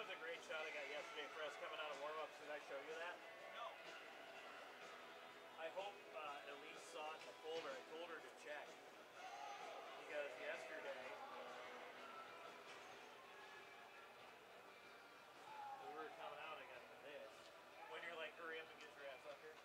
was a great shot I got yesterday for us coming out of warm-ups. Did I show you that? No. I hope Elise saw it in the folder. I told her to check. Because yesterday, we were coming out, I got to this. When you're like, hurry up and get your ass up here.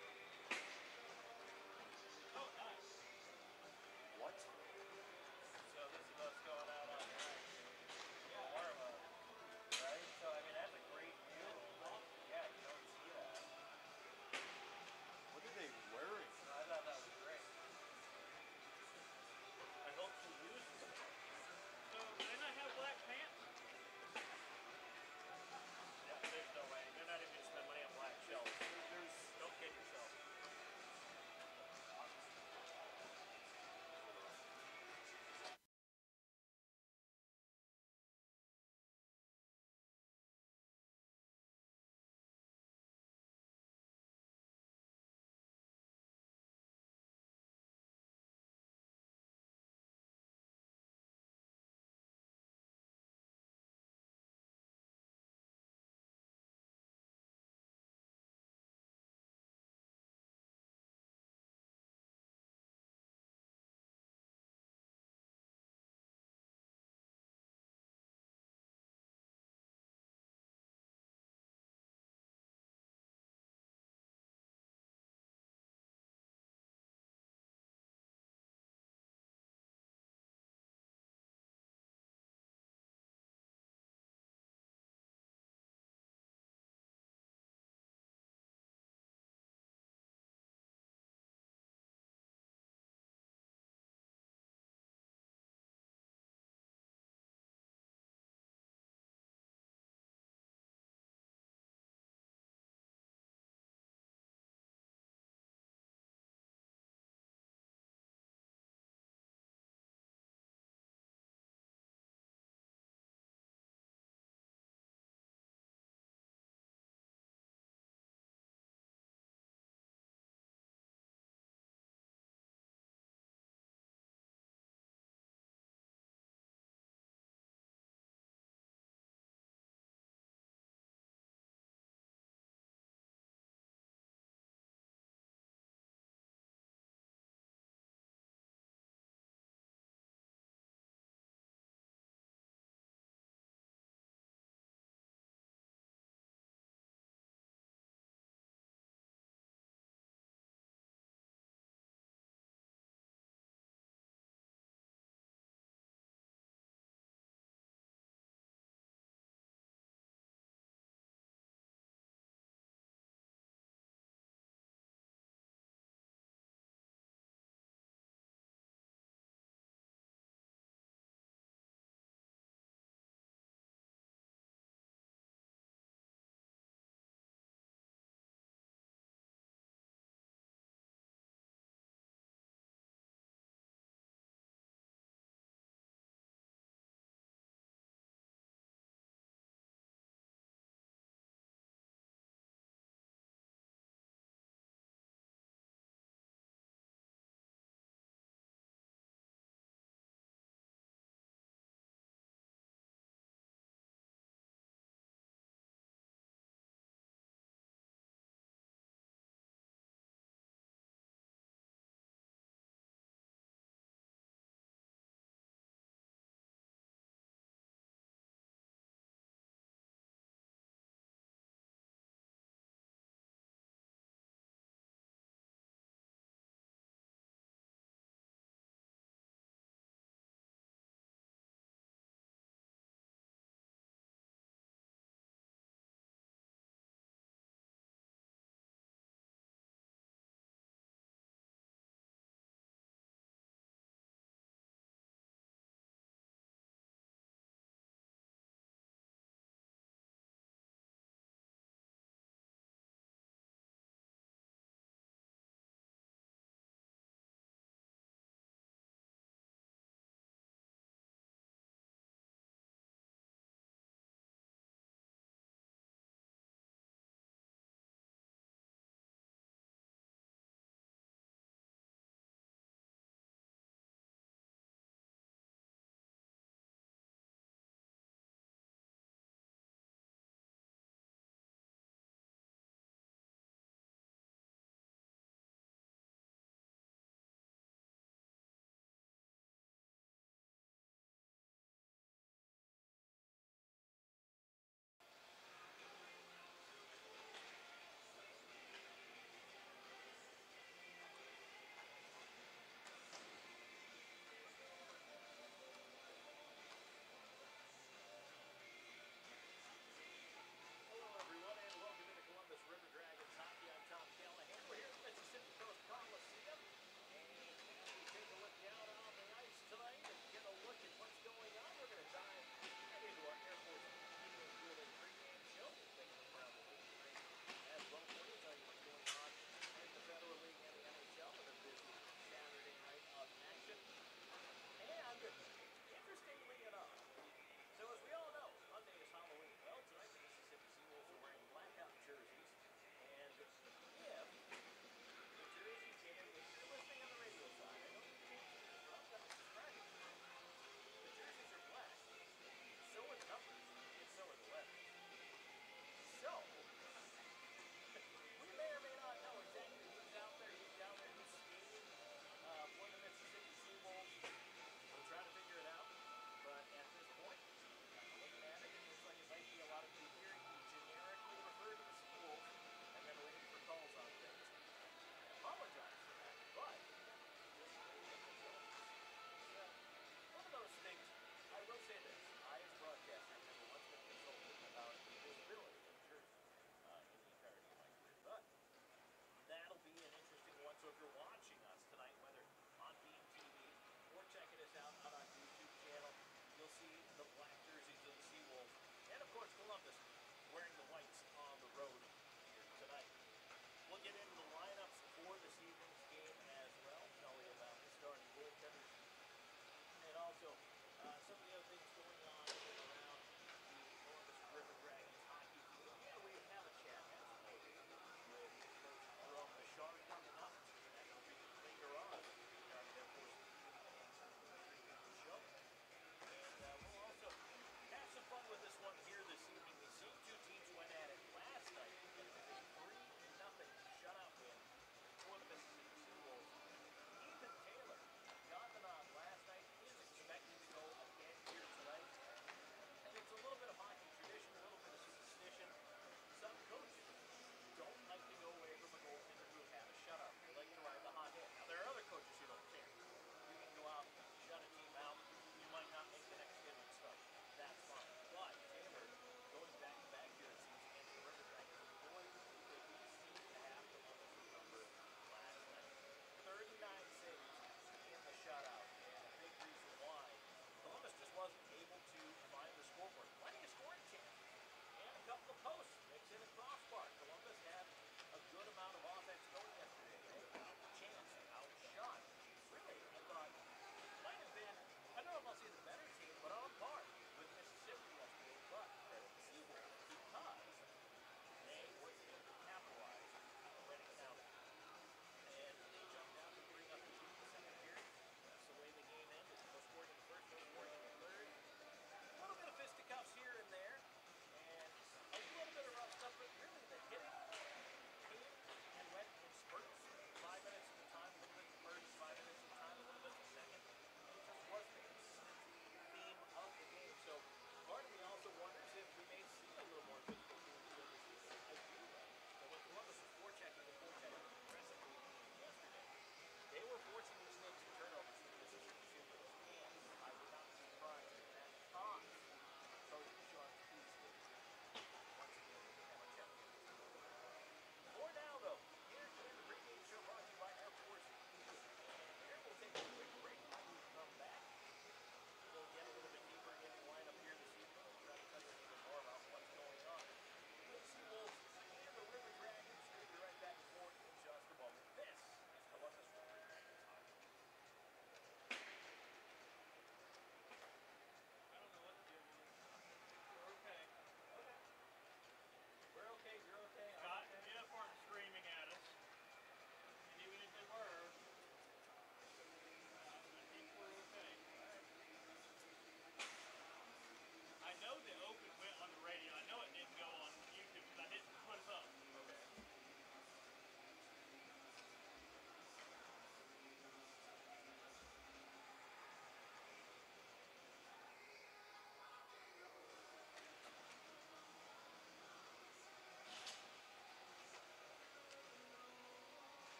Oh, nice. What?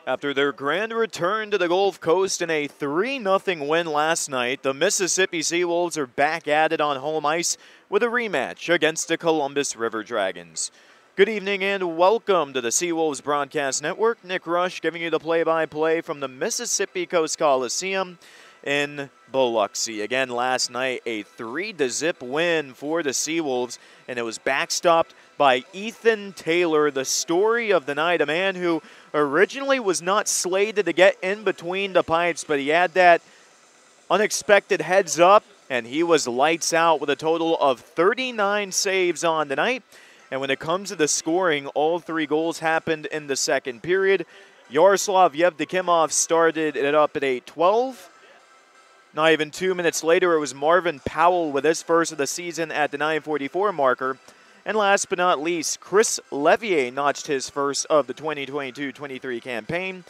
After their grand return to the Gulf Coast in a 3-0 win last night, the Mississippi Seawolves are back at it on home ice with a rematch against the Columbus River Dragons. Good evening and welcome to the Seawolves Broadcast Network. Nick Rush giving you the play-by-play from the Mississippi Coast Coliseum in Biloxi. Again, last night, a 3-0 win for the Seawolves, and it was backstopped by Ethan Taylor, the story of the night, a man who originally was not slated to get in between the pipes, but he had that unexpected heads up, and he was lights out with a total of 39 saves on the night. And when it comes to the scoring, all 3 goals happened in the second period. Yaroslav Yevdokimov started it up at 8:12. Not even 2 minutes later, it was Marvin Powell with his first of the season at the 9:44 marker. And last but not least, Chris Levier notched his first of the 2022-23 campaign,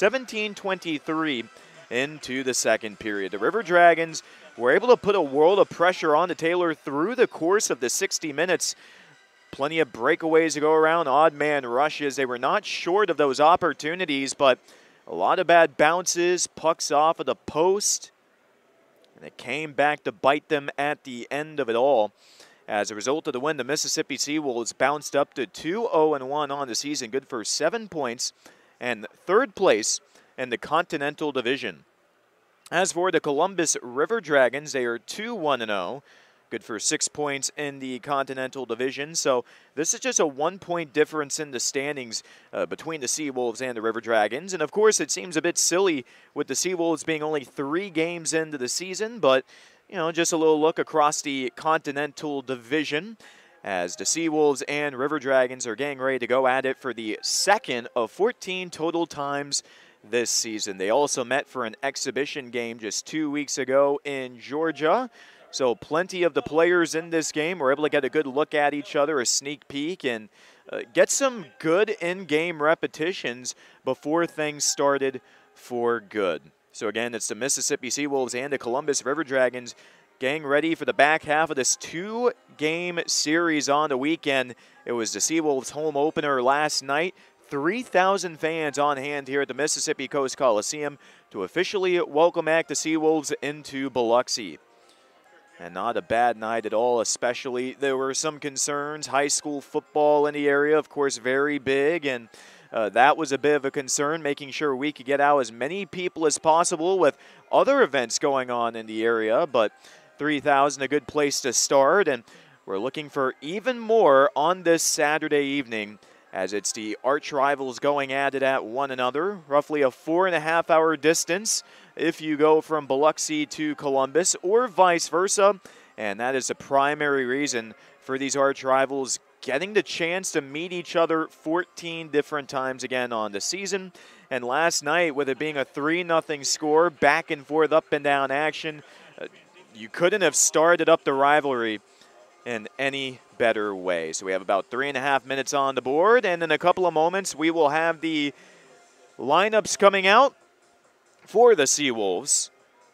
17:23 into the second period. The River Dragons were able to put a world of pressure on the Taylor through the course of the 60 minutes. Plenty of breakaways to go around, odd man rushes. They were not short of those opportunities, but a lot of bad bounces, pucks off of the post. And it came back to bite them at the end of it all. As a result of the win, the Mississippi Seawolves bounced up to 2-0-1 on the season, good for 7 points, and third place in the Continental Division. As for the Columbus River Dragons, they are 2-1-0, good for 6 points in the Continental Division. So this is just a 1-point difference in the standings between the Seawolves and the River Dragons. And of course, it seems a bit silly with the Seawolves being only 3 games into the season, but you know, just a little look across the Continental Division as the Seawolves and River Dragons are getting ready to go at it for the second of 14 total times this season. They also met for an exhibition game just 2 weeks ago in Georgia. So plenty of the players in this game were able to get a good look at each other, a sneak peek, and get some good in-game repetitions before things started for good. So again, it's the Mississippi Seawolves and the Columbus River Dragons getting ready for the back half of this 2-game series on the weekend. It was the Seawolves home opener last night. 3,000 fans on hand here at the Mississippi Coast Coliseum to officially welcome back the Seawolves into Biloxi. And not a bad night at all, especially there were some concerns. High school football in the area, of course, very big, and that was a bit of a concern, making sure we could get out as many people as possible with other events going on in the area. But 3,000, a good place to start, and we're looking for even more on this Saturday evening as it's the arch rivals going at it at one another. Roughly a 4.5-hour distance if you go from Biloxi to Columbus or vice versa. And that is the primary reason for these arch rivals getting the chance to meet each other 14 different times again on the season. And last night, with it being a 3-0 score, back and forth, up and down action, you couldn't have started up the rivalry in any better way. So we have about 3.5 minutes on the board, and in a couple of moments, we will have the lineups coming out for the Seawolves.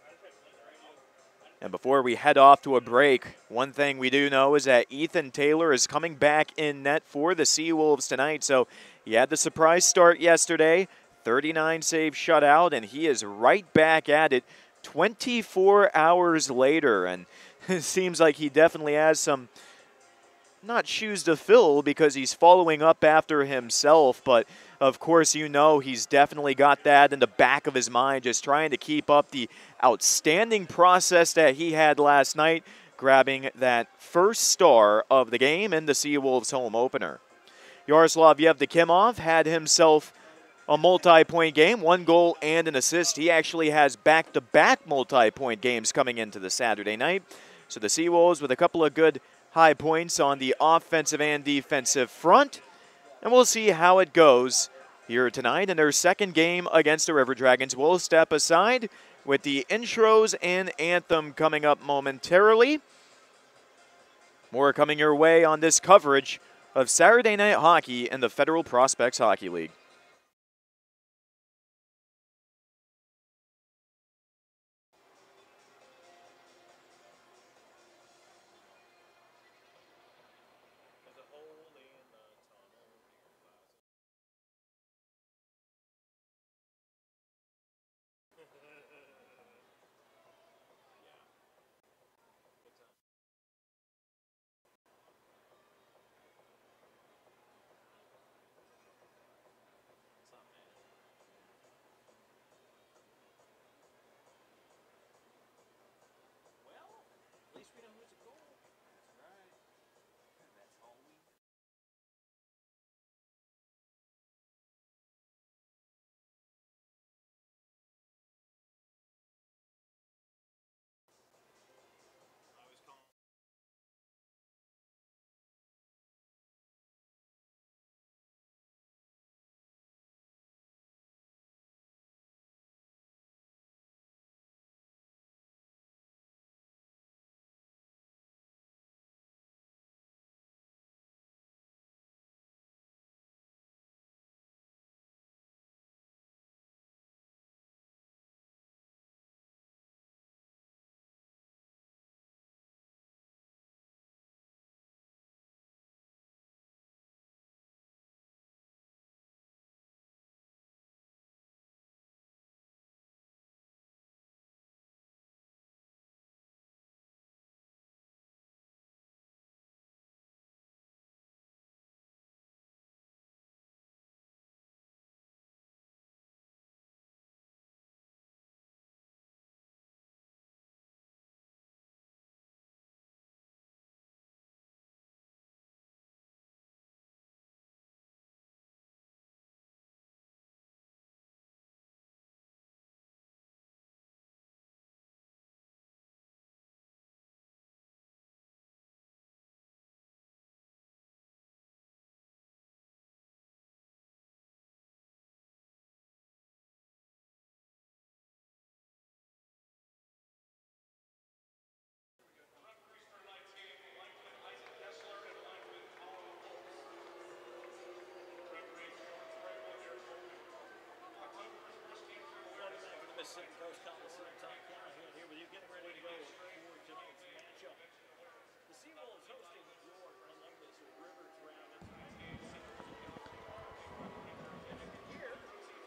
And before we head off to a break, one thing we do know is that Ethan Taylor is coming back in net for the Seawolves tonight. So he had the surprise start yesterday, 39 save shutout, and he is right back at it 24 hours later. And it seems like he definitely has some, not shoes to fill because he's following up after himself, but of course, you know he's definitely got that in the back of his mind, just trying to keep up the outstanding process that he had last night, grabbing that first star of the game in the Seawolves home opener. Yaroslav Yevdokimov had himself a multi-point game, 1 goal and an assist. He actually has back-to-back multi-point games coming into the Saturday night. So the Seawolves with a couple of good high points on the offensive and defensive front. And we'll see how it goes here tonight in their second game against the River Dragons. We'll step aside with the intros and anthem coming up momentarily. More coming your way on this coverage of Saturday Night Hockey in the Federal Prospects Hockey League. Pacific Coast Coliseum, Tom Callahan here with you, getting ready to go for tonight's matchup. The Seawolves hosting your Columbus River Dragons. Here,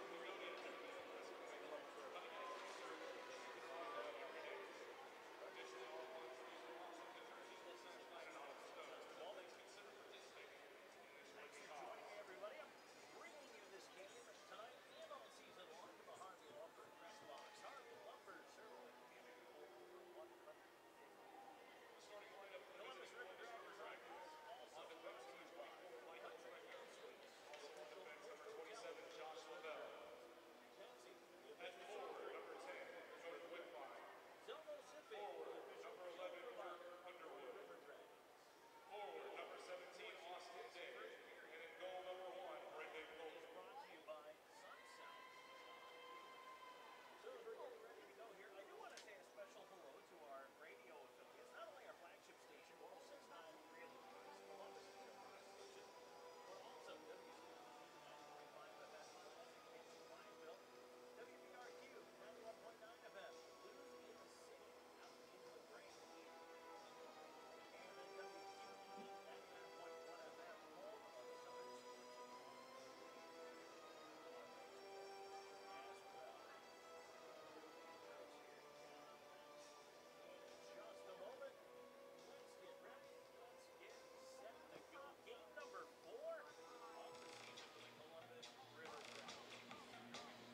joining everybody, I'm bringing you this game tonight and all season long from the Harvey Lumber Press Box. Harvey Lumber, Sherwood, Columbus River Dragons also brought to you by Country Club Suites. Number 27, Josh Lavelle. At forward, number 10, Jordan Whitfire. Zelmo Sippy, Number 11, Kirk Underwood. River Dragons. Forward, number 17, Austin Day. And in goal, number 1, Brendan Gold. Brought to you by Sun South. So as we're getting ready to go here, I do want to say a special hello to our radio affiliates, not only our flagship station, 106.9 Radio Columbus, but also WCW 93.5 FM, Pineville, WBRQ 91.9 FM, Blues in the City, out in the Brain, and then WQEE 99.1 FM, home of Southern Sports as well. Just a moment. Let's get ready. Let's get set to go. Game number 4 of the season for the Columbus River Dragons.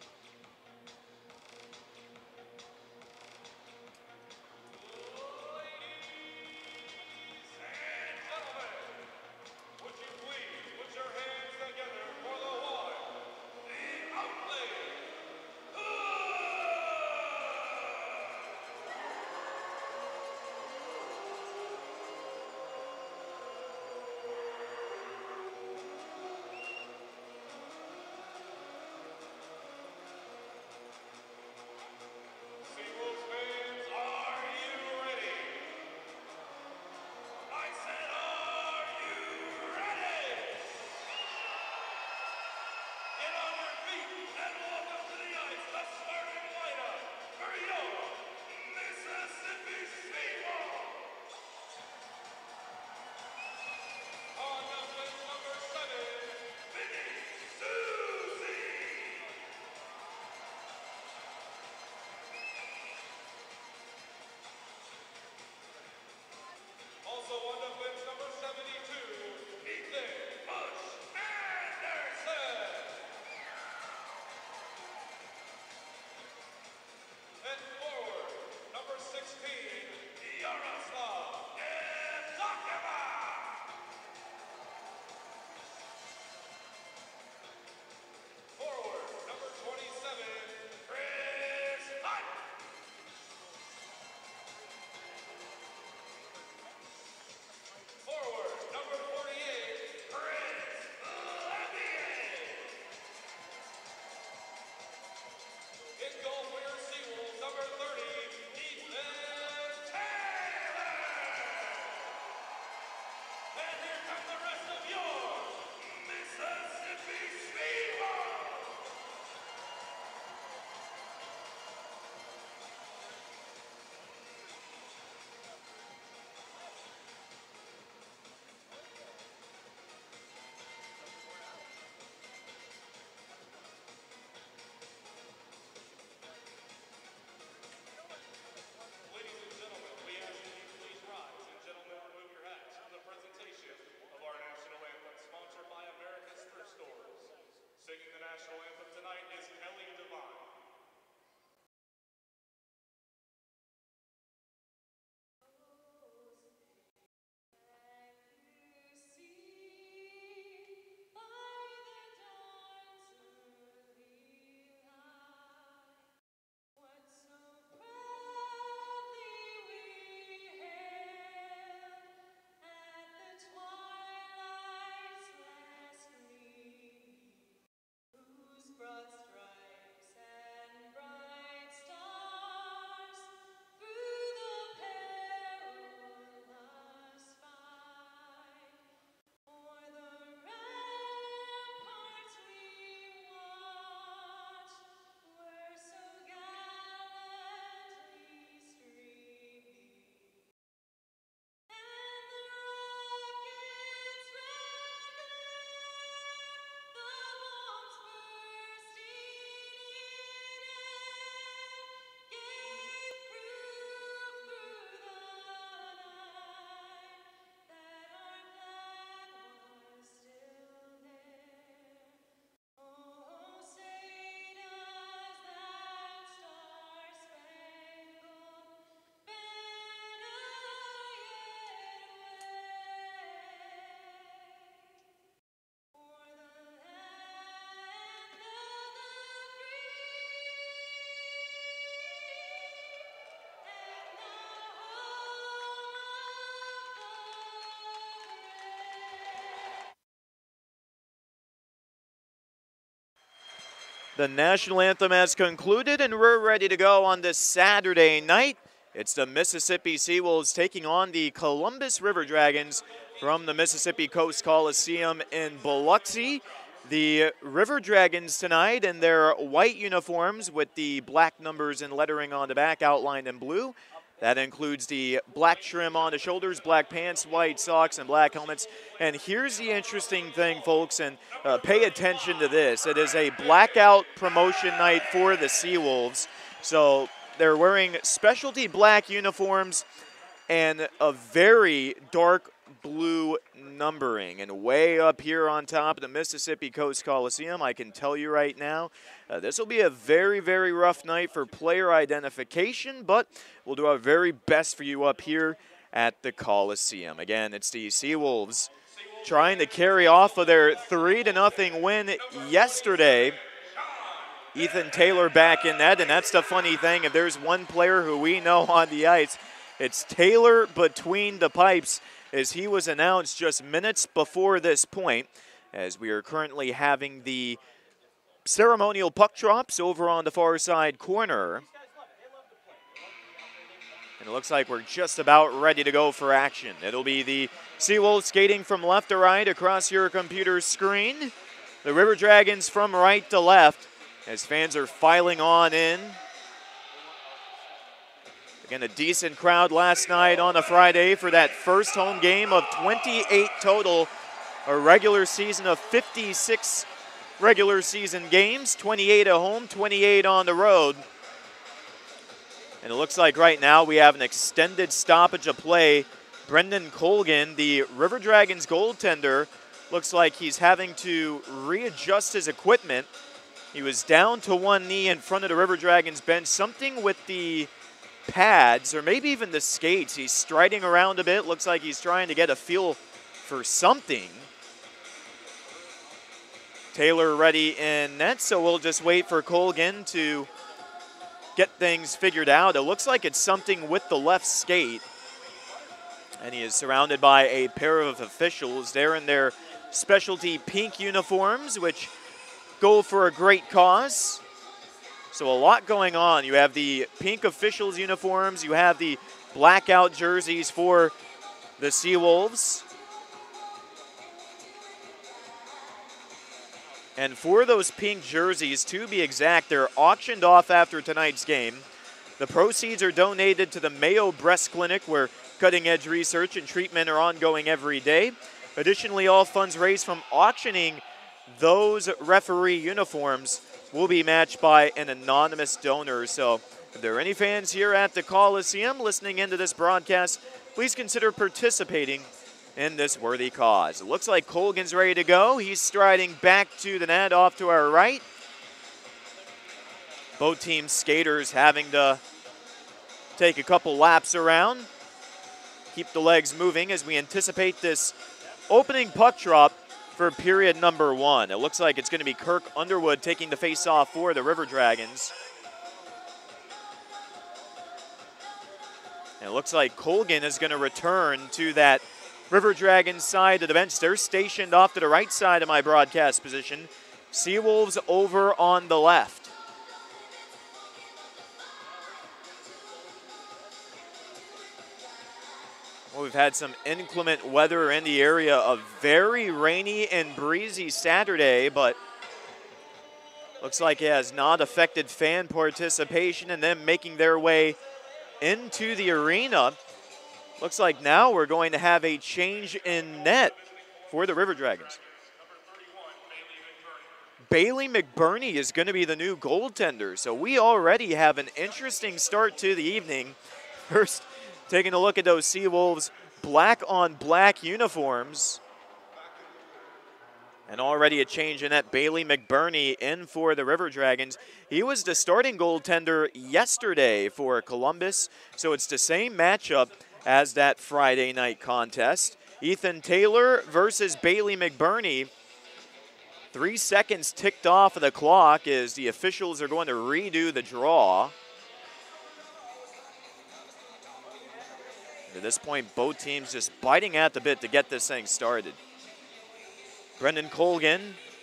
Ladies and gentlemen, would you please put your hands together for the one, the only, Seawolves fans, are you ready? I said, are you ready? Get on your feet and welcome to the ice, the starting lineup for your Mississippi Seawolves. On the bench, number 7, Vinny Susie. Also on the bench, number 72, Ethan Bush Anderson. And forward, number 16, Yaroslav Evdokova. Forward, number 27, Chris Hunt. The national anthem has concluded, and we're ready to go on this Saturday night. It's the Mississippi Seawolves taking on the Columbus River Dragons from the Mississippi Coast Coliseum in Biloxi. The River Dragons tonight in their white uniforms with the black numbers and lettering on the back outlined in blue. That includes the black trim on the shoulders, black pants, white socks, and black helmets. And here's the interesting thing, folks, and pay attention to this. It is a blackout promotion night for the Seawolves. So they're wearing specialty black uniforms and a very dark blue numbering. And way up here on top of the Mississippi Coast Coliseum, I can tell you right now, this will be a very, very rough night for player identification, but we'll do our very best for you up here at the Coliseum. Again, it's the Seawolves trying to carry off of their 3-0 win yesterday. Ethan Taylor back in net, and that's the funny thing. If there's one player who we know on the ice, it's Taylor between the pipes, as he was announced just minutes before this point, as we are currently having the ceremonial puck drops over on the far side corner. And it looks like we're just about ready to go for action. It'll be the Seawolves skating from left to right across your computer screen. The River Dragons from right to left as fans are filing on in. Again, a decent crowd last night on a Friday for that first home game of 28 total. A regular season of 56 regular season games, 28 at home, 28 on the road. And it looks like right now we have an extended stoppage of play. Brendan Colgan, the River Dragons goaltender, looks like he's having to readjust his equipment. He was down to one knee in front of the River Dragons bench, something with the pads or maybe even the skates. He's striding around a bit. Looks like he's trying to get a feel for something. Taylor ready in net, so we'll just wait for Colgan to get things figured out. It looks like it's something with the left skate. And he is surrounded by a pair of officials. They're in their specialty pink uniforms, which go for a great cause. So a lot going on. You have the pink officials uniforms. You have the blackout jerseys for the Seawolves. And for those pink jerseys, to be exact, they're auctioned off after tonight's game. The proceeds are donated to the Mayo Breast Clinic, where cutting-edge research and treatment are ongoing every day. Additionally, all funds raised from auctioning those referee uniforms will be matched by an anonymous donor. So if there are any fans here at the Coliseum listening into this broadcast, please consider participating in this worthy cause. It looks like Colgan's ready to go. He's striding back to the net off to our right. Both teams' skaters having to take a couple laps around. Keep the legs moving as we anticipate this opening puck drop for period number one. It looks like it's going to be Kirk Underwood taking the face-off for the River Dragons. And it looks like Colgan is going to return to that River Dragons side of the bench. They're stationed off to the right side of my broadcast position. Seawolves over on the left. Well, we've had some inclement weather in the area. A very rainy and breezy Saturday, but looks like it has not affected fan participation and them making their way into the arena. Looks like now we're going to have a change in net for the River Dragons. Bailey McBurney is going to be the new goaltender, so we already have an interesting start to the evening. First, taking a look at those Seawolves black on black uniforms. And already a change in that. Bailey McBurney in for the River Dragons. He was the starting goaltender yesterday for Columbus, so it's the same matchup as that Friday night contest. Ethan Taylor versus Bailey McBurney. 3 seconds ticked off of the clock as the officials are going to redo the draw. At this point, both teams just biting at the bit to get this thing started. Brendan Colgan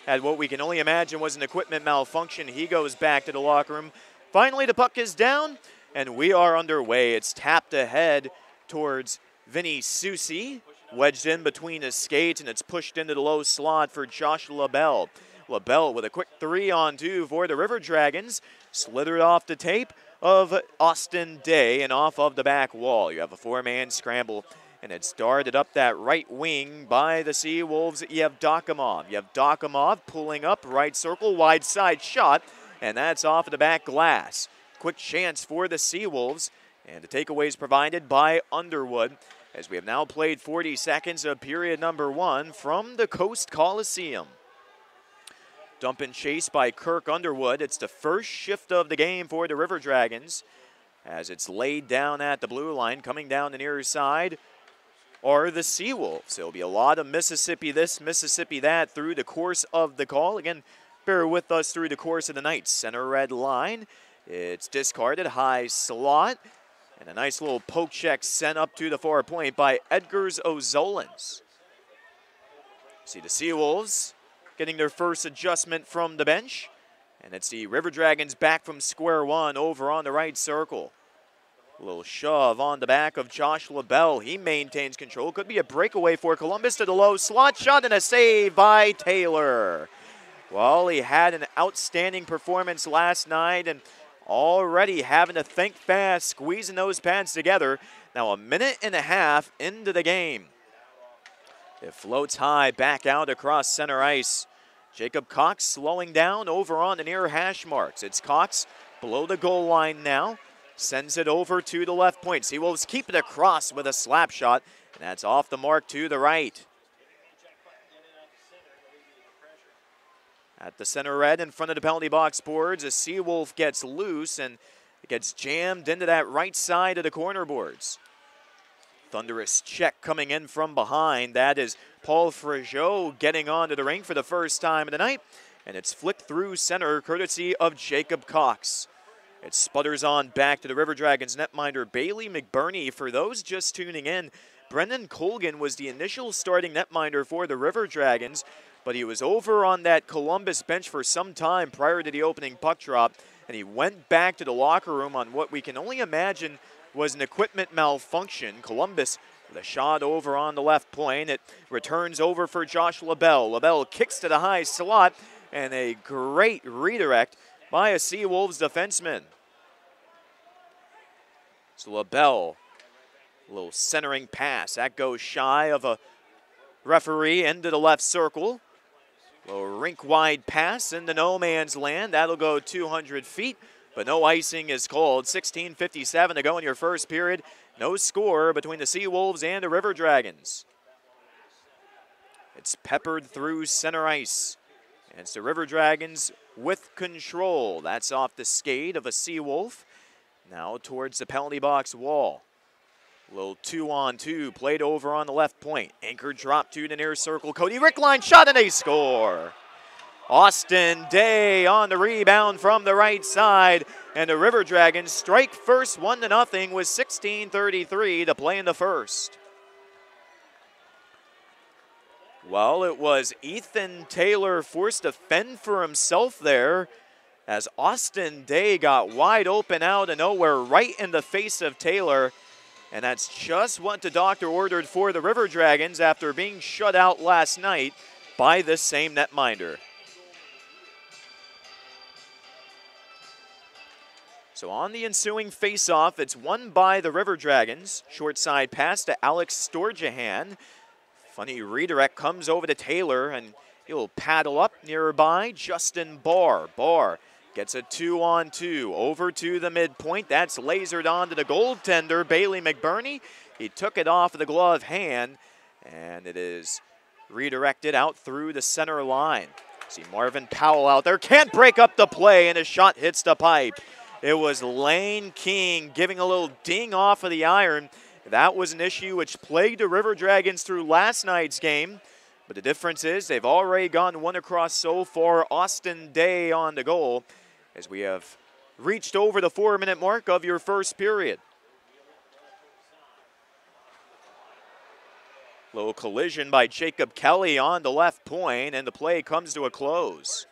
had what we can only imagine was an equipment malfunction. He goes back to the locker room. Finally, the puck is down, and we are underway. It's tapped ahead towards Vinny Susi, wedged in between his skates, and it's pushed into the low slot for Josh LaBelle. LaBelle with a quick 3-on-2 for the River Dragons, slithered off the tape of Austin Day and off of the back wall. You have a 4-man scramble, and it's darted up that right wing by the Seawolves. Yevdokimov. Yevdokimov pulling up, right circle, wide side shot, and that's off of the back glass. Quick chance for the Seawolves, and the takeaways provided by Underwood, as we have now played 40 seconds of period number 1 from the Coast Coliseum. Dump and chase by Kirk Underwood. It's the first shift of the game for the River Dragons, as it's laid down at the blue line. Coming down the near side are the Seawolves. It'll be a lot of Mississippi this, Mississippi that through the course of the call. Again, bear with us through the course of the night. Center red line. It's discarded, high slot, and a nice little poke check sent up to the far point by Edgars Ozolins. See the Seawolves getting their first adjustment from the bench, and it's the River Dragons back from square one over on the right circle. A little shove on the back of Josh LaBelle. He maintains control. Could be a breakaway for Columbus to the low slot shot, and a save by Taylor. Well, he had an outstanding performance last night, and already having to think fast, squeezing those pads together. Now a minute and a half into the game. It floats high back out across center ice. Jacob Cox slowing down over on the near hash marks. It's Cox below the goal line now. Sends it over to the left point. Seawolves keep it across with a slap shot, and that's off the mark to the right. At the center red in front of the penalty box boards, a Seawolf gets loose, and it gets jammed into that right side of the corner boards. Thunderous check coming in from behind. That is Paul Frageau getting onto the rink for the first time of the night, and it's flicked through center courtesy of Jacob Cox. It sputters on back to the River Dragons netminder Bailey McBurney. For those just tuning in, Brendan Colgan was the initial starting netminder for the River Dragons, but he was over on that Columbus bench for some time prior to the opening puck drop, and he went back to the locker room on what we can only imagine was an equipment malfunction. Columbus with a shot over on the left point. It returns over for Josh LaBelle. LaBelle kicks to the high slot, and a great redirect by a Seawolves defenseman. So LaBelle, a little centering pass. That goes shy of a referee into the left circle. A little rink-wide pass into no man's land. That'll go 200 feet. But no icing is called. 16:57 to go in your first period. No score between the Seawolves and the River Dragons. It's peppered through center ice. And it's the River Dragons with control. That's off the skate of a Seawolf. Now towards the penalty box wall. A little 2-on-2 played over on the left point. Anchor drop to the near circle. Cody Rickline shot, and they score. Austin Day on the rebound from the right side, and the River Dragons strike first 1-0 with 16:33 to play in the first. Well, it was Ethan Taylor forced to fend for himself there as Austin Day got wide open out of nowhere right in the face of Taylor, and that's just what the doctor ordered for the River Dragons after being shut out last night by this same netminder. So on the ensuing face-off, it's won by the River Dragons. Short side pass to Alex Storjahan. Funny redirect comes over to Taylor, and he'll paddle up nearby. Justin Barr. Barr gets a 2-on-2 over to the midpoint. That's lasered onto the goaltender, Bailey McBurney. He took it off of the glove hand, and it is redirected out through the center line. See Marvin Powell out there. Can't break up the play, and his shot hits the pipe. It was Lane King giving a little ding off of the iron. That was an issue which plagued the River Dragons through last night's game. But the difference is they've already gone one across so far. Austin Day on the goal as we have reached over the 4-minute mark of your first period. Little collision by Jacob Kelly on the left point, and the play comes to a close.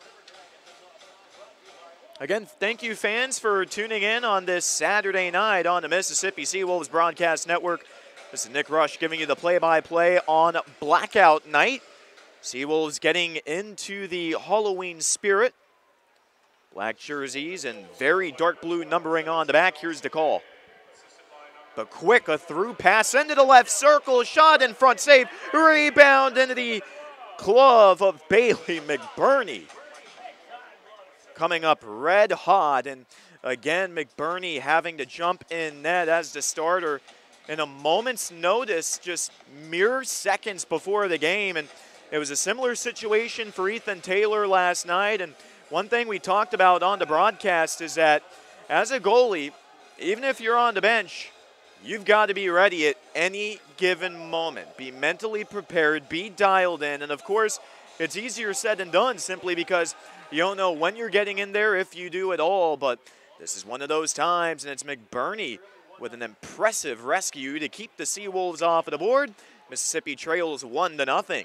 Again, thank you, fans, for tuning in on this Saturday night on the Mississippi Seawolves Broadcast Network. This is Nick Rush giving you the play-by-play on Blackout Night. Seawolves getting into the Halloween spirit. Black jerseys and very dark blue numbering on the back. Here's the call. But quick, a through pass into the left circle. Shot in front, save. Rebound into the glove of Bailey McBurney. Coming up red hot, and again McBurney having to jump in net as the starter in a moment's notice, just mere seconds before the game. And it was a similar situation for Ethan Taylor last night. And one thing we talked about on the broadcast is that as a goalie, even if you're on the bench, you've got to be ready at any given moment. Be mentally prepared, be dialed in, and of course, it's easier said than done simply because you don't know when you're getting in there, if you do at all, but this is one of those times, and it's McBurney with an impressive rescue to keep the Seawolves off of the board. Mississippi trails 1-0.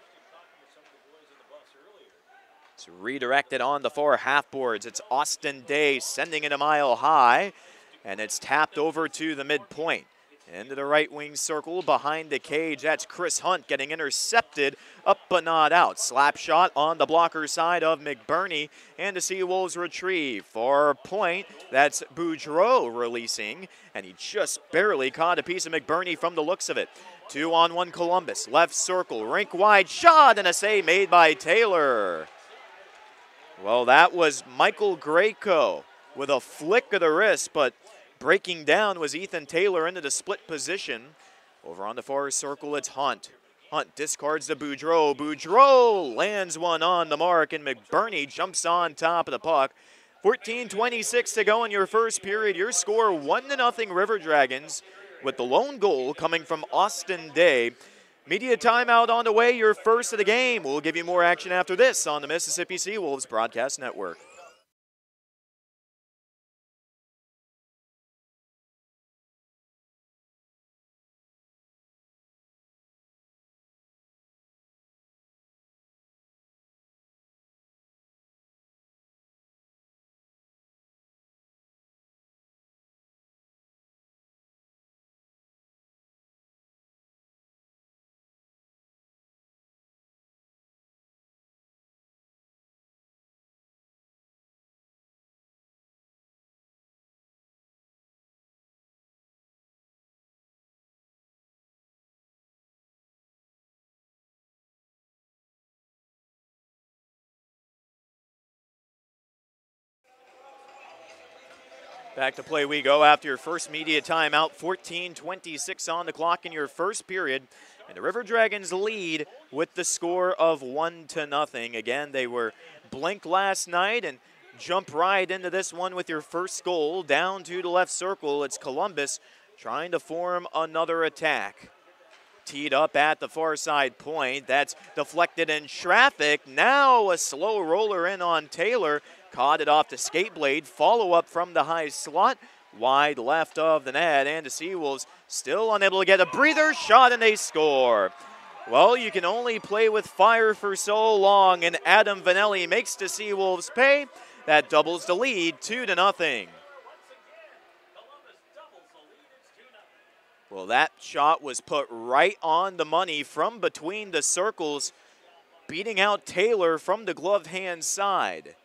It's redirected on the far half boards. It's Austin Day sending it a mile high, and it's tapped over to the midpoint. Into the right wing circle behind the cage. That's Chris Hunt getting intercepted, up but not out. Slap shot on the blocker side of McBurney, and the Seawolves retrieve. For point, that's Boudreau releasing, and he just barely caught a piece of McBurney from the looks of it. 2-on-1 Columbus, left circle, rink wide shot, and a save made by Taylor. Well, that was Michael Greco with a flick of the wrist, but breaking down was Ethan Taylor into the split position. Over on the far circle, it's Hunt. Hunt discards to Boudreau. Boudreau lands one on the mark, and McBurney jumps on top of the puck. 14:26 to go in your first period. Your score 1-0 River Dragons, with the lone goal coming from Austin Day. Media timeout on the way, your first of the game. We'll give you more action after this on the Mississippi Seawolves Broadcast Network. Back to play we go after your first media timeout. 14:26 on the clock in your first period. And the River Dragons lead with the score of 1-0. Again, they were blink last night and jump right into this one with your first goal. Down to the left circle, it's Columbus trying to form another attack. Teed up at the far side point. That's deflected in traffic. Now a slow roller in on Taylor. Caught it off the skate blade. Follow up from the high slot. Wide left of the net. And the Seawolves still unable to get a breather. Shot and they score. Well, you can only play with fire for so long. And Adam Vanelli makes the Seawolves pay. That doubles the lead 2-0. Well, that shot was put right on the money from between the circles, beating out Taylor from the gloved hand side.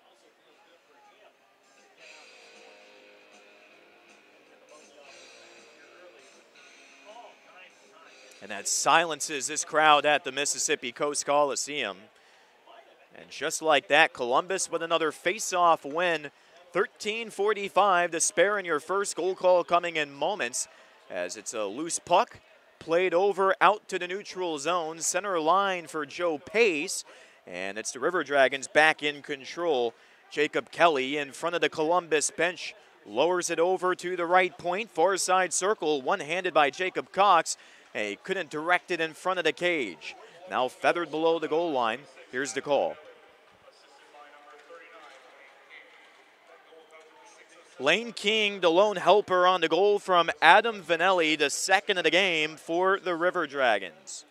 And that silences this crowd at the Mississippi Coast Coliseum. And just like that, Columbus with another face-off win. 13:45 to spare in your first goal call coming in moments, as it's a loose puck played over out to the neutral zone. Center line for Joe Pace, and it's the River Dragons back in control. Jacob Kelly in front of the Columbus bench lowers it over to the right point, far side circle, one-handed by Jacob Cox. He couldn't direct it in front of the cage. Now feathered below the goal line. Here's the call. Lane King, the lone helper on the goal from Adam Vanelli, the second of the game for the River Dragons.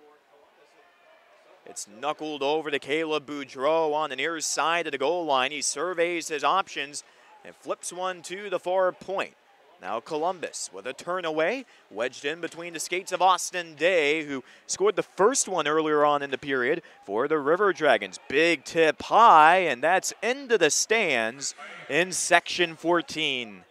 It's knuckled over to Caleb Boudreau on the near side of the goal line. He surveys his options and flips one to the far point. Now Columbus with a turn away, wedged in between the skates of Austin Day, who scored the first one earlier on in the period for the River Dragons. Big tip high, and that's into the stands in Section 14.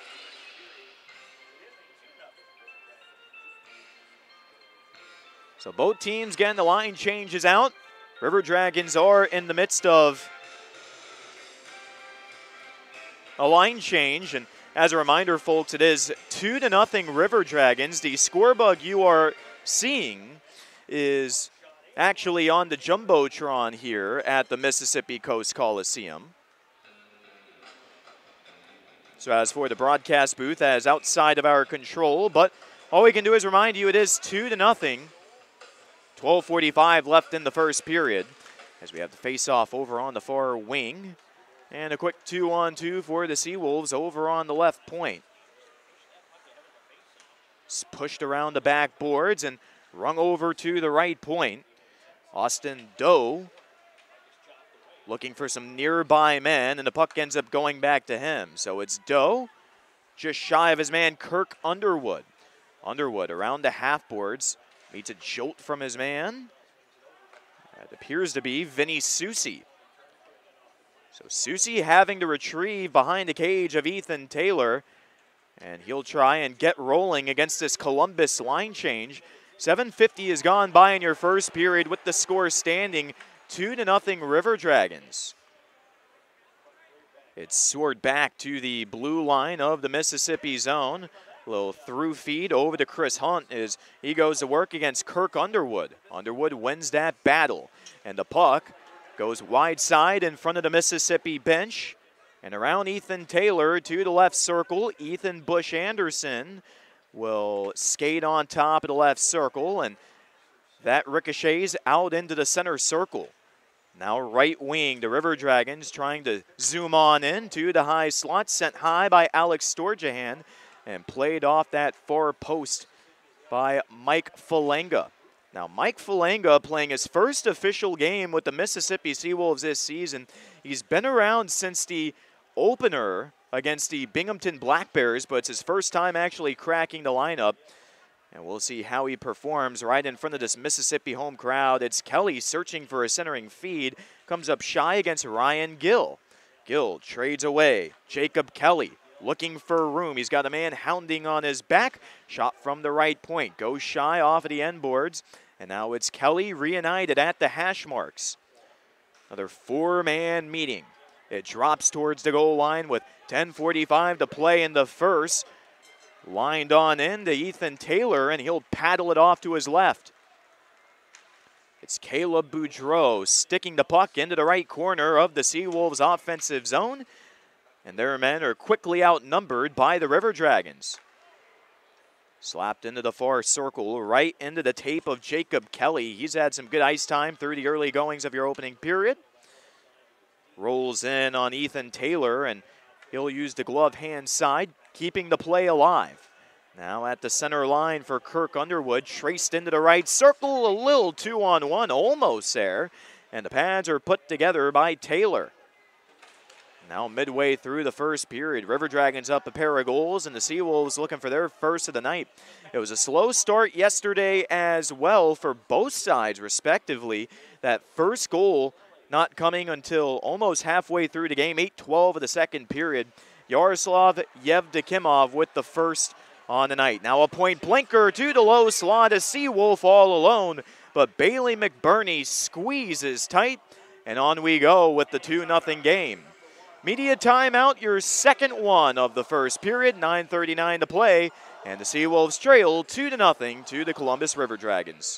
So both teams getting the line changes out. River Dragons are in the midst of a line change, and as a reminder, folks, it is 2-0 River Dragons. The score bug you are seeing is actually on the Jumbotron here at the Mississippi Coast Coliseum. So as for the broadcast booth, that is outside of our control, but all we can do is remind you it is 2-0. 12:45 left in the first period as we have the face-off over on the far wing. And a quick 2-on-2 for the Seawolves over on the left point. It's pushed around the backboards and rung over to the right point. Austin Doe looking for some nearby men, and the puck ends up going back to him. So it's Doe just shy of his man Kirk Underwood. Underwood around the half-boards, meets a jolt from his man. That appears to be Vinny Susi. So Susi having to retrieve behind the cage of Ethan Taylor, and he'll try and get rolling against this Columbus line change. 7:50 has gone by in your first period with the score standing 2-0 River Dragons. It's soared back to the blue line of the Mississippi zone. A little through feed over to Chris Hunt as he goes to work against Kirk Underwood. Underwood wins that battle, and the puck goes wide side in front of the Mississippi bench and around Ethan Taylor to the left circle. Ethan Bush Anderson will skate on top of the left circle, and that ricochets out into the center circle. Now right wing, the River Dragons trying to zoom on into the high slot, sent high by Alex Storjahan and played off that far post by Mike Falanga. Now, Mike Falanga playing his first official game with the Mississippi Seawolves this season. He's been around since the opener against the Binghamton Black Bears, but it's his first time actually cracking the lineup. And we'll see how he performs right in front of this Mississippi home crowd. It's Kelly searching for a centering feed. Comes up shy against Ryan Gill. Gill trades away. Jacob Kelly looking for room. He's got a man hounding on his back. Shot from the right point. Goes shy off of the end boards. And now it's Kelly reunited at the hash marks. Another four-man meeting. It drops towards the goal line with 10:45 to play in the first. Lined on in to Ethan Taylor, and he'll paddle it off to his left. It's Caleb Boudreau sticking the puck into the right corner of the Seawolves offensive zone, and their men are quickly outnumbered by the River Dragons. Slapped into the far circle, right into the tape of Jacob Kelly. He's had some good ice time through the early goings of your opening period. Rolls in on Ethan Taylor, and he'll use the glove hand side, keeping the play alive. Now at the center line for Kirk Underwood, traced into the right circle, a little 2-on-1, almost there. And the pads are put together by Taylor. Now midway through the first period, River Dragons up a pair of goals, and the Seawolves looking for their first of the night. It was a slow start yesterday as well for both sides, respectively. That first goal not coming until almost halfway through the game, 8:12 of the second period. Yaroslav Yevdokimov with the first on the night. Now a point blinker to the low slot, a Seawolf all alone, but Bailey McBurney squeezes tight, and on we go with the 2-0 game. Media timeout, your second one of the first period, 9:39 to play, and the Seawolves trail 2-0 to the Columbus River Dragons.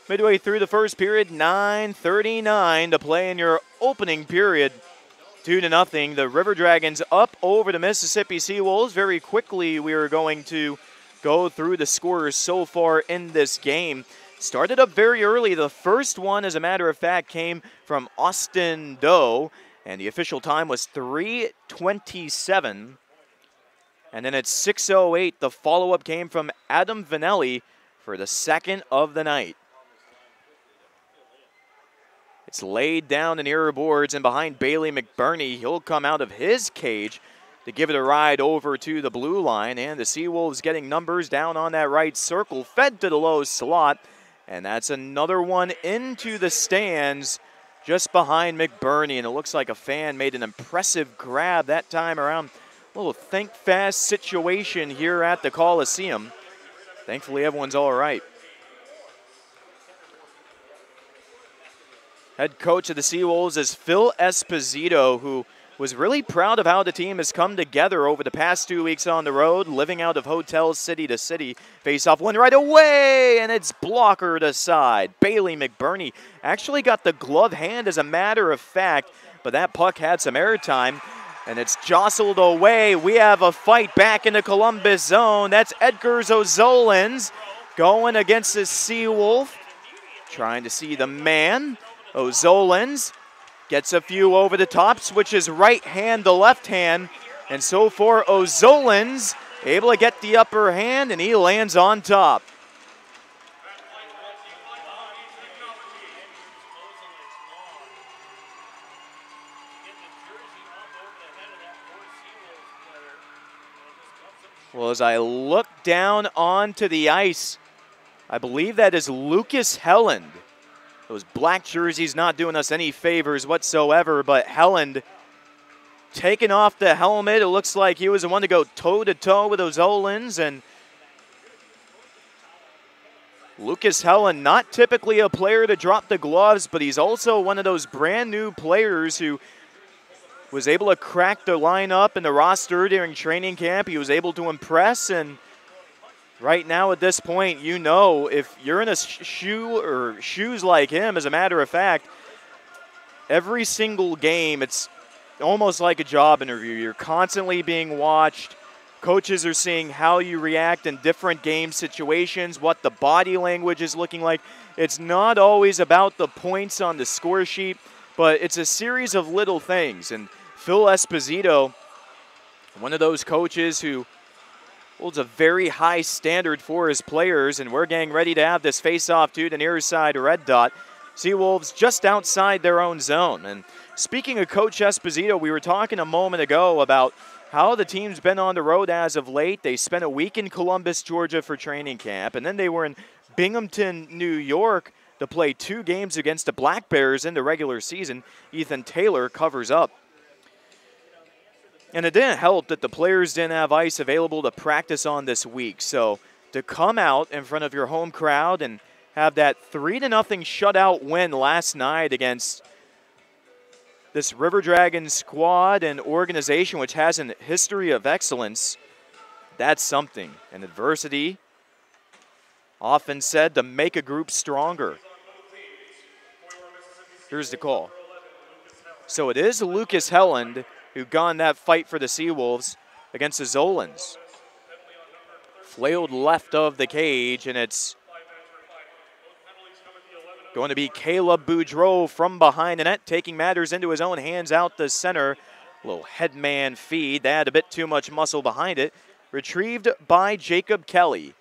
Midway through the first period, 9:39 to play in your opening period. 2-0. The River Dragons up over the Mississippi Seawolves. Very quickly, we are going to go through the scores so far in this game. Started up very early. The first one, as a matter of fact, came from Austin Doe, and the official time was 3:27. And then at 6:08, the follow-up came from Adam Vanelli for the second of the night. It's laid down in near boards, and behind Bailey McBurney, he'll come out of his cage to give it a ride over to the blue line. And the Seawolves getting numbers down on that right circle, fed to the low slot. And that's another one into the stands just behind McBurney. And it looks like a fan made an impressive grab that time around. A little think fast situation here at the Coliseum. Thankfully, everyone's all right. Head coach of the Seawolves is Phil Esposito, who was really proud of how the team has come together over the past 2 weeks on the road, living out of hotel city to city. Face-off one right away, and it's blockered aside. Bailey McBurney actually got the glove hand, as a matter of fact, but that puck had some airtime, and it's jostled away. We have a fight back in the Columbus zone. That's Edgars Ozolins going against the Seawolf, trying to see the man. Ozolins gets a few over the top, switches right hand to left hand, and so far Ozolins able to get the upper hand, and he lands on top. Well, as I look down onto the ice, I believe that is Lucas Helland. Those black jerseys not doing us any favors whatsoever, but Helland taking off the helmet. It looks like he was the one to go toe-to-toe with Ozolins, and Lucas Helland, not typically a player to drop the gloves, but he's also one of those brand new players who was able to crack the lineup and the roster during training camp. He was able to impress, and right now at this point, you know, if you're in a shoes like him, as a matter of fact, every single game, it's almost like a job interview. You're constantly being watched. Coaches are seeing how you react in different game situations, what the body language is looking like. It's not always about the points on the score sheet, but it's a series of little things. And Phil Esposito, one of those coaches who holds a very high standard for his players, and we're getting ready to have this face-off to the near side red dot. Seawolves just outside their own zone. And speaking of Coach Esposito, we were talking a moment ago about how the team's been on the road as of late. They spent a week in Columbus, Georgia for training camp, and then they were in Binghamton, New York to play 2 games against the Black Bears in the regular season. Ethan Taylor covers up. And it didn't help that the players didn't have ice available to practice on this week. So to come out in front of your home crowd and have that 3-0 shutout win last night against this River Dragons squad and organization, which has a history of excellence, that's something. And adversity, often said to make a group stronger. Here's the call. So it is Lucas Helland who got that fight for the Seawolves against the Ozolins. Flailed left of the cage, and it's going to be Caleb Boudreau from behind the net, taking matters into his own hands out the center. A little headman feed. They had a bit too much muscle behind it. Retrieved by Jacob Kelly.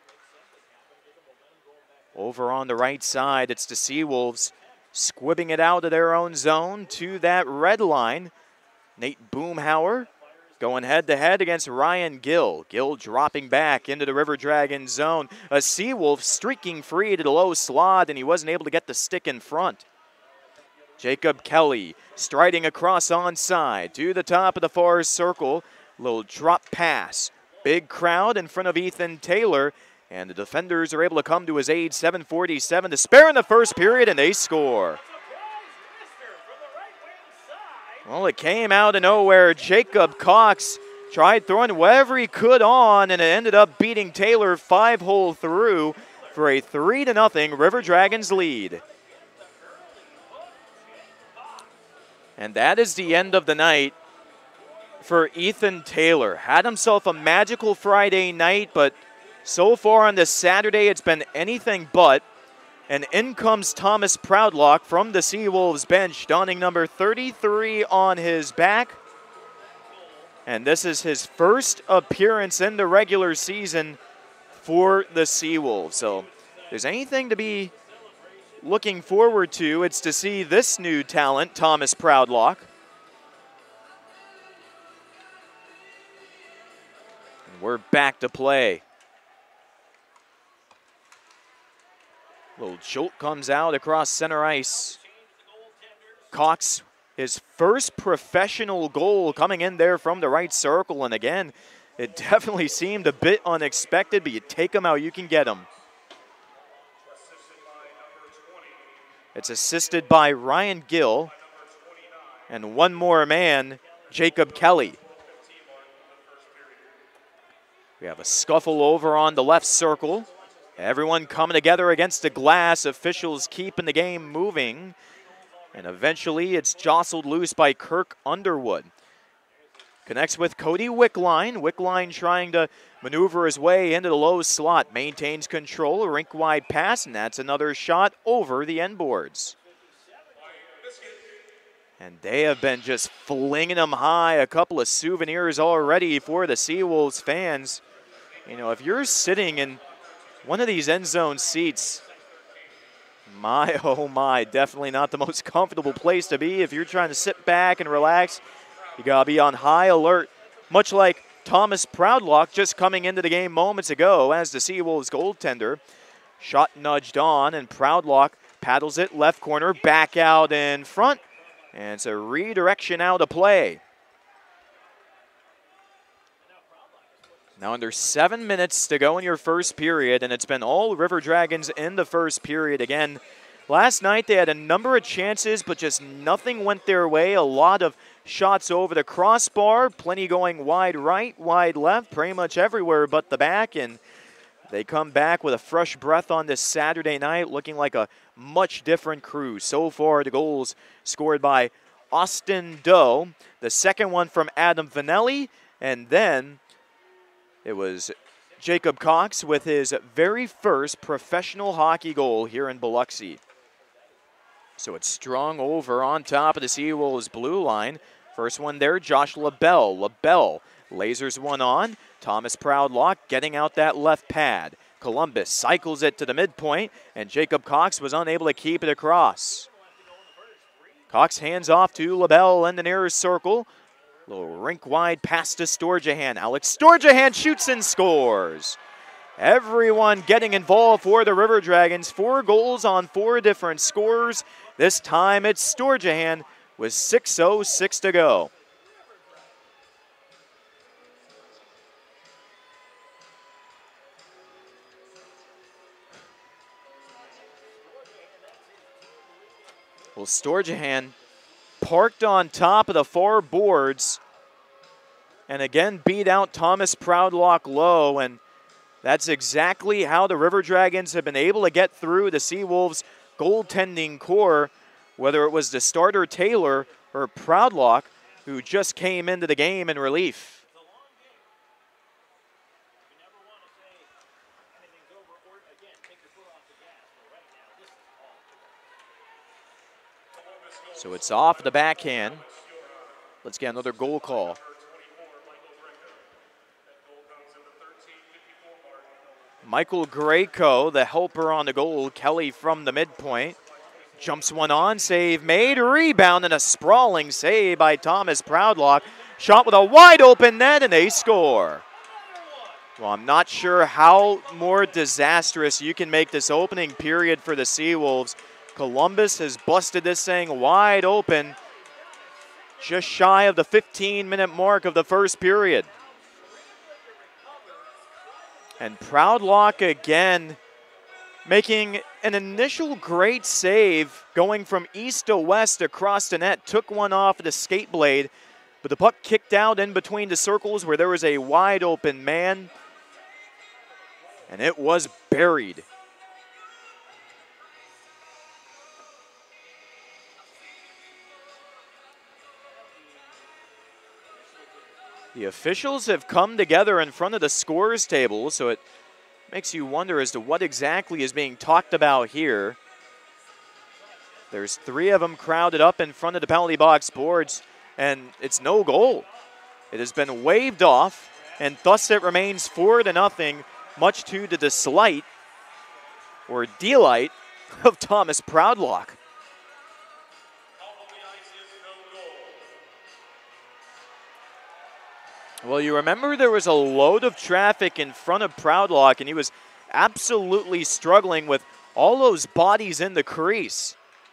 Over on the right side, it's the Seawolves squibbing it out of their own zone to that red line. Nate Boomhauer going head-to-head against Ryan Gill. Gill dropping back into the River Dragons zone. A Seawolf streaking free to the low slot, and he wasn't able to get the stick in front. Jacob Kelly striding across onside to the top of the far circle. Little drop pass. Big crowd in front of Ethan Taylor, and the defenders are able to come to his aid. 7:47 to spare in the first period, and they score. Well, it came out of nowhere. Jacob Cox tried throwing whatever he could on, and it ended up beating Taylor 5-hole through. for a 3-0 River Dragons lead. And that is the end of the night for Ethan Taylor. Had himself a magical Friday night, but so far on this Saturday, it's been anything but. And in comes Thomas Proudlock from the Seawolves bench, donning number 33 on his back. And this is his first appearance in the regular season for the Seawolves. So if there's anything to be looking forward to, it's to see this new talent, Thomas Proudlock. And we're back to play. Little jolt comes out across center ice. Cox, his first professional goal coming in there from the right circle. And again, it definitely seemed a bit unexpected, but you take him out, you can get him. It's assisted by Ryan Gill and one more man, Jacob Kelly. We have a scuffle over on the left circle. Everyone coming together against the glass. Officials keeping the game moving. And eventually it's jostled loose by Kirk Underwood. Connects with Cody Wickline. Wickline trying to maneuver his way into the low slot. Maintains control. A rink-wide pass, and that's another shot over the end boards. And they have been just flinging them high. A couple of souvenirs already for the Seawolves fans. You know, if you're sitting in one of these end zone seats, my, oh my, definitely not the most comfortable place to be. If you're trying to sit back and relax, you gotta be on high alert. Much like Thomas Proudlock just coming into the game moments ago as the Seawolves goaltender. Shot nudged on, and Proudlock paddles it left corner, back out in front. And it's a redirection out of play. Now under 7 minutes to go in your first period, and it's been all River Dragons in the first period. Again, last night they had a number of chances, but just nothing went their way. A lot of shots over the crossbar, plenty going wide right, wide left, pretty much everywhere but the back. And they come back with a fresh breath on this Saturday night, looking like a much different crew. So far, the goals scored by Austin Doe, the second one from Adam Vanelli, and then it was Jacob Cox with his very first professional hockey goal here in Biloxi. So it's strung over on top of the Seawolves blue line. First one there, Josh LaBelle. LaBelle lasers one on. Thomas Proudlock getting out that left pad. Columbus cycles it to the midpoint, and Jacob Cox was unable to keep it across. Cox hands off to LaBelle in the nearest circle. Little rink-wide pass to Storjahan. Alex Storjahan shoots and scores. Everyone getting involved for the River Dragons. 4 goals on 4 different scorers. This time it's Storjahan with 6:06 to go. Well, Storjahan parked on top of the far boards and again beat out Thomas Proudlock low, and that's exactly how the River Dragons have been able to get through the Seawolves goaltending core, whether it was the starter Taylor or Proudlock, who just came into the game in relief. So it's off the backhand. Let's get another goal call. Michael Grayco, the helper on the goal. Kelly from the midpoint. Jumps one on, save made, rebound, and a sprawling save by Thomas Proudlock. Shot with a wide open net, and they score. Well, I'm not sure how more disastrous you can make this opening period for the Seawolves. Columbus has busted this thing wide open, just shy of the 15-minute mark of the first period. And Proudlock again making an initial great save, going from east to west across the net, took one off the skate blade, but the puck kicked out in between the circles where there was a wide open man, and it was buried The officials have come together in front of the scores table, so it makes you wonder as to what exactly is being talked about here. There's 3 of them crowded up in front of the penalty box boards, and it's no goal. It has been waved off, and thus it remains 4-0, much to the delight or delight of Thomas Proudlock. Well, you remember there was a load of traffic in front of Proudlock, and he was absolutely struggling with all those bodies in the crease.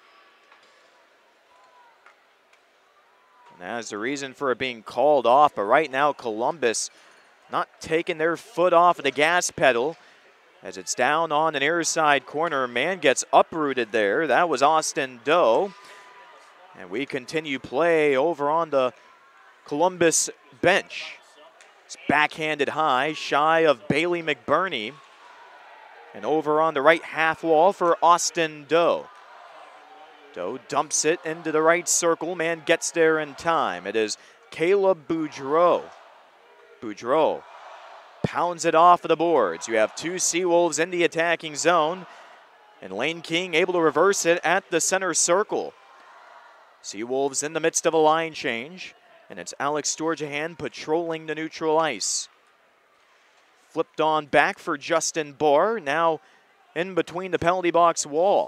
And that's the reason for it being called off, but right now Columbus not taking their foot off of the gas pedal as it's down on the near side corner. Man gets uprooted there. That was Austin Doe. And we continue play over on the Columbus bench. It's backhanded high, shy of Bailey McBurney. And over on the right half wall for Austin Doe. Doe dumps it into the right circle. Man gets there in time. It is Caleb Boudreau. Boudreau pounds it off of the boards. You have 2 Seawolves in the attacking zone. And Lane King able to reverse it at the center circle. Seawolves in the midst of a line change. And it's Alex Storjahan patrolling the neutral ice. Flipped on back for Justin Barr. Now in between the penalty box wall.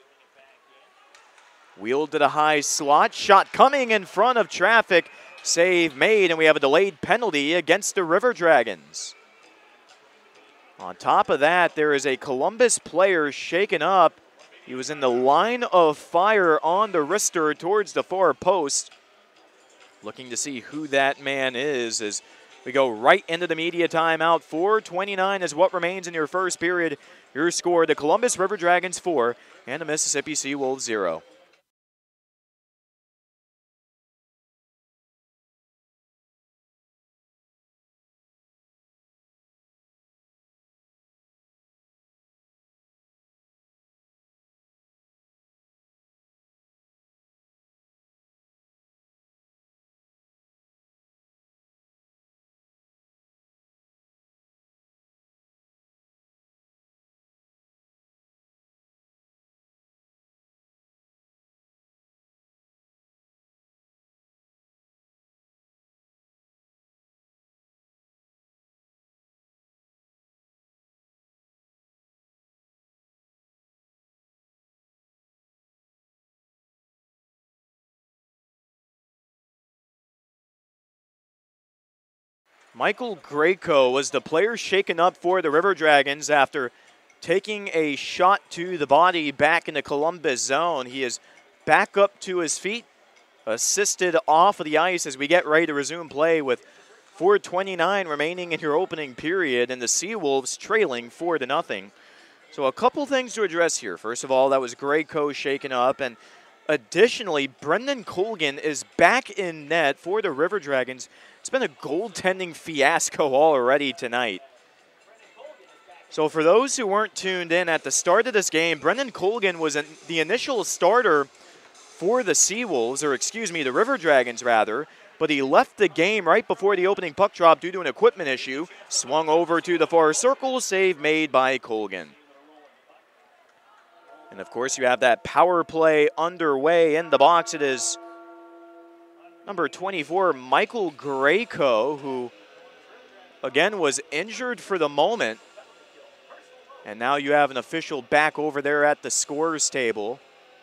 Wheeled to the high slot. Shot coming in front of traffic. Save made, and we have a delayed penalty against the River Dragons. On top of that, there is a Columbus player shaken up. He was in the line of fire on the wrister towards the far post. Looking to see who that man is as we go right into the media timeout. 4:29 is what remains in your first period. Your score, the Columbus River Dragons 4 and the Mississippi Seawolves 0. Michael Grayco was the player shaken up for the River Dragons after taking a shot to the body back in the Columbus zone. He is back up to his feet, assisted off of the ice as we get ready to resume play with 4:29 remaining in your opening period and the Seawolves trailing 4-0. So a couple things to address here. First of all, that was Grayco shaken up, and additionally, Brendan Colgan is back in net for the River Dragons. It's been a goaltending fiasco already tonight. So for those who weren't tuned in at the start of this game, Brendan Colgan was the initial starter for the Seawolves, or excuse me, the River Dragons rather, but he left the game right before the opening puck drop due to an equipment issue. Swung over to the far circle, save made by Colgan. And of course, you have that power play underway in the box. It is number 24, Michael Grayco, who again was injured for the moment. And now you have an official back over there at the scores table.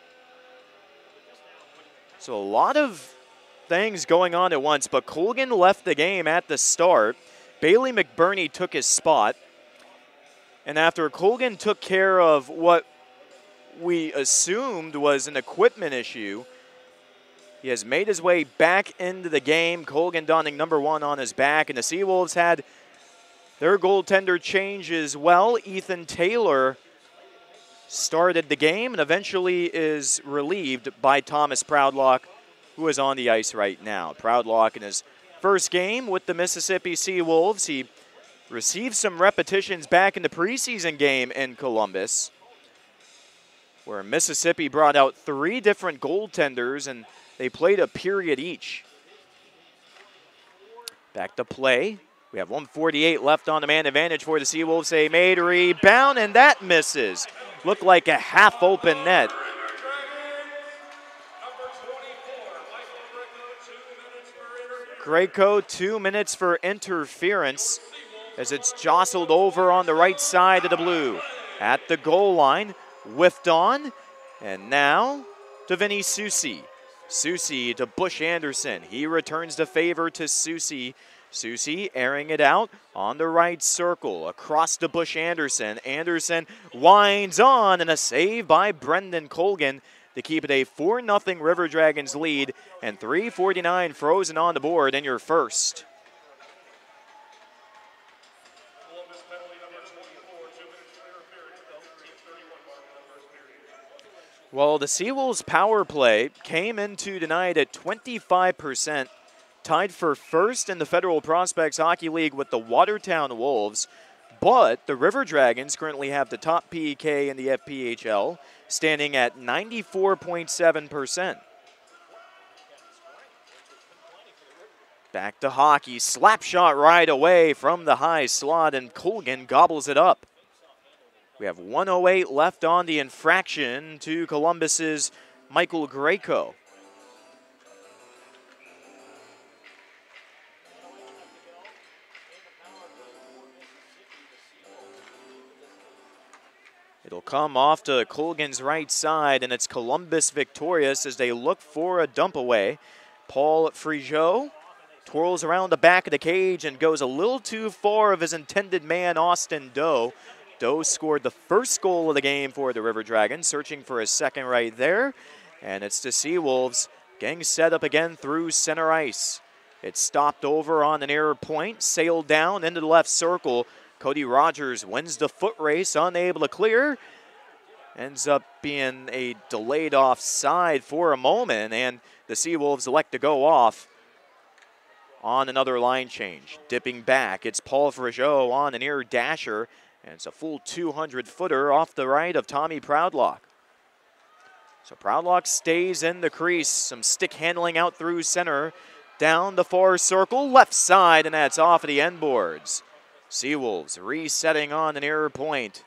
So a lot of things going on at once, but Colgan left the game at the start. Bailey McBurney took his spot. And after Colgan took care of what we assumed was an equipment issue, he has made his way back into the game. Colgan donning number 1 on his back, and the Seawolves had their goaltender change as well. Ethan Taylor started the game and eventually is relieved by Thomas Proudlock, who is on the ice right now. Proudlock in his first game with the Mississippi Seawolves. He received some repetitions back in the preseason game in Columbus, where Mississippi brought out 3 different goaltenders and they played a period each. Back to play. We have 1:48 left on the man advantage for the Seawolves. They made a rebound, and that misses. Looked like a half-open net. Greco, 2 minutes for interference as it's jostled over on the right side of the blue. At the goal line, whiffed on, and now to Vinny Susi. Susi to Bush Anderson. He returns the favor to Susi. Susi airing it out on the right circle across to Bush Anderson. Anderson winds on, and a save by Brendan Colgan to keep it a 4-0 River Dragons lead, and 3:49 frozen on the board in your first. Well, the Seawolves power play came into tonight at 25%, tied for first in the Federal Prospects Hockey League with the Watertown Wolves, but the River Dragons currently have the top PK in the FPHL, standing at 94.7%. Back to hockey, slap shot right away from the high slot, and Colgan gobbles it up. We have 1:08 left on the infraction to Columbus's Michael Greco. It'll come off to Colgan's right side, and it's Columbus victorious as they look for a dump away. Paul Frigeau twirls around the back of the cage and goes a little too far of his intended man, Austin Doe. Doe scored the first goal of the game for the River Dragons, searching for a second right there. And it's the Seawolves getting set up again through center ice. It's stopped over on the near point, sailed down into the left circle. Cody Rogers wins the foot race, unable to clear. Ends up being a delayed offside for a moment, and the Seawolves elect to go off on another line change. Dipping back, it's Paul Frigeau on the near dasher, and it's a full 200-footer off the right of Tommy Proudlock. So Proudlock stays in the crease. Some stick handling out through center. Down the far circle, left side, and that's off of the end boards. Seawolves resetting on the near point.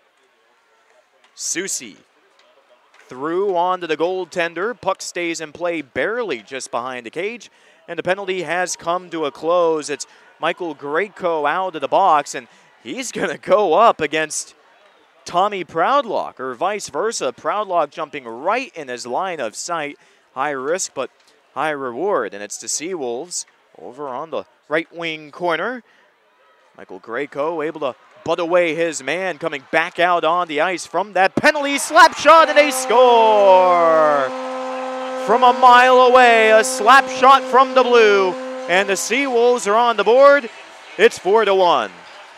Susi through onto the goaltender. Puck stays in play barely just behind the cage, and the penalty has come to a close. It's Michael Greco out of the box, and he's going to go up against Tommy Proudlock, or vice versa. Proudlock jumping right in his line of sight. High risk, but high reward. And it's the Seawolves over on the right wing corner. Michael Greco able to butt away his man, coming back out on the ice from that penalty. Slap shot, and they score! From a mile away, a slap shot from the blue. And the Seawolves are on the board. It's 4-1.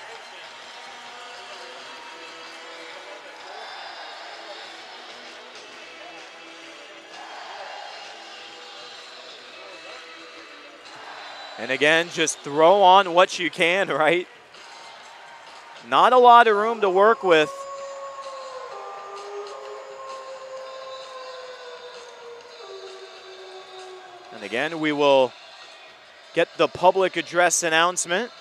And again, just throw on what you can, right? Not a lot of room to work with. And again, we will get the public address announcement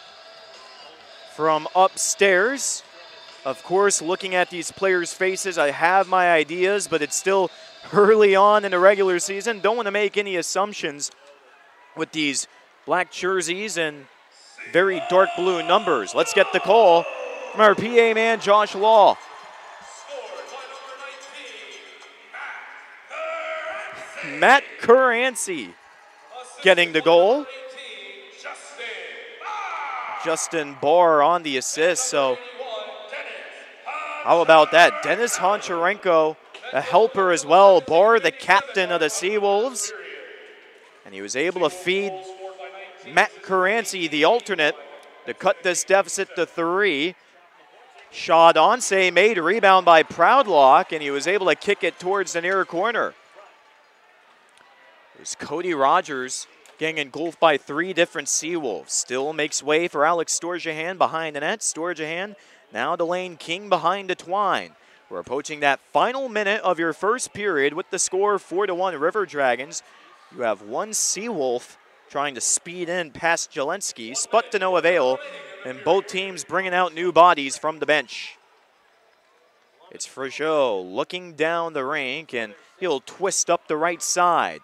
from upstairs. Of course, looking at these players' faces, I have my ideas, but it's still early on in the regular season. Don't want to make any assumptions with these black jerseys and very dark blue numbers. Let's get the call from our PA man, Josh Law. Matt Kurancy getting the goal. Justin Barr on the assist. So how about that? Dennis Honcharenko, a helper as well. Barr, the captain of the Seawolves. And he was able to feed Matt Kurancy, the alternate, to cut this deficit to 3. Shaw-Donce made a rebound by Proudlock, and he was able to kick it towards the near corner. There's Cody Rogers getting engulfed by 3 different Seawolves. Still makes way for Alex Storjahan behind the net. Storjahan now to Lane King behind the twine. We're approaching that final minute of your first period with the score 4-1 River Dragons. You have one Seawolf trying to speed in past Jelensky, but to no avail, and both teams bringing out new bodies from the bench. It's Frageau looking down the rink, and he'll twist up the right side.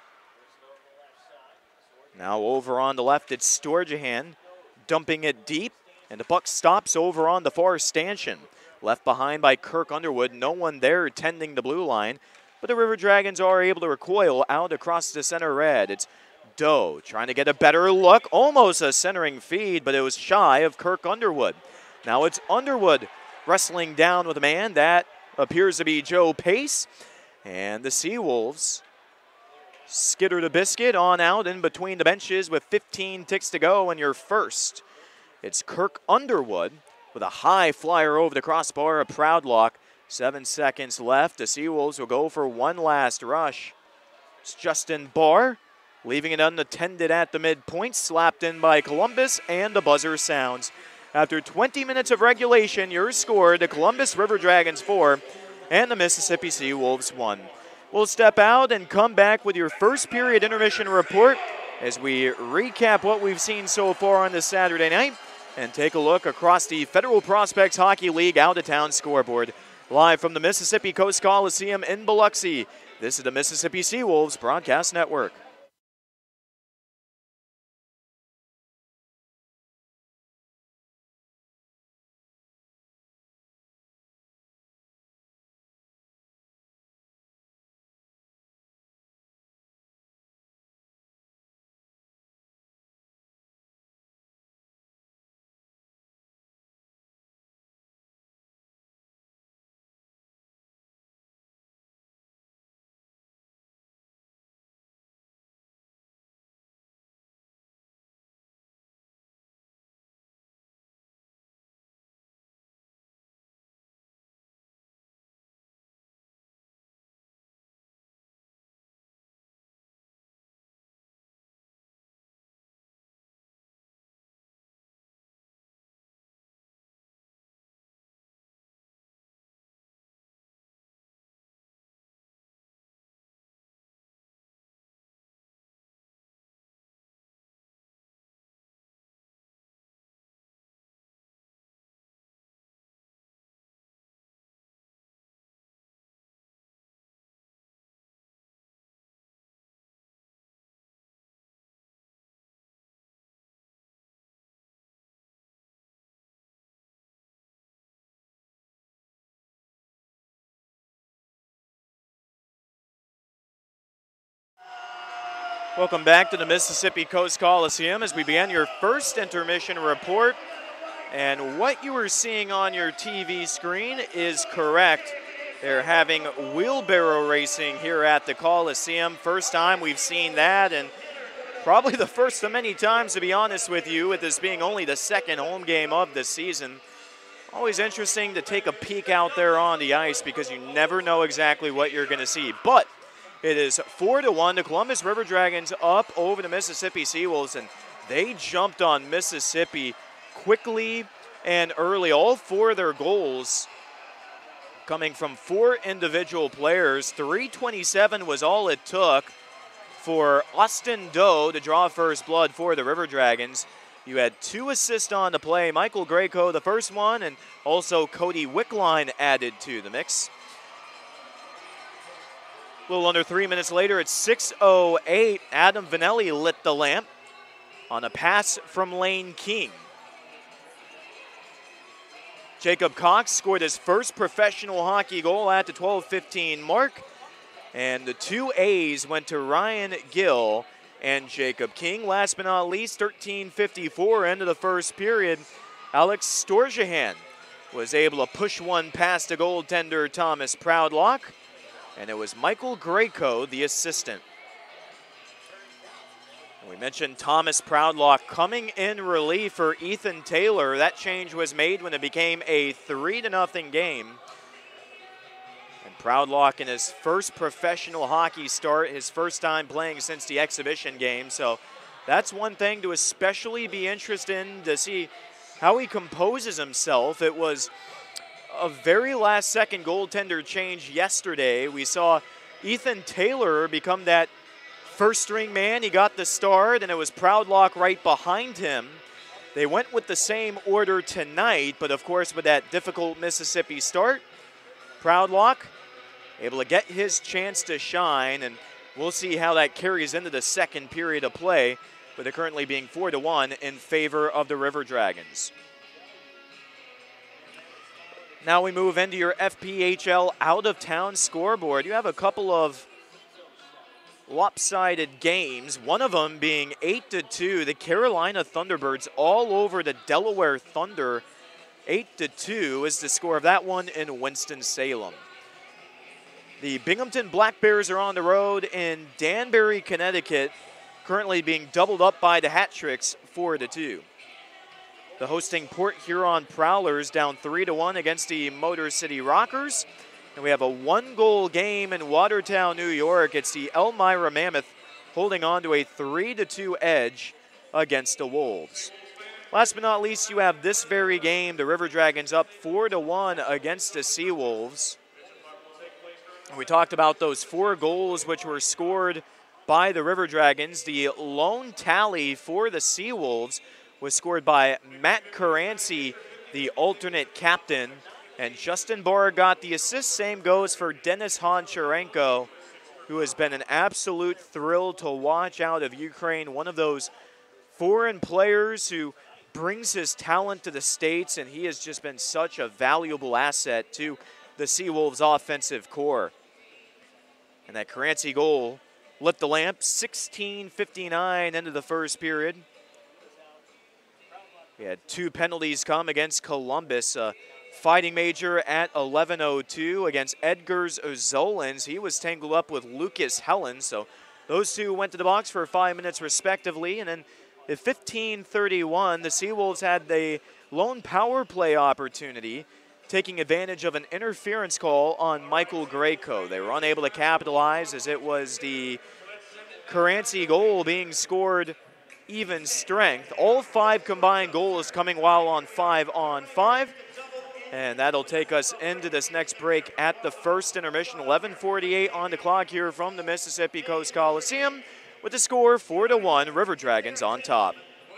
Now over on the left, it's Storjahan dumping it deep, and the puck stops over on the far stanchion. Left behind by Kirk Underwood, no one there tending the blue line, but the River Dragons are able to recoil out across the center red. It's Doe trying to get a better look, almost a centering feed, but it was shy of Kirk Underwood. Now it's Underwood wrestling down with a man. That appears to be Joe Pace, and the Seawolves skitter the biscuit on out in between the benches with 15 ticks to go in your first. It's Kirk Underwood with a high flyer over the crossbar, a Proudlock. 7 seconds left. The Seawolves will go for one last rush. It's Justin Barr leaving it unattended at the midpoint, slapped in by Columbus, and the buzzer sounds. After 20 minutes of regulation, your score, the Columbus River Dragons 4 and the Mississippi Seawolves 1. We'll step out and come back with your first period intermission report as we recap what we've seen so far on this Saturday night and take a look across the Federal Prospects Hockey League out-of-town scoreboard. Live from the Mississippi Coast Coliseum in Biloxi, this is the Mississippi Seawolves Broadcast Network. Welcome back to the Mississippi Coast Coliseum as we begin your first intermission report. And what you are seeing on your TV screen is correct. They're having wheelbarrow racing here at the Coliseum. First time we've seen that, and probably the first of many times, to be honest with you, with this being only the second home game of the season. Always interesting to take a peek out there on the ice because you never know exactly what you're going to see. But it is 4-1. The Columbus River Dragons up over the Mississippi Seawolves, and they jumped on Mississippi quickly and early. All four of their goals coming from four individual players. 3:27 was all it took for Austin Doe to draw first blood for the River Dragons. You had 2 assists on the play. Michael Grayco, the first one, and also Cody Wickline added to the mix. A little under 3 minutes later, it's 6:08. Adam Vanelli lit the lamp on a pass from Lane King. Jacob Cox scored his first professional hockey goal at the 12:15 mark. And the 2 A's went to Ryan Gill and Jacob King. Last but not least, 13:54 into the first period, Alex Storjahan was able to push one past the goaltender Thomas Proudlock. And it was Michael Grayco, the assistant. We mentioned Thomas Proudlock coming in relief for Ethan Taylor. That change was made when it became a 3-0 game. And Proudlock in his first professional hockey start, his first time playing since the exhibition game. So that's one thing to especially be interested in, to see how he composes himself. It was a very last-second goaltender change yesterday. We saw Ethan Taylor become that first string man. He got the start, and it was Proudlock right behind him. They went with the same order tonight, but of course with that difficult Mississippi start, Proudlock able to get his chance to shine, and we'll see how that carries into the second period of play, with it currently being 4-1 in favor of the River Dragons. Now we move into your FPHL out-of-town scoreboard. You have a couple of lopsided games, one of them being 8-2. The Carolina Thunderbirds all over the Delaware Thunder. 8-2 is the score of that one in Winston-Salem. The Binghamton Black Bears are on the road in Danbury, Connecticut, currently being doubled up by the Hat Tricks 4-2. The hosting Port Huron Prowlers down 3-1 against the Motor City Rockers. And we have a one-goal game in Watertown, New York. It's the Elmira Mammoth holding on to a 3-2 edge against the Wolves. Last but not least, you have this very game. The River Dragons up 4-1 against the Seawolves. We talked about those 4 goals which were scored by the River Dragons. The lone tally for the Seawolves was scored by Matt Caranci, the alternate captain. And Justin Barr got the assist. Same goes for Denis Honcharenko, who has been an absolute thrill to watch out of Ukraine. One of those foreign players who brings his talent to the States, and he has just been such a valuable asset to the Seawolves offensive core. And that Caranci goal lit the lamp. 16:59 into the first period. We had 2 penalties come against Columbus. Fighting Major at 11:02 against Edgars Ozolins. He was tangled up with Lucas Helen, so those two went to the box for 5 minutes respectively. And then at 15:31, the Seawolves had the lone power play opportunity, taking advantage of an interference call on Michael Grayco. They were unable to capitalize, as it was the Caranci goal being scored even strength. All 5 combined goals coming while on 5-on-5. And that'll take us into this next break at the first intermission. 11:48 on the clock here from the Mississippi Coast Coliseum, with the score 4-1, River Dragons on top.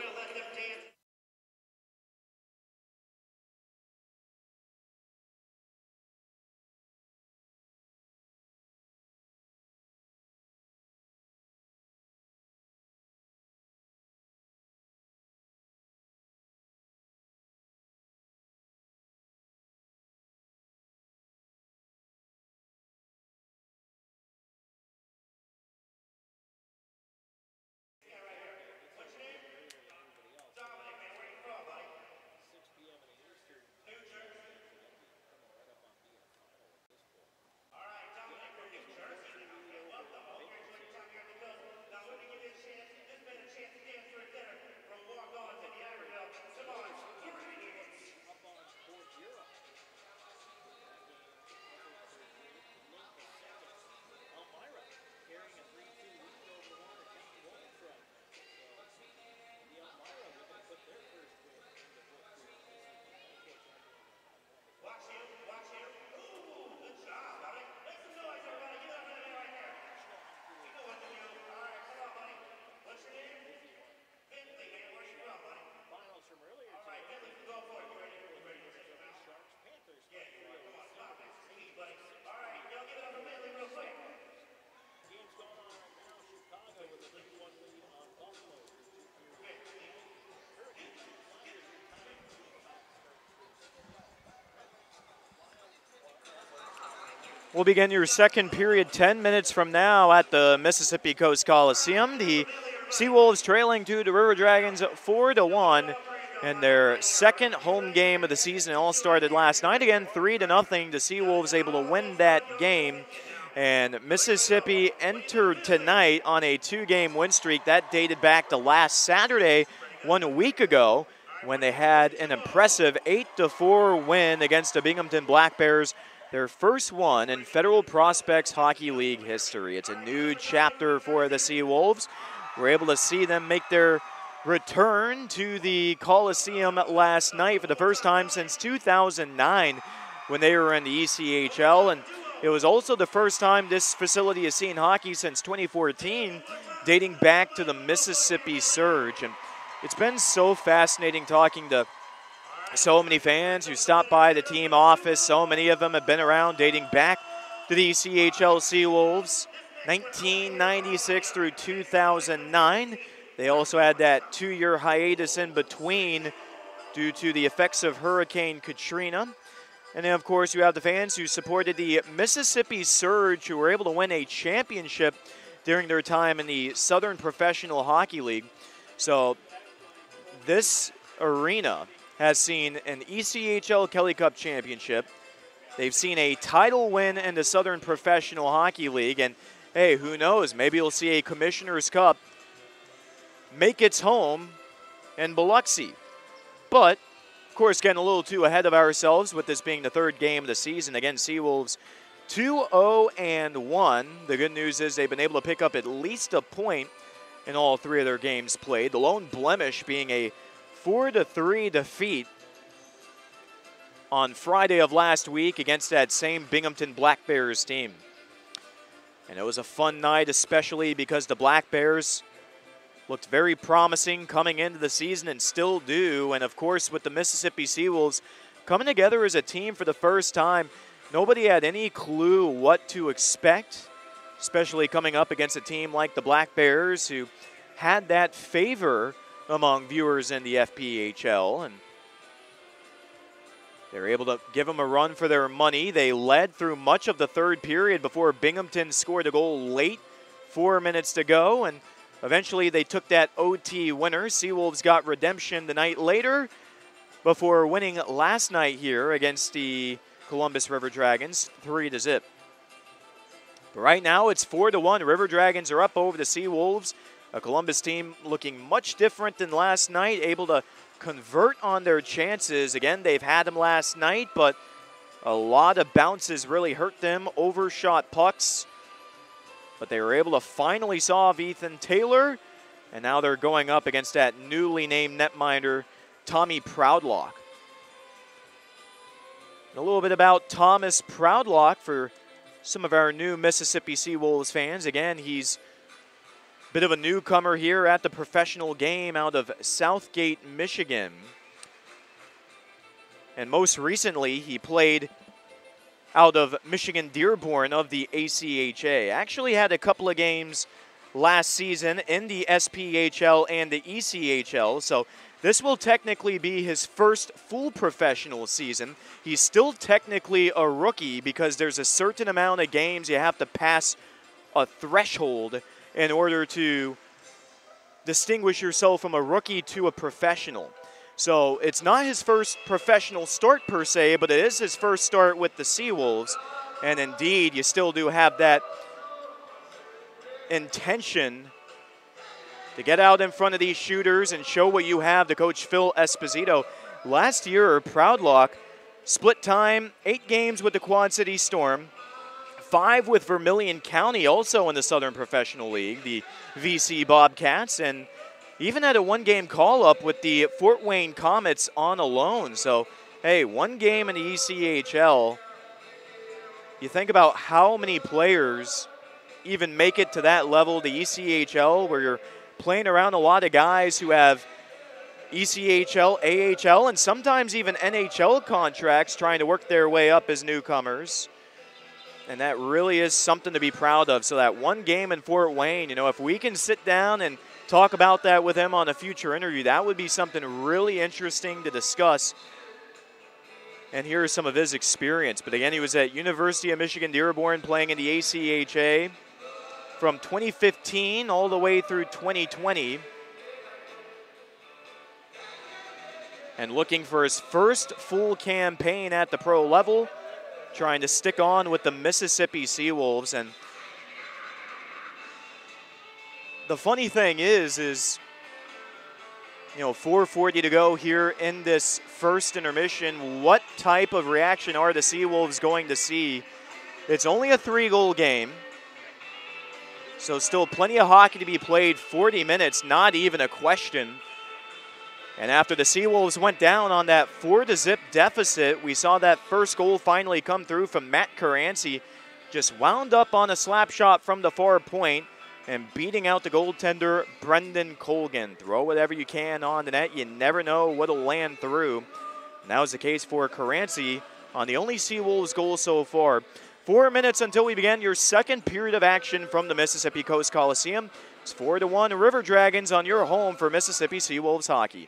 We'll begin your second period 10 minutes from now at the Mississippi Coast Coliseum. The Seawolves trailing to the River Dragons 4-1 in their second home game of the season. It all started last night. Again, 3-0. The Seawolves able to win that game. And Mississippi entered tonight on a 2-game win streak. That dated back to last Saturday, 1 week ago, when they had an impressive 8-4 win against the Binghamton Black Bears. Their first one in Federal Prospects Hockey League history. It's a new chapter for the Seawolves. We're able to see them make their return to the Coliseum last night for the first time since 2009 when they were in the ECHL. And it was also the first time this facility has seen hockey since 2014, dating back to the Mississippi Surge. And it's been so fascinating talking to so many fans who stop by the team office. So many of them have been around dating back to the ECHL Seawolves, 1996 through 2009. They also had that 2-year hiatus in between due to the effects of Hurricane Katrina. And then, of course, you have the fans who supported the Mississippi Surge, who were able to win a championship during their time in the Southern Professional Hockey League. So this arena has seen an ECHL Kelly Cup championship. They've seen a title win in the Southern Professional Hockey League. And, hey, who knows? Maybe you'll see a Commissioner's Cup make its home in Biloxi. But, of course, getting a little too ahead of ourselves with this being the third game of the season. Again, Seawolves 2-0-1. The good news is they've been able to pick up at least a point in all 3 of their games played. The lone blemish being a 4-3 defeat on Friday of last week against that same Binghamton Black Bears team. And it was a fun night, especially because the Black Bears looked very promising coming into the season and still do. And, of course, with the Mississippi Seawolves coming together as a team for the first time, nobody had any clue what to expect, especially coming up against a team like the Black Bears, who had that favor among viewers in the FPHL. And they were able to give them a run for their money. They led through much of the third period before Binghamton scored a goal late, 4 minutes to go, and eventually they took that OT winner. Seawolves got redemption the night later before winning last night here against the Columbus River Dragons, 3-0. But right now it's 4-1. River Dragons are up over the Seawolves. A Columbus team looking much different than last night, able to convert on their chances. Again, they've had them last night, but a lot of bounces really hurt them, overshot pucks. But they were able to finally solve Ethan Taylor, and now they're going up against that newly named netminder, Tommy Proudlock. And a little bit about Thomas Proudlock for some of our new Mississippi Seawolves fans. Again, he's a bit of a newcomer here at the professional game out of Southgate, Michigan. And most recently, he played out of Michigan Dearborn of the ACHA. Actually had a couple of games last season in the SPHL and the ECHL, so this will technically be his first full professional season. He's still technically a rookie because there's a certain amount of games you have to pass a threshold in order to distinguish yourself from a rookie to a professional. So it's not his first professional start per se, but it is his first start with the Seawolves. And indeed, you still do have that intention to get out in front of these shooters and show what you have to Coach Phil Esposito. Last year, Proudlock split time, 8 games with the Quad City Storm, 5 with Vermilion County, also in the Southern Professional League, the VC Bobcats, and even had a 1-game call-up with the Fort Wayne Comets on a loan. So, hey, 1 game in the ECHL. You think about how many players even make it to that level, the ECHL, where you're playing around a lot of guys who have ECHL, AHL, and sometimes even NHL contracts trying to work their way up as newcomers. And that really is something to be proud of. So that 1 game in Fort Wayne, you know, if we can sit down and talk about that with him on a future interview, that would be something really interesting to discuss and hear some of his experience. But again, he was at University of Michigan Dearborn playing in the ACHA from 2015 all the way through 2020. And looking for his first full campaign at the pro level, trying to stick on with the Mississippi Seawolves. And the funny thing is, you know, 4:40 to go here in this first intermission. What type of reaction are the Seawolves going to see? It's only a 3-goal game, so still plenty of hockey to be played. 40 minutes, not even a question. And after the Seawolves went down on that 4-0 deficit, we saw that first goal finally come through from Matt Caranci. Just wound up on a slap shot from the far point. and beating out the goaltender, Brendan Colgan. Throw whatever you can on the net. You never know what'll land through. And that was the case for Caranci on the only Seawolves goal so far. 4 minutes until we begin your second period of action from the Mississippi Coast Coliseum. It's 4-1 River Dragons on your home for Mississippi Seawolves hockey.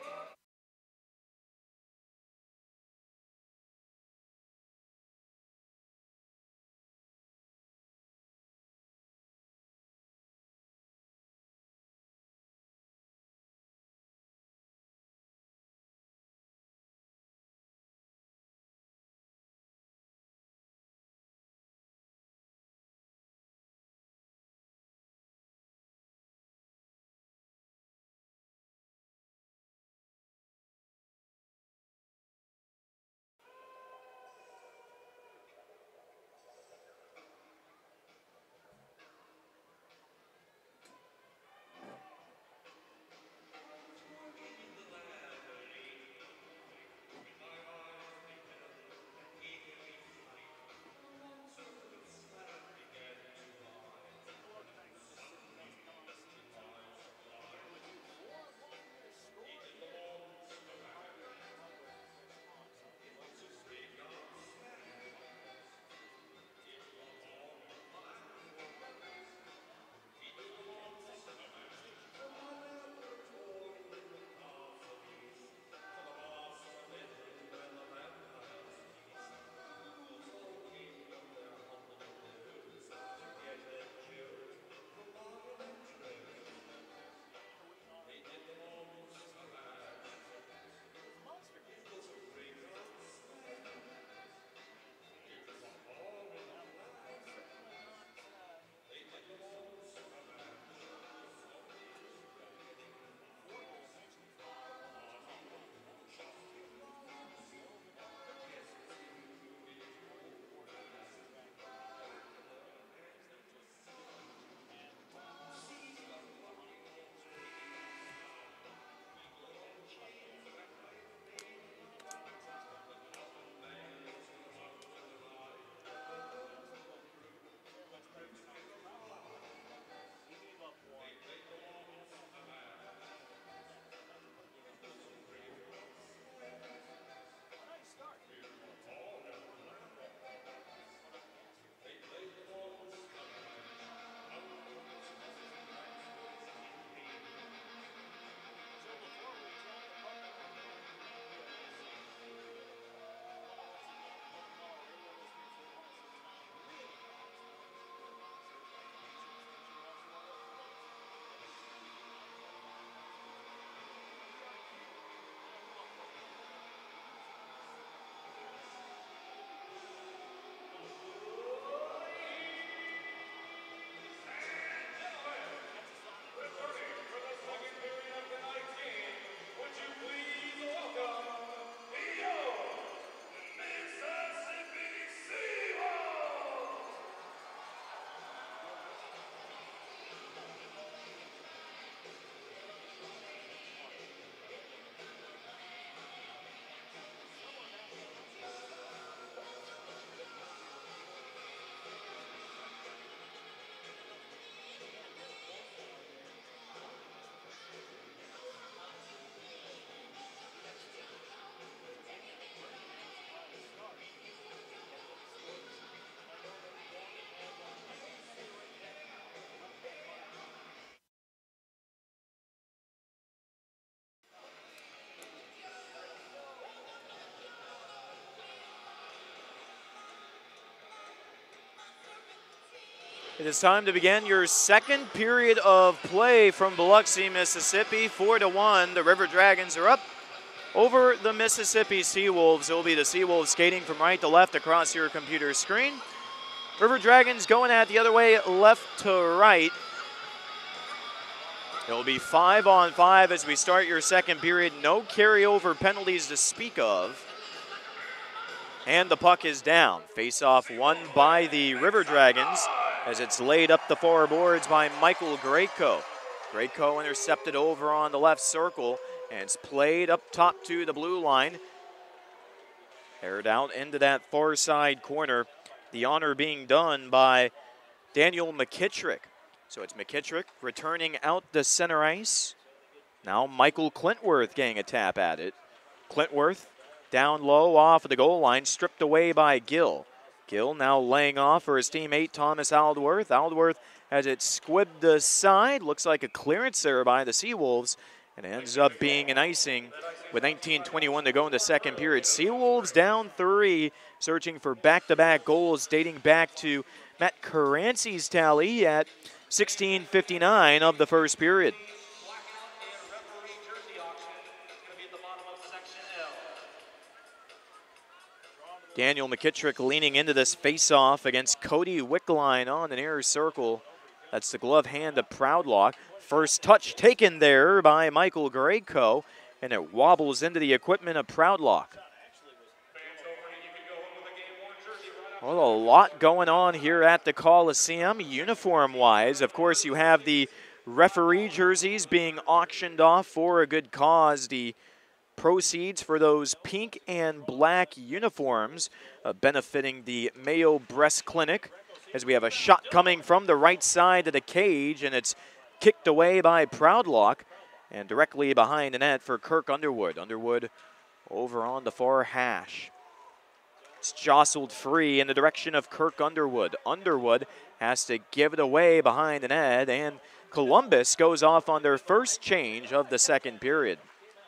It is time to begin your second period of play from Biloxi, Mississippi. 4-1, the River Dragons are up over the Mississippi Seawolves. It will be the Seawolves skating from right to left across your computer screen. River Dragons going at the other way, left to right. It will be 5-on-5 as we start your second period. No carryover penalties to speak of. And the puck is down. Face-off won by the River Dragons as it's laid up the far boards by Michael Greco. Greco intercepted over on the left circle, and it's played up top to the blue line. Aired out into that far side corner. The honor being done by Daniel McKittrick. So it's McKittrick returning out the center ice. Now Michael Clintworth getting a tap at it. Clintworth down low off of the goal line, stripped away by Gill. Gill now laying off for his teammate Thomas Aldworth. Aldworth has it squibbed aside. Looks like a clearance there by the Seawolves. And it ends up being an icing with 19:21 to go in the second period. Seawolves down 3, searching for back-to-back goals dating back to Matt Carancy's tally at 16:59 of the first period. Daniel McKittrick leaning into this face-off against Cody Wickline on the near circle. That's the glove hand of Proudlock. First touch taken there by Michael Grayco, and it wobbles into the equipment of Proudlock. Well, a lot going on here at the Coliseum, uniform-wise. Of course, you have the referee jerseys being auctioned off for a good cause. The proceeds for those pink and black uniforms benefiting the Mayo Breast Clinic, as we have a shot coming from the right side of the cage, and it's kicked away by Proudlock and directly behind the net for Kirk Underwood. Underwood over on the far hash. It's jostled free in the direction of Kirk Underwood. Underwood has to give it away behind the net, and Columbus goes off on their first change of the second period.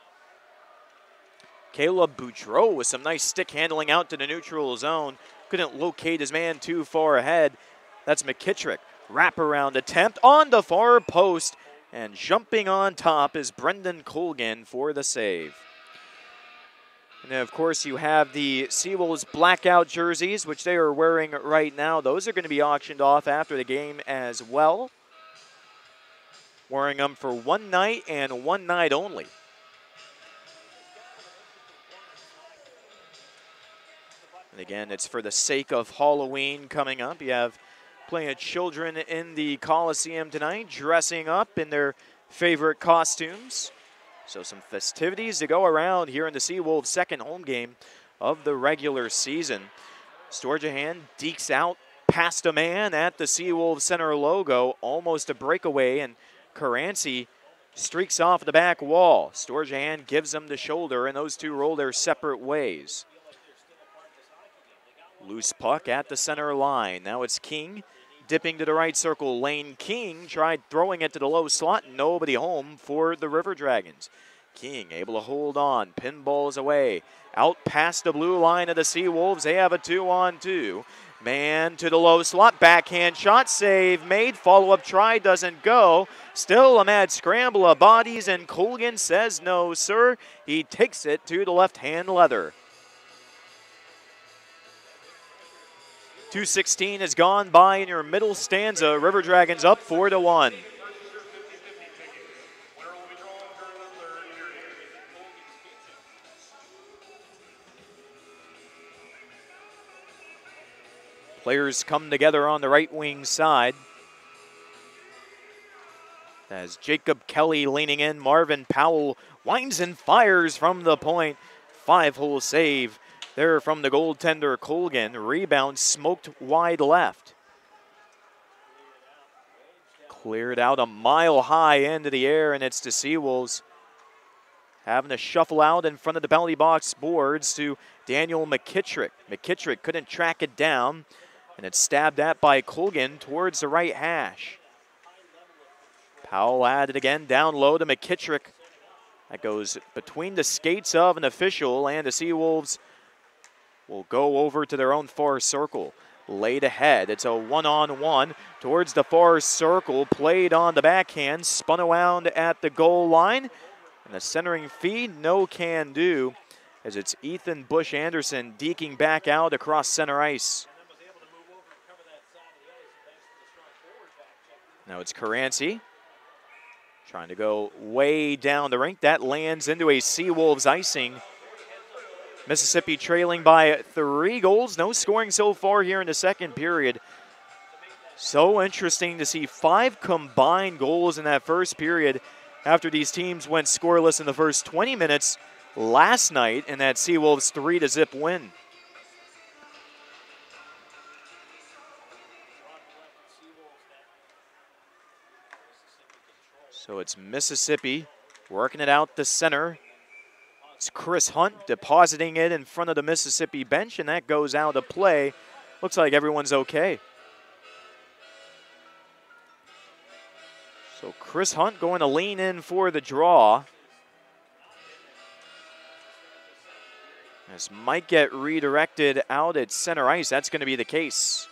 Caleb Boudreau with some nice stick handling out to the neutral zone. Couldn't locate his man too far ahead. That's McKittrick. Wraparound attempt on the far post, and jumping on top is Brendan Colgan for the save. And then of course you have the Seawolves blackout jerseys, which they are wearing right now. Those are going to be auctioned off after the game as well. Wearing them for one night and one night only. And again, it's for the sake of Halloween coming up. You have plenty of children in the Coliseum tonight, dressing up in their favorite costumes. So some festivities to go around here in the Seawolves' second home game of the regular season. Storjahan dekes out past a man at the Seawolves center logo, almost a breakaway, and Carancy streaks off the back wall. Storjahan gives him the shoulder, and those two roll their separate ways. Loose puck at the center line. Now it's King dipping to the right circle. Lane King tried throwing it to the low slot. Nobody home for the River Dragons. King able to hold on. Pinballs away. Out past the blue line of the Seawolves. They have a 2-on-2. Man to the low slot. Backhand shot. Save made. Follow-up try doesn't go. Still a mad scramble of bodies, and Colgan says no, sir. He takes it to the left-hand leather. 2:16 has gone by in your middle stanza. River Dragons up 4-1. Players come together on the right wing side. As Jacob Kelly leaning in, Marvin Powell winds and fires from the point. 5-hole save there from the goaltender Colgan. Rebound smoked wide left. Cleared out a mile high into the air, and it's the Seawolves having to shuffle out in front of the penalty box boards to Daniel McKittrick. McKittrick couldn't track it down, and it's stabbed at by Colgan towards the right hash. Powell added again down low to McKittrick. That goes between the skates of an official, and the Seawolves will go over to their own far circle. Laid ahead. It's a one-on-one towards the far circle. Played on the backhand. Spun around at the goal line. And the centering feed, no can do, as it's Ethan Bush Anderson deking back out across center ice. Now it's Carancy trying to go way down the rink. That lands into a Seawolves icing. Mississippi trailing by 3 goals. No scoring so far here in the second period. So interesting to see 5 combined goals in that first period after these teams went scoreless in the first 20 minutes last night in that Seawolves 3-0 win. So it's Mississippi working it out the center. It's Chris Hunt depositing it in front of the Mississippi bench, and that goes out of play. Looks like everyone's okay. So Chris Hunt going to lean in for the draw. This might get redirected out at center ice. That's going to be the case.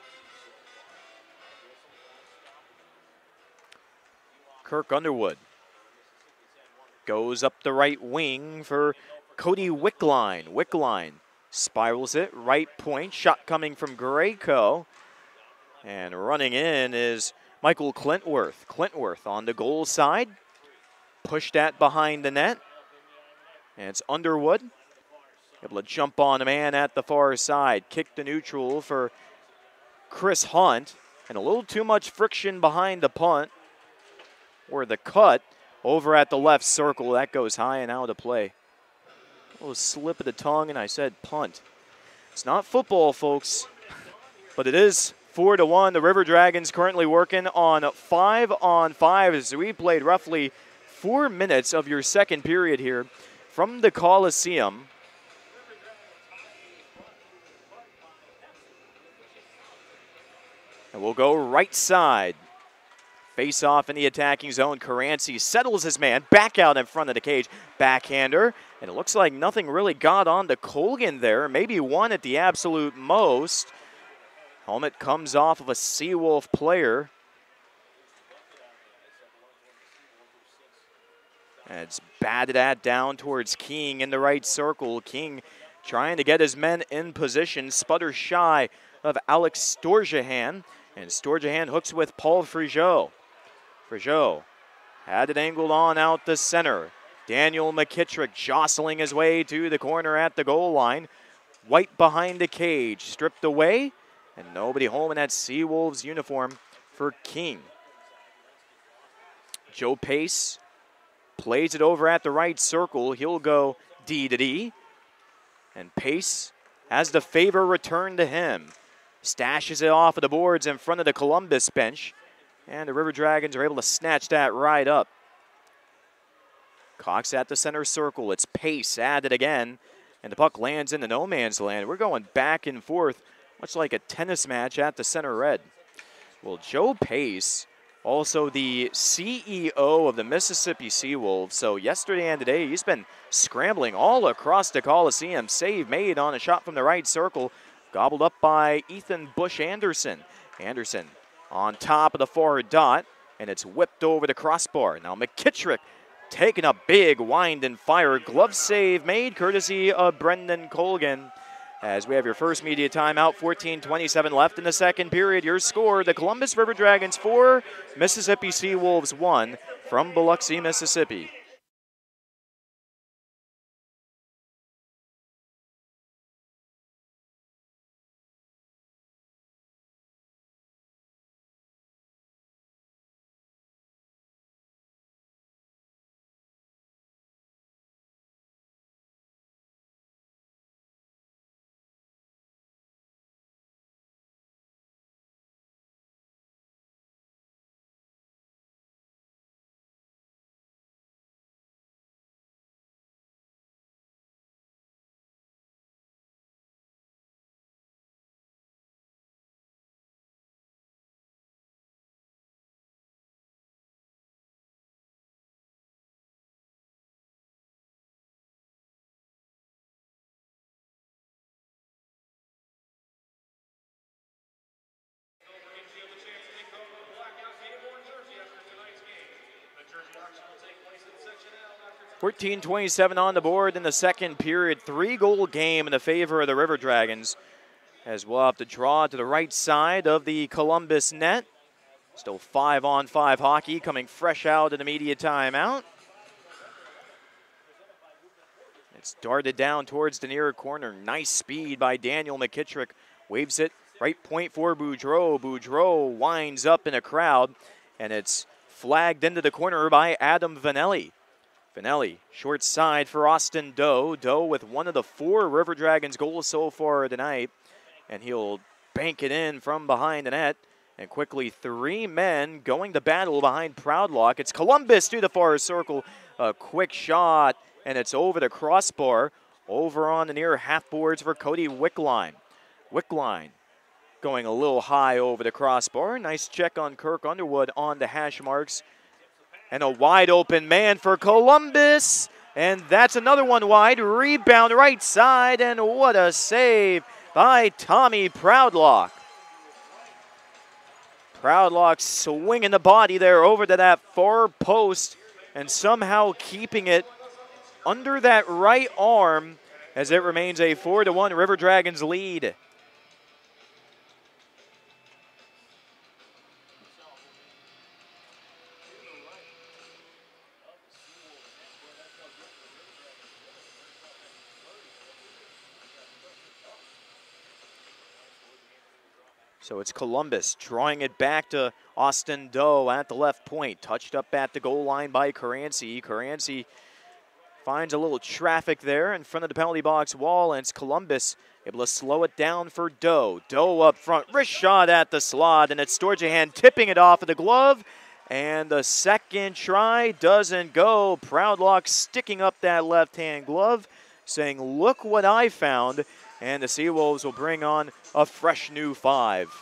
Kirk Underwood goes up the right wing for Cody Wickline. Wickline spirals it, right point, shot coming from Grayco. And running in is Michael Clintworth. Clintworth on the goal side, pushed at behind the net. And it's Underwood, able to jump on a man at the far side, kick the neutral for Chris Hunt. And a little too much friction behind the punt, or the cut, over at the left circle. That goes high and out of play. A little slip of the tongue, and I said punt. It's not football, folks, but it is 4-1. The River Dragons currently working on 5-on-5 as we played roughly 4 minutes of your second period here from the Coliseum. And we'll go right side. Face off in the attacking zone. Caranci settles his man back out in front of the cage. Backhander. And it looks like nothing really got on to Colgan there. Maybe one at the absolute most. Helmet comes off of a Seawolf player. And it's batted at down towards King in the right circle. King trying to get his men in position. Sputter shy of Alex Storjahan. And Storjahan hooks with Paul Frigeau. Frigeau had it angled on out the center. Daniel McKittrick jostling his way to the corner at the goal line. White behind the cage, stripped away, and nobody home in that Seawolves uniform for King. Joe Pace plays it over at the right circle. He'll go D to D, and Pace has the favor returned to him. Stashes it off of the boards in front of the Columbus bench. And the River Dragons are able to snatch that right up. Cox at the center circle. It's Pace at it again. And the puck lands into no man's land. We're going back and forth, much like a tennis match at the center red. Well, Joe Pace, also the CEO of the Mississippi Seawolves. So yesterday and today, he's been scrambling all across the Coliseum. Save made on a shot from the right circle. Gobbled up by Ethan Bush Anderson. Anderson on top of the forward dot, and it's whipped over the crossbar. Now McKittrick taking a big wind and fire. Glove save made courtesy of Brendan Colgan. As we have your first media timeout, 14:27 left in the second period. Your score, the Columbus River Dragons 4, Mississippi Seawolves 1 from Biloxi, Mississippi. Gives you the chance to take home a blackout game-worn jersey after tonight's game. The jersey auction will take place in Section L after 14:27 on the board in the second period. 3-goal game in the favor of the River Dragons, as we'll have to draw to the right side of the Columbus net. Still 5-on-5 hockey coming fresh out of the media timeout. It's darted down towards the near corner. Nice speed by Daniel McKittrick. Waves it right point for Boudreau. Boudreau winds up in a crowd, and it's flagged into the corner by Adam Vanelli. Vanelli, short side for Austin Doe. Doe with one of the 4 River Dragons goals so far tonight, and he'll bank it in from behind the net. And quickly 3 men going to battle behind Proudlock. It's Columbus to the far circle. A quick shot, and it's over the crossbar. Over on the near half boards for Cody Wickline. Wickline going a little high over the crossbar. Nice check on Kirk Underwood on the hash marks. And a wide open man for Columbus. And that's another one wide. Rebound right side, and what a save by Tommy Proudlock. Proudlock swinging the body there over to that far post and somehow keeping it under that right arm as it remains a 4-1 River Dragons lead. So it's Columbus drawing it back to Austin Doe at the left point. Touched up at the goal line by Caranci. Caranci finds a little traffic there in front of the penalty box wall, and it's Columbus able to slow it down for Doe. Doe up front, wrist shot at the slot, and it's Storjahan tipping it off of the glove. And the second try doesn't go. Proudlock sticking up that left-hand glove, saying, look what I found. And the Seawolves will bring on a fresh new 5.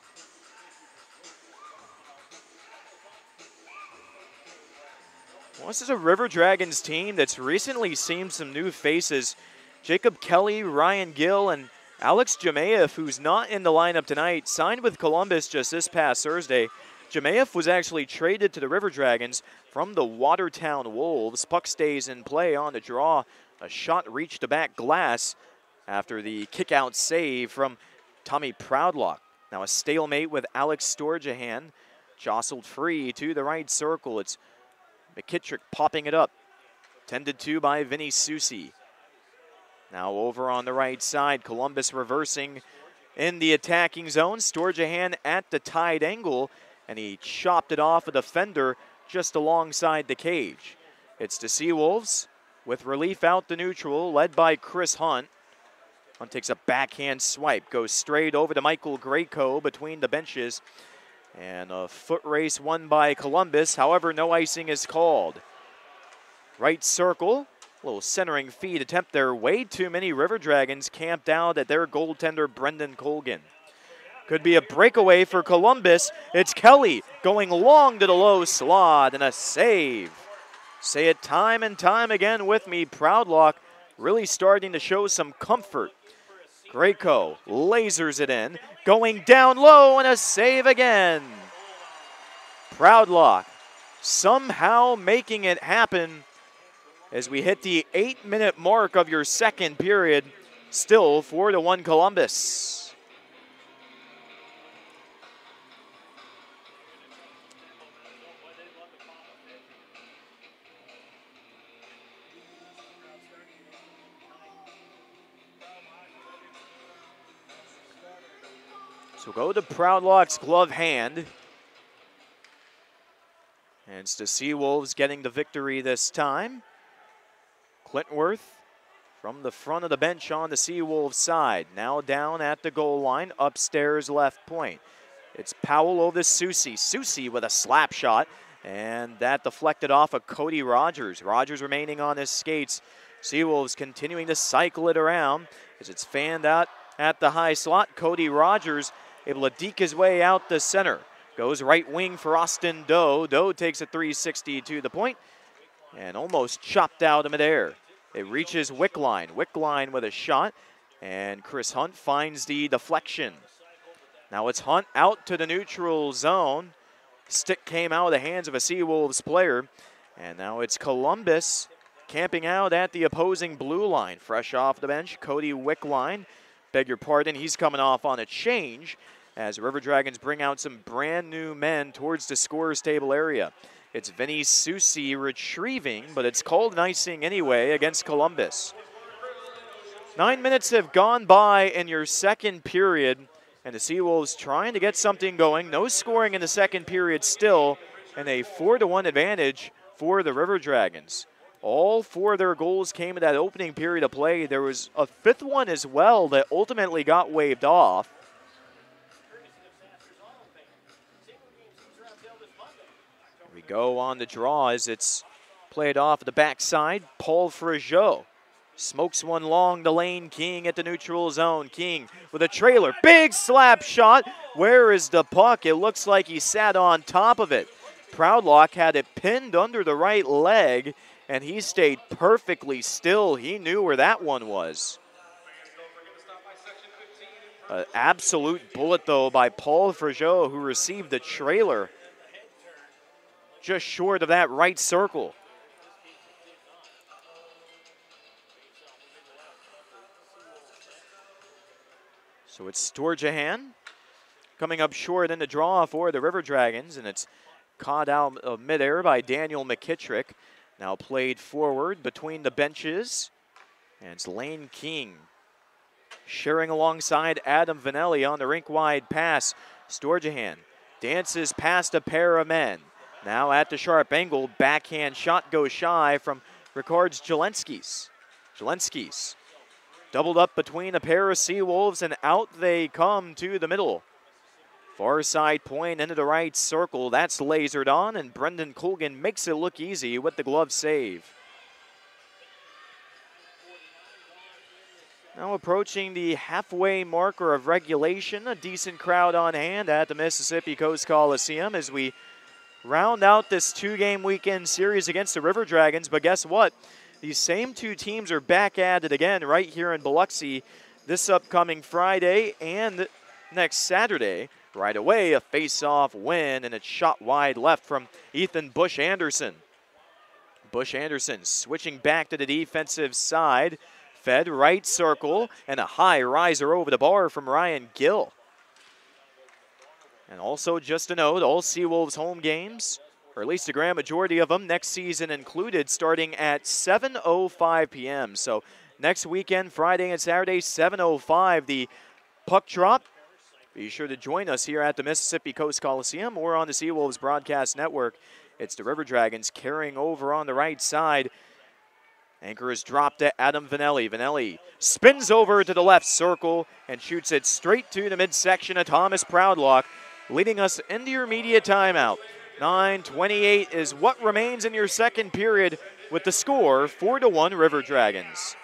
Well, this is a River Dragons team that's recently seen some new faces. Jacob Kelly, Ryan Gill, and Alex Jemayev, who's not in the lineup tonight, signed with Columbus just this past Thursday. Jemayev was actually traded to the River Dragons from the Watertown Wolves. Puck stays in play on the draw. A shot reached the back glass after the kick-out save from Tommy Proudlock. Now a stalemate with Alex Storjahan. Jostled free to the right circle. It's McKittrick popping it up. Tended to by Vinny Susi. Now over on the right side, Columbus reversing in the attacking zone. Storjahan at the tight angle, and he chopped it off a defender just alongside the cage. It's the Seawolves with relief out the neutral, led by Chris Hunt. Hunt takes a backhand swipe, goes straight over to Michael Grayco between the benches. And a foot race won by Columbus. However, no icing is called. Right circle, a little centering feed attempt there. Way too many River Dragons camped out at their goaltender, Brendan Colgan. Could be a breakaway for Columbus. It's Kelly going long to the low slot and a save. Say it time and time again with me. Proudlock really starting to show some comfort. Grayco lasers it in, going down low and a save again. Proudlock somehow making it happen as we hit the 8-minute mark of your second period. Still 4-1 Columbus. So go to Proudlock's glove hand. And it's the Seawolves getting the victory this time. Clintworth from the front of the bench on the Seawolves side. Now down at the goal line, upstairs left point. It's Powell over Susi. Susi with a slap shot, and that deflected off of Cody Rogers. Rogers remaining on his skates. Seawolves continuing to cycle it around as it's fanned out at the high slot. Cody Rogers able to deke his way out the center. Goes right wing for Austin Doe. Doe takes a 360 to the point and almost chopped out of midair. It reaches Wickline. Wickline with a shot, and Chris Hunt finds the deflection. Now it's Hunt out to the neutral zone. Stick came out of the hands of a Seawolves player, and now it's Columbus camping out at the opposing blue line. Fresh off the bench, Cody Wickline. Beg your pardon, he's coming off on a change as River Dragons bring out some brand new men towards the scorer's table area. It's Vinny Susi retrieving, but it's called an icing anyway against Columbus. 9 minutes have gone by in your second period, and the Seawolves trying to get something going. No scoring in the second period still, and a 4-1 advantage for the River Dragons. All 4 of their goals came in that opening period of play. There was a 5th one as well that ultimately got waved off. We go on the draw as it's played off the backside. Paul Frageau smokes one long to Lane King at the neutral zone. King with a trailer. Big slap shot. Where is the puck? It looks like he sat on top of it. Proudlock had it pinned under the right leg, and he stayed perfectly still. He knew where that one was. An absolute bullet, though, by Paul Frageau, who received the trailer just short of that right circle. So it's Storjahan coming up short in the draw for the River Dragons, and it's caught out of midair by Daniel McKittrick. Now played forward between the benches, and it's Lane King sharing alongside Adam Vanelli on the rink-wide pass. Storjahan dances past a pair of men. Now at the sharp angle, backhand shot goes shy from Ricards Jelenskis. Jelenskis doubled up between a pair of Seawolves, and out they come to the middle. Far side point into the right circle. That's lasered on, and Brendan Colgan makes it look easy with the glove save. Now approaching the halfway marker of regulation, a decent crowd on hand at the Mississippi Coast Coliseum as we round out this two-game weekend series against the River Dragons. But guess what? These same two teams are back at it again right here in Biloxi this upcoming Friday and next Saturday. Right away, a face-off win, and it's shot wide left from Ethan Bush Anderson. Bush Anderson switching back to the defensive side. Fed right circle, and a high riser over the bar from Ryan Gill. And also just a note, all Seawolves home games, or at least a grand majority of them, next season included, starting at 7:05 p.m. So next weekend, Friday and Saturday, 7:05, the puck drop. Be sure to join us here at the Mississippi Coast Coliseum or on the Seawolves Broadcast Network. It's the River Dragons carrying over on the right side. Anchor is dropped to Adam Vanelli. Vanelli spins over to the left circle and shoots it straight to the midsection of Thomas Proudlock, leading us into your media timeout. 9:28 is what remains in your second period with the score 4-1 River Dragons.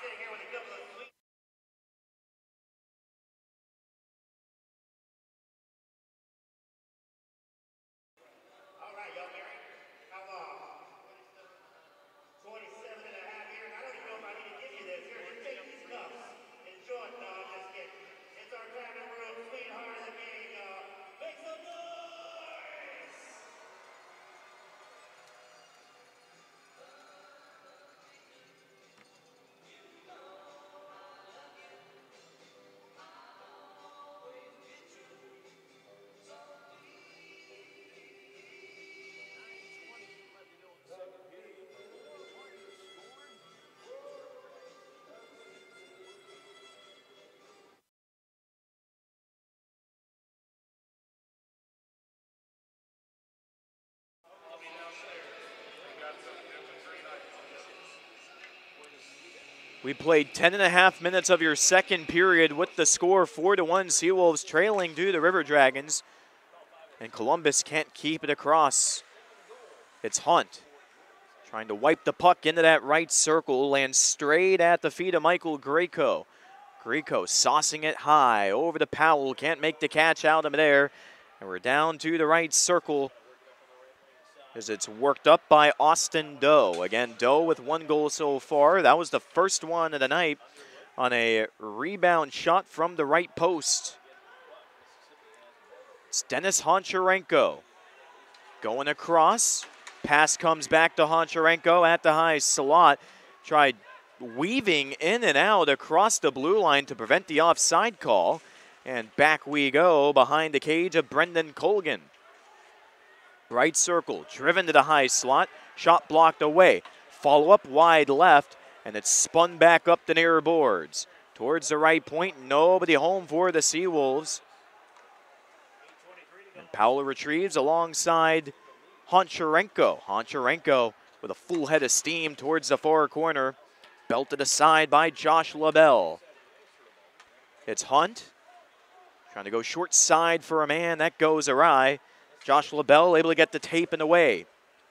We played 10.5 minutes of your second period with the score 4-1. Seawolves trailing to the River Dragons. And Columbus can't keep it across. It's Hunt trying to wipe the puck into that right circle. Lands straight at the feet of Michael Greco. Greco saucing it high over to Powell. Can't make the catch out of midair. And we're down to the right circle as it's worked up by Austin Doe. Again, Doe with one goal so far. That was the first one of the night on a rebound shot from the right post. It's Dennis Honcharenko going across. Pass comes back to Honcharenko at the high slot. Tried weaving in and out across the blue line to prevent the offside call. And back we go behind the cage of Brendan Colgan. Right circle, driven to the high slot, shot blocked away. Follow up wide left, and it's spun back up the near boards. Towards the right point, nobody home for the Seawolves. And Powell retrieves alongside Honcharenko. Honcharenko with a full head of steam towards the far corner. Belted aside by Josh LaBelle. It's Hunt trying to go short side for a man. That goes awry. Josh LaBelle able to get the tape in the way.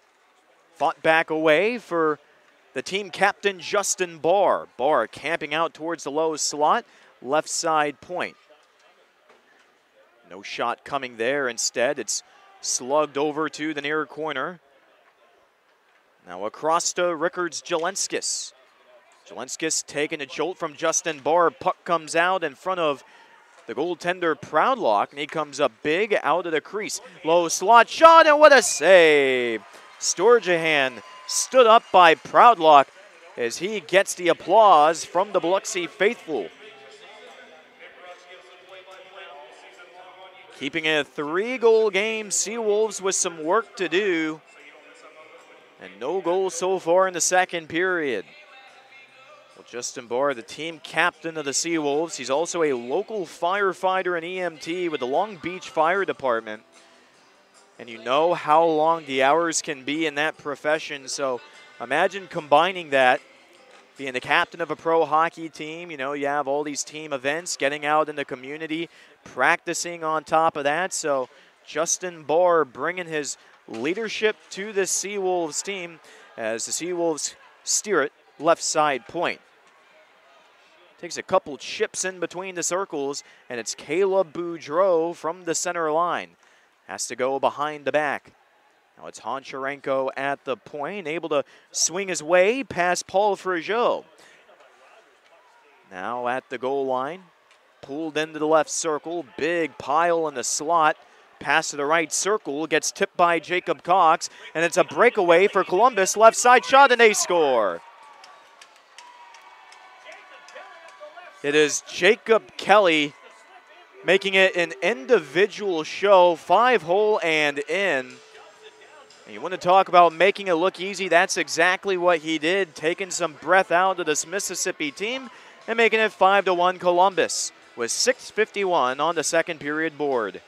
Fought back away for the team captain, Justin Barr. Barr camping out towards the low slot, left side point. No shot coming there. Instead, it's slugged over to the near corner. Now across to Rickards Jelenskis. Jelenskis taking a jolt from Justin Barr. Puck comes out in front of the goaltender Proudlock, and he comes up big out of the crease. Low slot shot, and what a save! Storjahan stood up by Proudlock as he gets the applause from the Biloxi faithful. Keeping it a 3-goal game, Seawolves with some work to do. And no goals so far in the second period. Well, Justin Barr, the team captain of the Seawolves. He's also a local firefighter and EMT with the Long Beach Fire Department. And you know how long the hours can be in that profession. So imagine combining that, being the captain of a pro hockey team. You know, you have all these team events, getting out in the community, practicing on top of that. So Justin Barr bringing his leadership to the Seawolves team as the Seawolves steer it left side point. Takes a couple chips in between the circles, and it's Caleb Boudreau from the center line. Has to go behind the back. Now it's Honcharenko at the point, able to swing his way past Paul Frigeau. Now at the goal line, pulled into the left circle, big pile in the slot. Pass to the right circle, gets tipped by Jacob Cox, and it's a breakaway for Columbus. Left side shot, and they score. It is Jacob Kelly making it an individual show, 5-hole and in. And you want to talk about making it look easy, that's exactly what he did, taking some breath out of this Mississippi team and making it 5-1 Columbus with 6:51 on the second period board.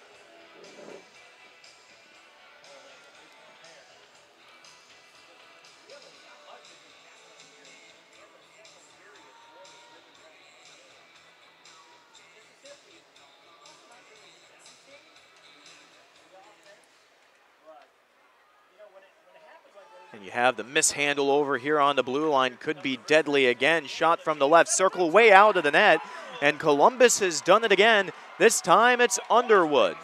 And you have the mishandle over here on the blue line. Could be deadly again. Shot from the left circle, way out of the net. And Columbus has done it again. This time it's Underwood.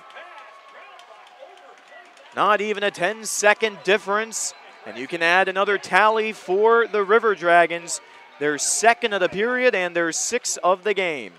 Not even a 10-second difference. And you can add another tally for the River Dragons. Their second of the period and their sixth of the game.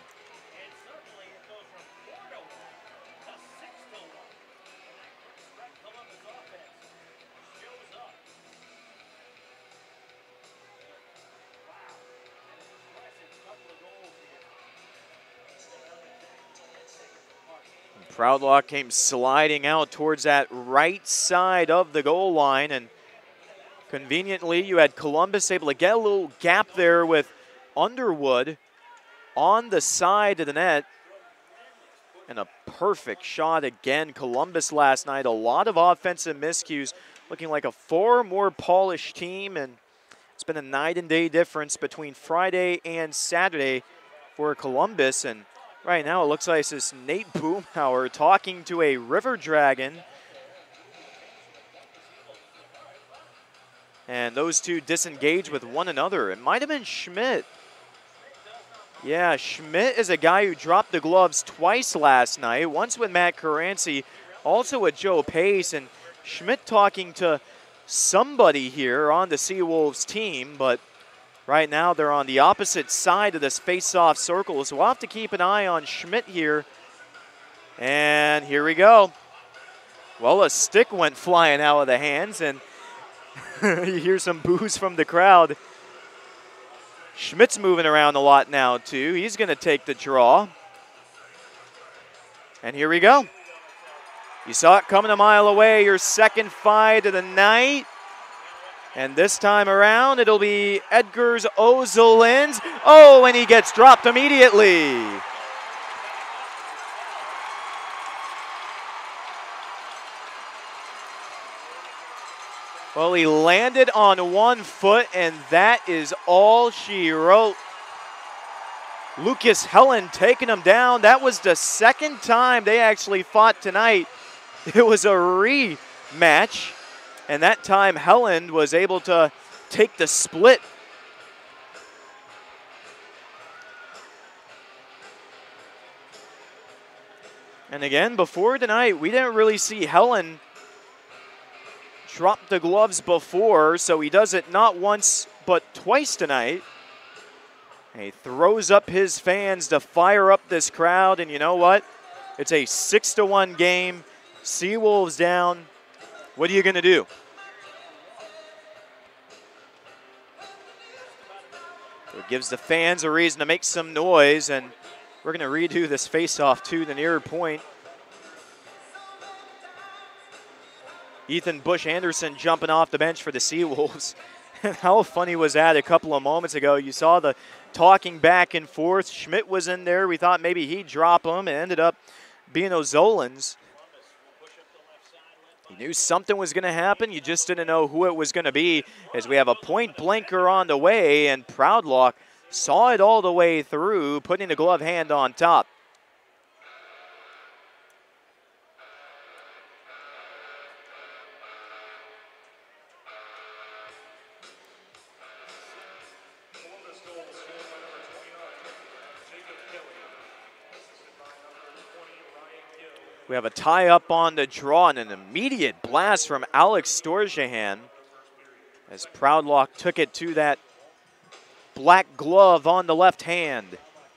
Proudlock came sliding out towards that right side of the goal line, and conveniently you had Columbus able to get a little gap there with Underwood on the side of the net. And a perfect shot again. Columbus last night, a lot of offensive miscues, looking like a far more polished team, and it's been a night and day difference between Friday and Saturday for Columbus. And right now, it looks like it's this Nate Boomhauer talking to a River Dragon. And those two disengage with one another. It might have been Schmidt. Yeah, Schmidt is a guy who dropped the gloves twice last night. Once with Matt Caranci, also with Joe Pace. And Schmidt talking to somebody here on the Seawolves team, but right now, they're on the opposite side of this face-off circle, so we'll have to keep an eye on Schmidt here. And here we go. Well, a stick went flying out of the hands, and you hear some boos from the crowd. Schmidt's moving around a lot now, too. He's going to take the draw. And here we go. You saw it coming a mile away, your second fight of the night. And this time around, it'll be Edgars Ozelins. Oh, and he gets dropped immediately. Well, he landed on 1 foot, and that is all she wrote. Lucas Helen taking him down. That was the second time they actually fought tonight. It was a rematch. And that time, Helland was able to take the split. And again, before tonight, we didn't really see Helland drop the gloves before, so he does it not once, but twice tonight. And he throws up his fans to fire up this crowd, and you know what? It's a 6-1 game. Seawolves down. What are you going to do? It gives the fans a reason to make some noise, and we're going to redo this face-off to the near point. Ethan Bush Anderson jumping off the bench for the Seawolves. How funny was that a couple of moments ago? You saw the talking back and forth. Schmidt was in there. We thought maybe he'd drop him. It ended up being O'Zolins. You knew something was going to happen. You just didn't know who it was going to be, as we have a point blanker on the way, and Proudlock saw it all the way through, putting the glove hand on top. Columbus goal scored by number 29, Jacob Kelly. Assisted by number 20, Ryan Gill. We have a tie-up on the draw and an immediate blast from Alex Storshahan as Proudlock took it to that black glove on the left hand.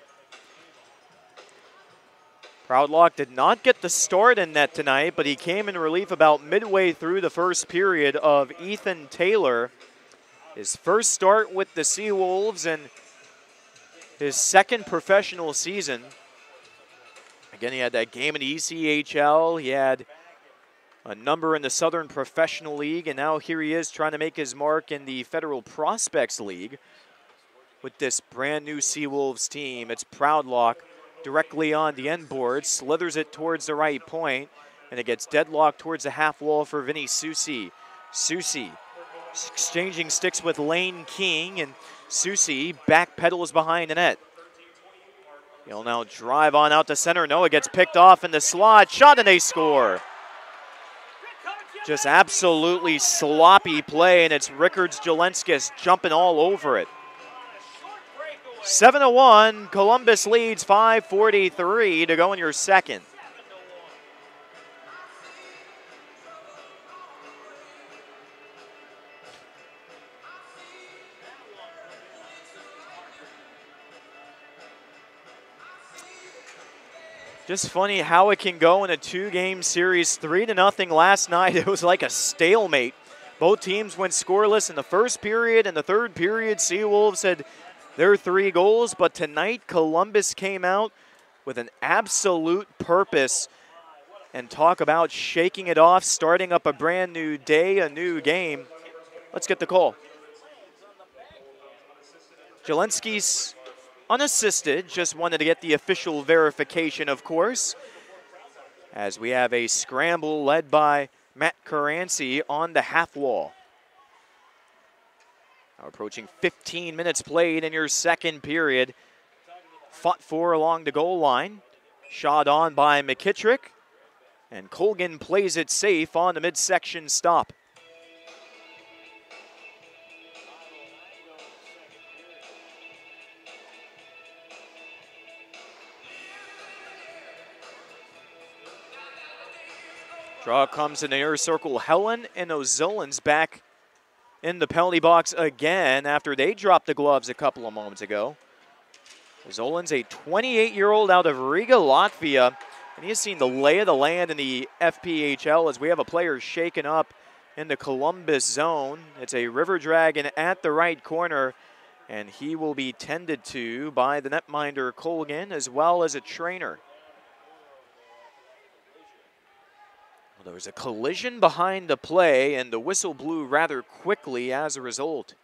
Proudlock did not get the start in net tonight, but he came in relief about midway through the first period of Ethan Taylor. His first start with the Seawolves and his second professional season. Again, he had that game in the ECHL. He had a number in the Southern Professional League, and now here he is trying to make his mark in the Federal Prospects League with this brand new Seawolves team. It's Proudlock directly on the end board, slithers it towards the right point, and it gets deadlocked towards the half wall for Vinny Susi. Susi exchanging sticks with Lane King, and Susi backpedals behind the net. He'll now drive on out to center. Noah gets picked off in the slot. Shot, and they score. Just absolutely sloppy play, and it's Rickards Jelenskis jumping all over it. 7-1, Columbus leads 5:43 to go in your second. Just funny how it can go in a two-game series. 3-0 last night. It was like a stalemate. Both teams went scoreless in the first period. In the third period, Seawolves had their 3 goals. But tonight, Columbus came out with an absolute purpose. And talk about shaking it off, starting up a brand new day, a new game. Let's get the call. Jelenski's unassisted, just wanted to get the official verification, of course, as we have a scramble led by Matt Caranci on the half wall. Now approaching 15 minutes played in your second period. Fought for along the goal line. Shot on by McKittrick, and Colgan plays it safe on the midsection stop. Draw comes in the near circle. Helen and O'Zolins back in the penalty box again after they dropped the gloves a couple of moments ago. O'Zolins, a 28-year-old out of Riga, Latvia, and he has seen the lay of the land in the FPHL as we have a player shaken up in the Columbus zone. It's a River Dragon at the right corner, and he will be tended to by the netminder Colgan as well as a trainer. There was a collision behind the play, and the whistle blew rather quickly as a result.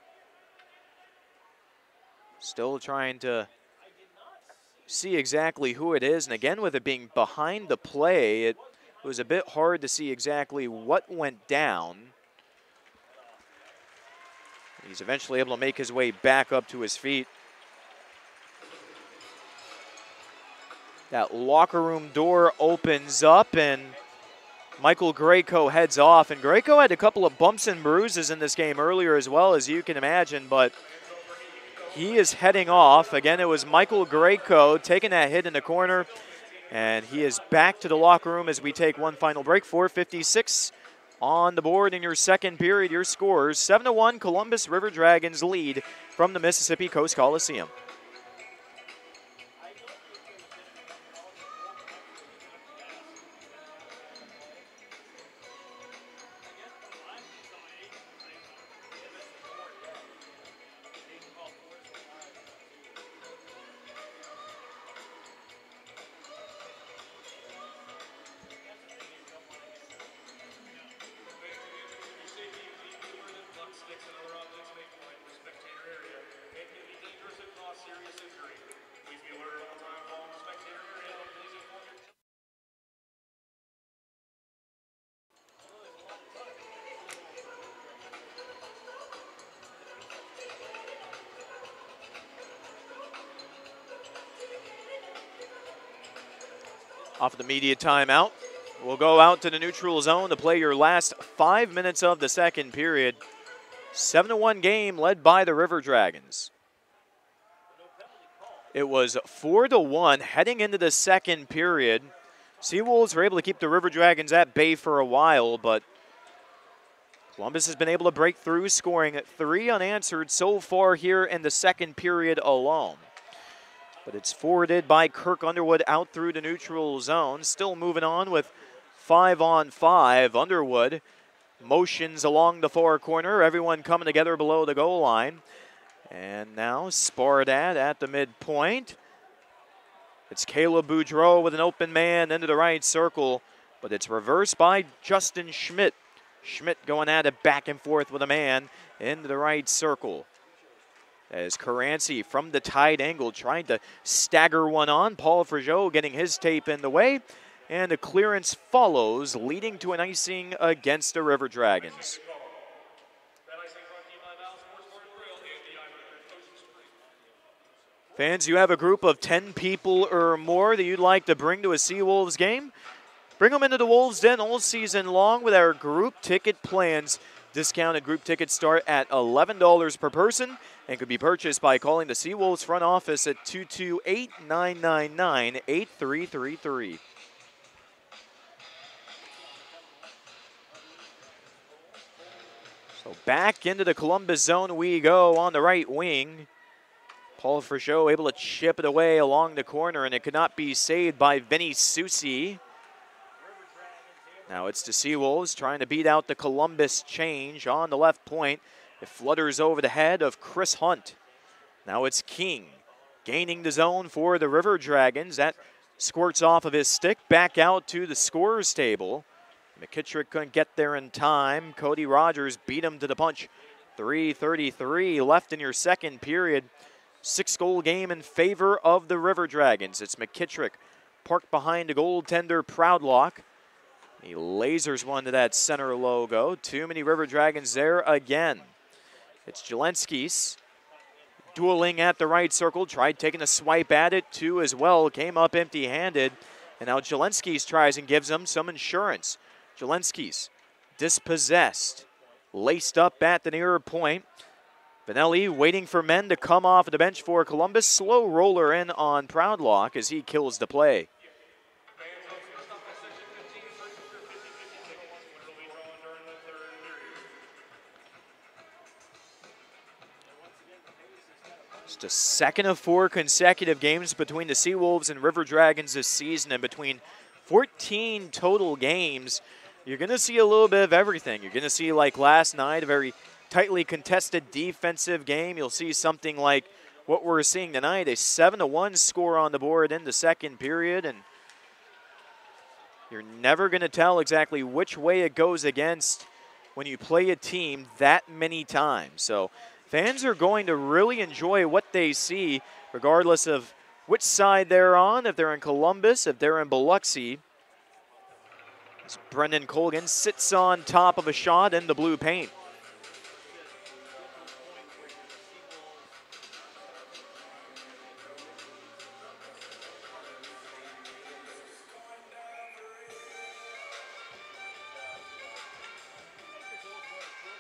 Still trying to see exactly who it is, and again, with it being behind the play, it was a bit hard to see exactly what went down. He's eventually able to make his way back up to his feet. That locker room door opens up, and Michael Greco heads off, and Greco had a couple of bumps and bruises in this game earlier as well, as you can imagine, but he is heading off. Again, it was Michael Greco taking that hit in the corner, and he is back to the locker room as we take one final break. 4:56 on the board in your second period. Your scores: 7-1 Columbus River Dragons lead from the Mississippi Coast Coliseum. Off of the media timeout, we'll go out to the neutral zone to play your last 5 minutes of the second period. 7-1 game led by the River Dragons. It was 4-1 heading into the second period. Seawolves were able to keep the River Dragons at bay for a while, but Columbus has been able to break through, scoring 3 unanswered so far here in the second period alone. But it's forwarded by Kirk Underwood out through the neutral zone. Still moving on with 5-on-5. Underwood motions along the far corner. Everyone coming together below the goal line. And now Spardat at the midpoint. It's Caleb Boudreau with an open man into the right circle. But it's reversed by Justin Schmidt. Schmidt going at it back and forth with a man into the right circle. As Caranci from the tight angle trying to stagger one on. Paul Frageau getting his tape in the way. And the clearance follows, leading to an icing against the River Dragons. Fans, you have a group of 10 people or more that you'd like to bring to a Seawolves game? Bring them into the Wolves Den all season long with our group ticket plans. Discounted group tickets start at $11 per person and could be purchased by calling the Seawolves front office at 228-999-8333. So back into the Columbus zone we go on the right wing. Paul Frageau able to chip it away along the corner, and it could not be saved by Vinny Susi. Now it's the Seawolves trying to beat out the Columbus change on the left point. It flutters over the head of Chris Hunt. Now it's King gaining the zone for the River Dragons. That squirts off of his stick back out to the scorer's table. McKittrick couldn't get there in time. Cody Rogers beat him to the punch. 3:33 left in your second period. 6-goal game in favor of the River Dragons. It's McKittrick parked behind the goaltender Proudlock. He lasers one to that center logo. Too many River Dragons there again. It's Jelenskis dueling at the right circle. Tried taking a swipe at it too as well. Came up empty-handed. And now Jelenskis tries and gives him some insurance. Jelenskis dispossessed. Laced up at the near point. Benelli waiting for men to come off the bench for Columbus. Slow roller in on Proudlock as he kills the play. It's the second of 4 consecutive games between the Seawolves and River Dragons this season, and between 14 total games, you're going to see a little bit of everything. You're going to see, like last night, a very tightly contested defensive game. You'll see something like what we're seeing tonight, a 7-1 score on the board in the second period, and you're never going to tell exactly which way it goes against when you play a team that many times. So fans are going to really enjoy what they see, regardless of which side they're on, if they're in Columbus, if they're in Biloxi. As Brendan Colgan sits on top of a shot in the blue paint.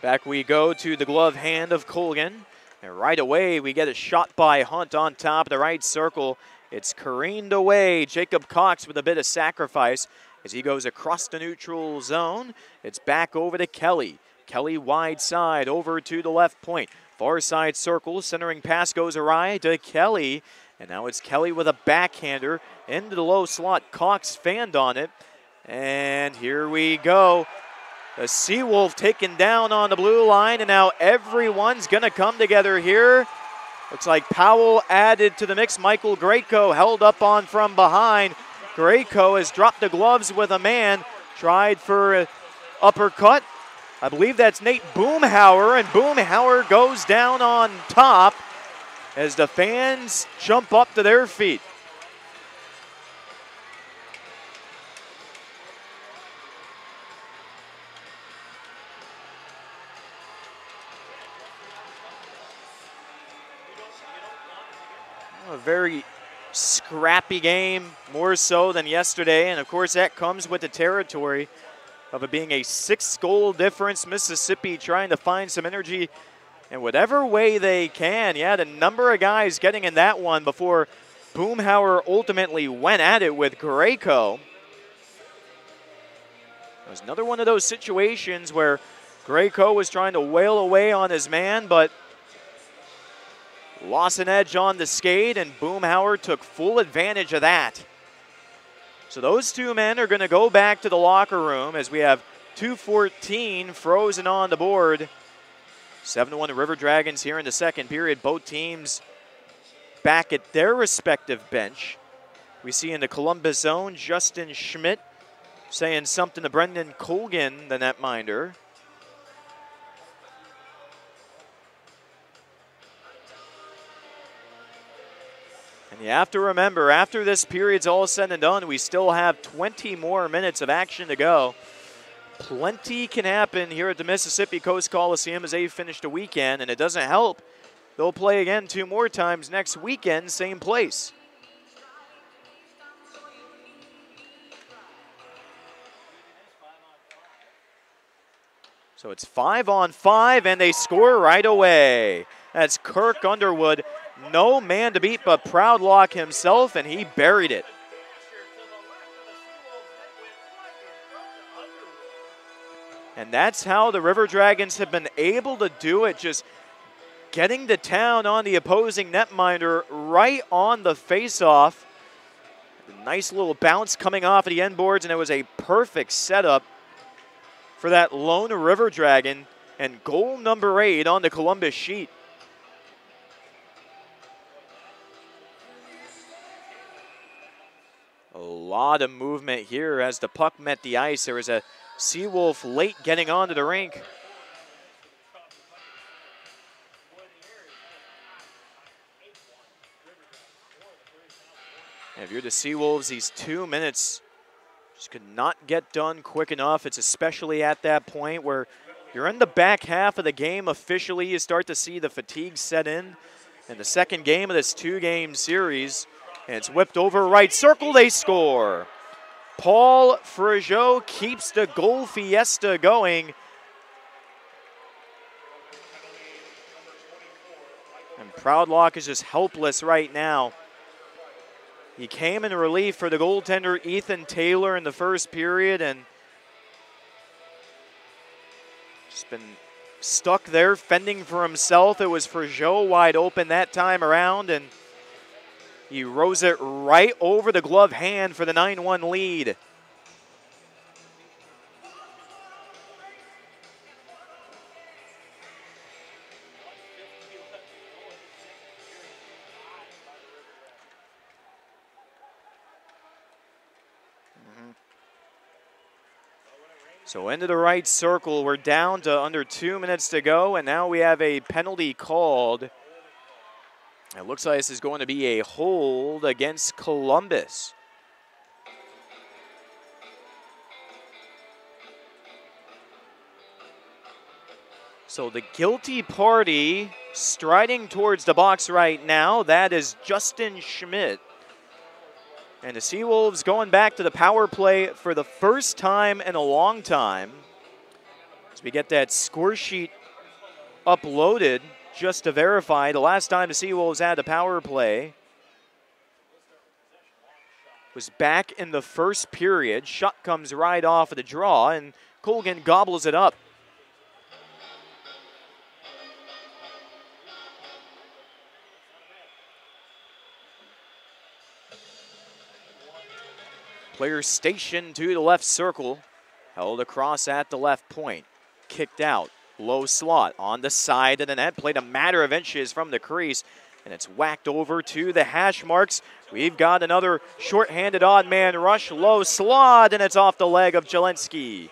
Back we go to the glove hand of Colgan. And right away, we get a shot by Hunt on top of the right circle. It's careened away. Jacob Cox with a bit of sacrifice as he goes across the neutral zone. It's back over to Kelly. Kelly wide side over to the left point. Far side circle, centering pass goes awry to Kelly. And now it's Kelly with a backhander into the low slot. Cox fanned on it. And here we go. The Seawolf taken down on the blue line, and now everyone's going to come together here. Looks like Powell added to the mix. Michael Greco held up on from behind. Greco has dropped the gloves with a man. Tried for an uppercut. I believe that's Nate Boomhauer, and Boomhauer goes down on top as the fans jump up to their feet. A very scrappy game, more so than yesterday, and of course that comes with the territory of it being a 6-goal difference. Mississippi trying to find some energy in whatever way they can. Yeah, the number of guys getting in that one before Boomhauer ultimately went at it with Greco. It was another one of those situations where Greco was trying to wail away on his man, but lost an edge on the skate, and Boomhauer took full advantage of that. So those two men are going to go back to the locker room as we have 2:14 frozen on the board. 7-1 River Dragons here in the second period. Both teams back at their respective bench. We see in the Columbus zone, Justin Schmidt saying something to Brendan Colgan, the netminder. And you have to remember, after this period's all said and done, we still have 20 more minutes of action to go. Plenty can happen here at the Mississippi Coast Coliseum as they finish the weekend, and it doesn't help. They'll play again 2 more times next weekend, same place. So it's 5-on-5, and they score right away. That's Kirk Underwood. No man to beat but Proudlock himself, and he buried it. And that's how the River Dragons have been able to do it, just getting to town on the opposing netminder right on the face-off. Nice little bounce coming off of the end boards, and it was a perfect setup for that lone River Dragon, and goal number 8 on the Columbus sheet. A lot of movement here as the puck met the ice. There was a Seawolf late getting onto the rink. And if you're the Seawolves, these 2 minutes just could not get done quick enough. It's especially at that point where you're in the back half of the game officially. You start to see the fatigue set in the second game of this 2-game series. And it's whipped over right circle, they score. Paul Frigeau keeps the goal fiesta going. And Proudlock is just helpless right now. He came in relief for the goaltender Ethan Taylor in the first period and just been stuck there fending for himself. It was Frigeau wide open that time around, and he rose it right over the glove hand for the 9-1 lead. So into the right circle, we're down to under 2 minutes to go, and now we have a penalty called. It looks like this is going to be a hold against Columbus. So the guilty party striding towards the box right now, that is Justin Schmidt. And the Seawolves going back to the power play for the first time in a long time. As we get that score sheet uploaded just to verify, the last time the Seawolves had a power play was back in the first period. Shot comes right off of the draw, and Colgan gobbles it up. Players stationed to the left circle, held across at the left point, kicked out, low slot on the side of the net, played a matter of inches from the crease, and it's whacked over to the hash marks. We've got another short-handed odd man rush, low slot, and it's off the leg of Jelensky.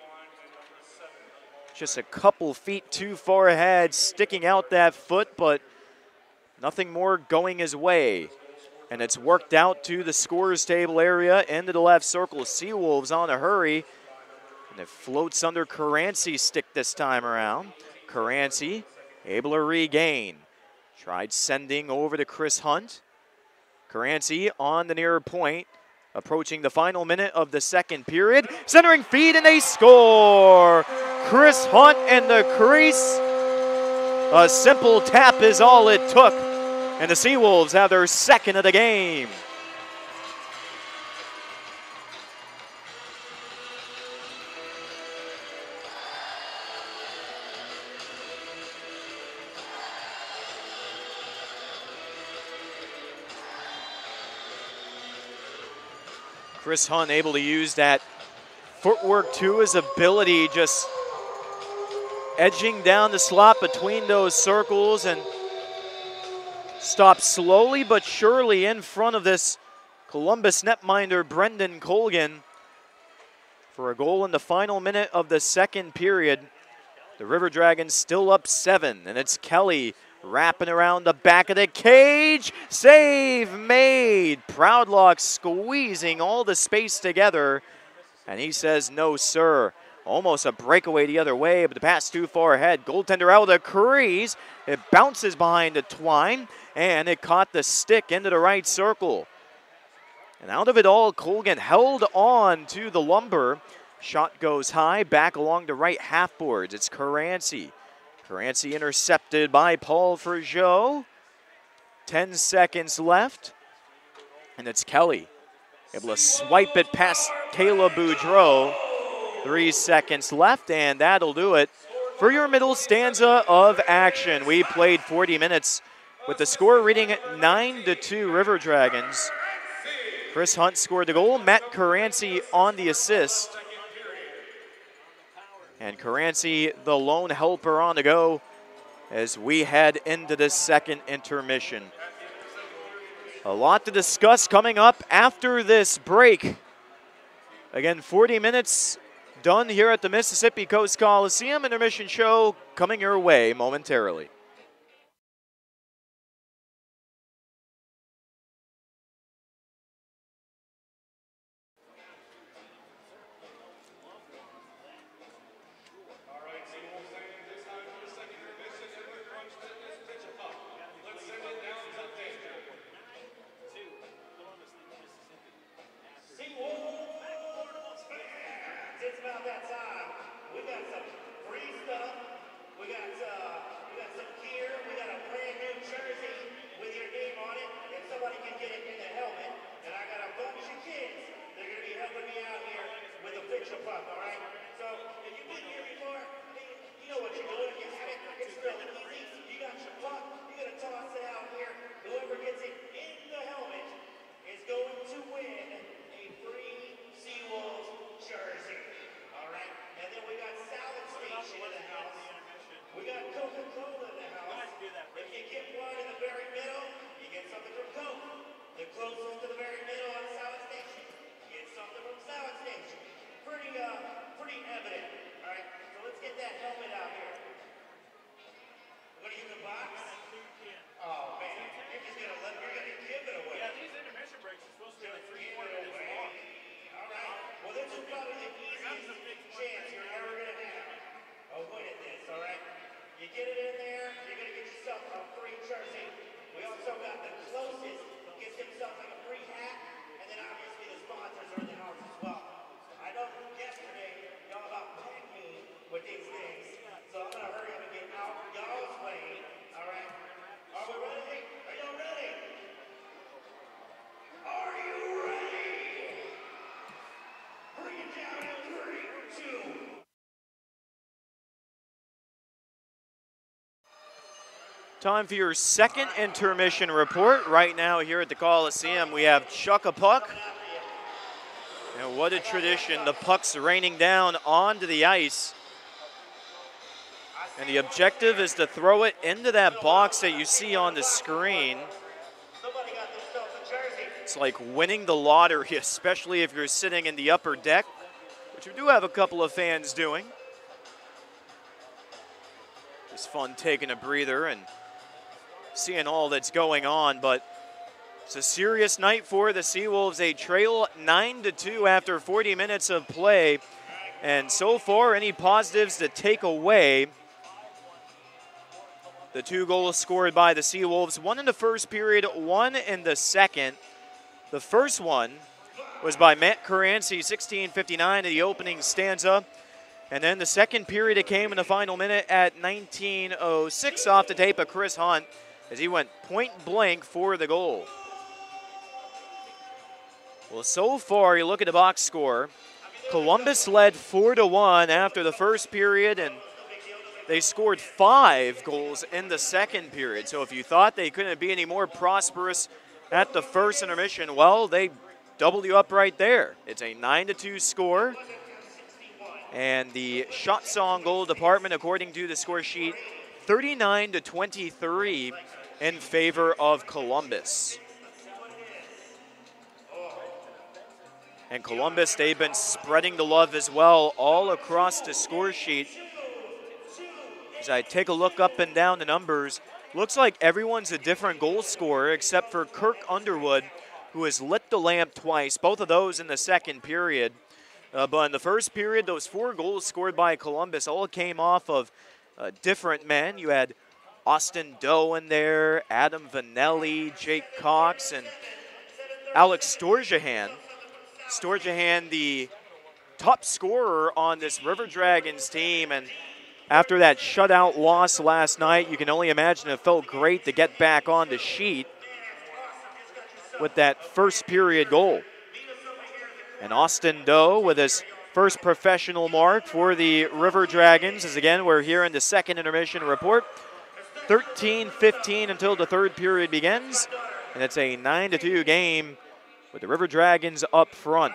Just a couple feet too far ahead, sticking out that foot, but nothing more going his way. And it's worked out to the scorers table area into the left circle. Seawolves on a hurry, and it floats under Carancy's stick this time around. Carancy able to regain. Tried sending over to Chris Hunt. Carancy on the near point, approaching the final minute of the second period. Centering feed, and they score! Chris Hunt in the crease. A simple tap is all it took, and the Seawolves have their second of the game. Chris Hunt able to use that footwork too, his ability just edging down the slot between those circles and stop slowly but surely in front of this Columbus netminder Brendan Colgan for a goal in the final minute of the second period. The River Dragons still up 7, and it's Kelly wrapping around the back of the cage. Save made. Proudlock squeezing all the space together, and he says no, sir. Almost a breakaway the other way, but the pass too far ahead. Goaltender out of the crease. It bounces behind the twine, and it caught the stick into the right circle. And out of it all, Colgan held on to the lumber. Shot goes high, back along the right half boards. It's Carancy. Carancy intercepted by Paul Frgeau. 10 seconds left, and it's Kelly able to swipe it past Caleb Boudreau. 3 seconds left, and that'll do it for your middle stanza of action. We played 40 minutes with the score reading at 9-2 River Dragons. Chris Hunt scored the goal, Matt Carancy on the assist. And Carancy, the lone helper, on the go as we head into the second intermission. A lot to discuss coming up after this break. Again, 40 minutes done here at the Mississippi Coast Coliseum. Intermission show coming your way momentarily. Closest to the very middle on Salad Station. Get something from Salad Station. Pretty Time for your second intermission report. Right now here at the Coliseum, we have Chuck a Puck. And what a tradition, the puck's raining down onto the ice. And the objective is to throw it into that box that you see on the screen. It's like winning the lottery, especially if you're sitting in the upper deck, which we do have a couple of fans doing. It's fun taking a breather and seeing all that's going on, but it's a serious night for the Seawolves. They trail 9-2 after 40 minutes of play, and so far, any positives to take away? The 2 goals scored by the Seawolves, one in the first period, one in the second. The first one was by Matt Caranci, 16:59 in the opening stanza. And then the second period, it came in the final minute at 19:06 off the tape of Chris Hunt as he went point blank for the goal. Well, so far, you look at the box score. Columbus led 4-1 after the first period, and they scored 5 goals in the second period. So if you thought they couldn't be any more prosperous at the first intermission, well, they doubled you up right there. It's a 9-2 score. And the shots on goal department, according to the score sheet, 39-23 in favor of Columbus. And Columbus, they've been spreading the love as well all across the score sheet. As I take a look up and down the numbers, looks like everyone's a different goal scorer except for Kirk Underwood, who has lit the lamp twice, both of those in the second period. But in the first period, those 4 goals scored by Columbus all came off of different men. You had Austin Doe in there, Adam Vanelli, Jake Cox, and Alex Storjahan. Storjahan, the top scorer on this River Dragons team, and after that shutout loss last night, you can only imagine it felt great to get back on the sheet with that first period goal. And Austin Doe with his first professional mark for the River Dragons, as again we're here in the second intermission report. 13-15 until the third period begins, and it's a 9-2 game with the River Dragons up front.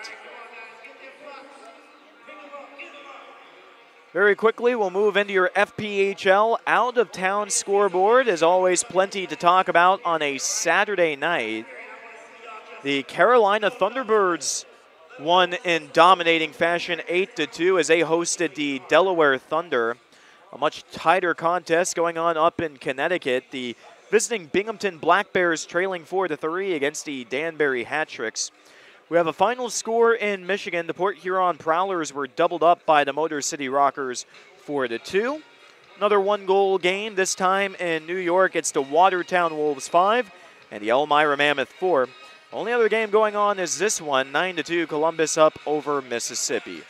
Very quickly, we'll move into your FPHL out-of-town scoreboard. As always, plenty to talk about on a Saturday night. The Carolina Thunderbirds won in dominating fashion 8-2 as they hosted the Delaware Thunder. A much tighter contest going on up in Connecticut. The visiting Binghamton Black Bears trailing 4-3 against the Danbury Hat-Tricks. We have a final score in Michigan. The Port Huron Prowlers were doubled up by the Motor City Rockers 4-2. Another 1-goal game, this time in New York. It's the Watertown Wolves 5 and the Elmira Mammoth 4. Only other game going on is this one, 9-2, Columbus up over Mississippi.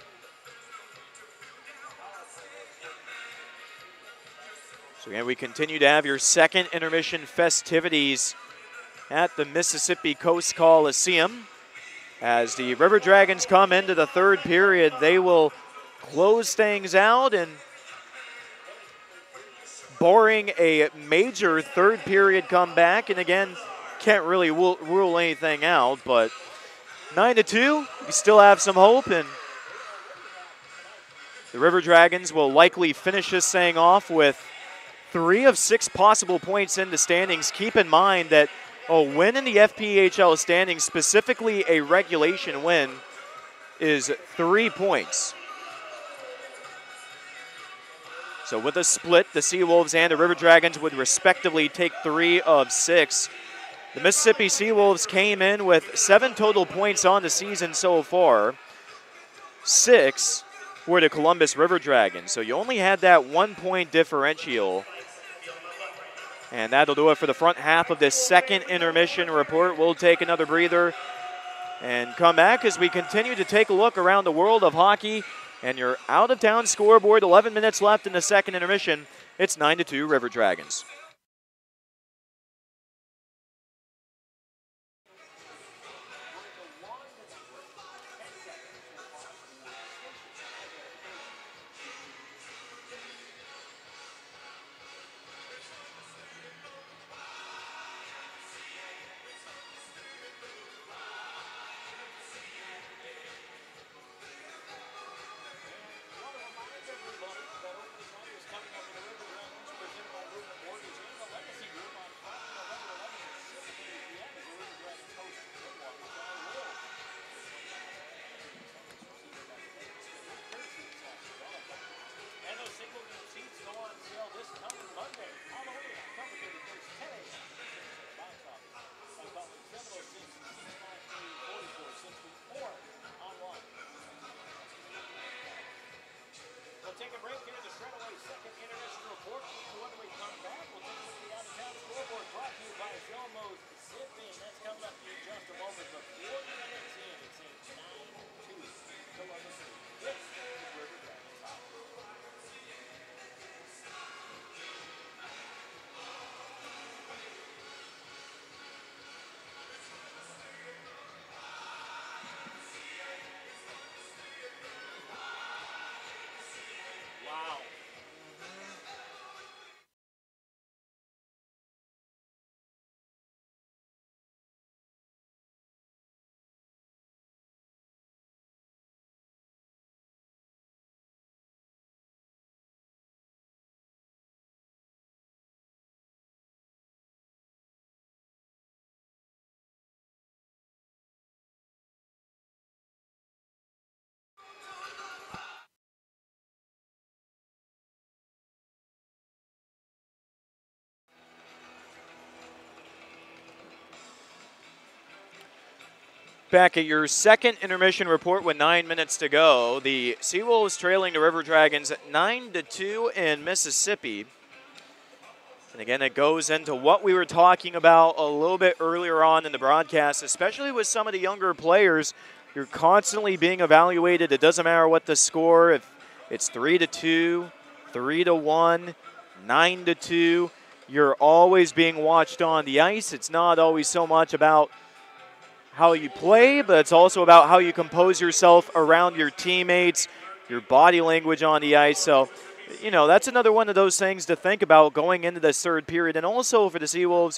So again, we continue to have your second intermission festivities at the Mississippi Coast Coliseum. As the River Dragons come into the third period, they will close things out, and barring a major third period comeback, and again, can't really rule anything out, but 9-2, we still have some hope, and the River Dragons will likely finish this thing off with 3 of 6 possible points in the standings. Keep in mind that a win in the FPHL standings, specifically a regulation win, is 3 points. So with a split, the Seawolves and the River Dragons would respectively take 3 of 6. The Mississippi Seawolves came in with 7 total points on the season so far. 6 were the Columbus River Dragons. So you only had that 1-point differential. And that'll do it for the front half of this second intermission report. We'll take another breather and come back as we continue to take a look around the world of hockey. And your out-of-town scoreboard, 11 minutes left in the second intermission. It's 9-2 River Dragons. take a break here in the Shredaway second intermission report. And when we come back, we'll take a look at the out-of-town scoreboard brought to you by Filmos Zipping. That's coming up in just a moment. But 40 minutes in, it's a 9-2 Columbus lead. This is River Dragons hockey. Wow. Back at your second intermission report with 9 minutes to go. The Seawolves trailing the River Dragons 9-2 in Mississippi. And again, it goes into what we were talking about a little bit earlier on in the broadcast, especially with some of the younger players. You're constantly being evaluated. It doesn't matter what the score, if it's 3-2, 3-1, 9-2. You're always being watched on the ice. It's not always so much about how you play, but it's also about how you compose yourself around your teammates, your body language on the ice. So, you know, that's another one of those things to think about going into this third period. And also for the Seawolves,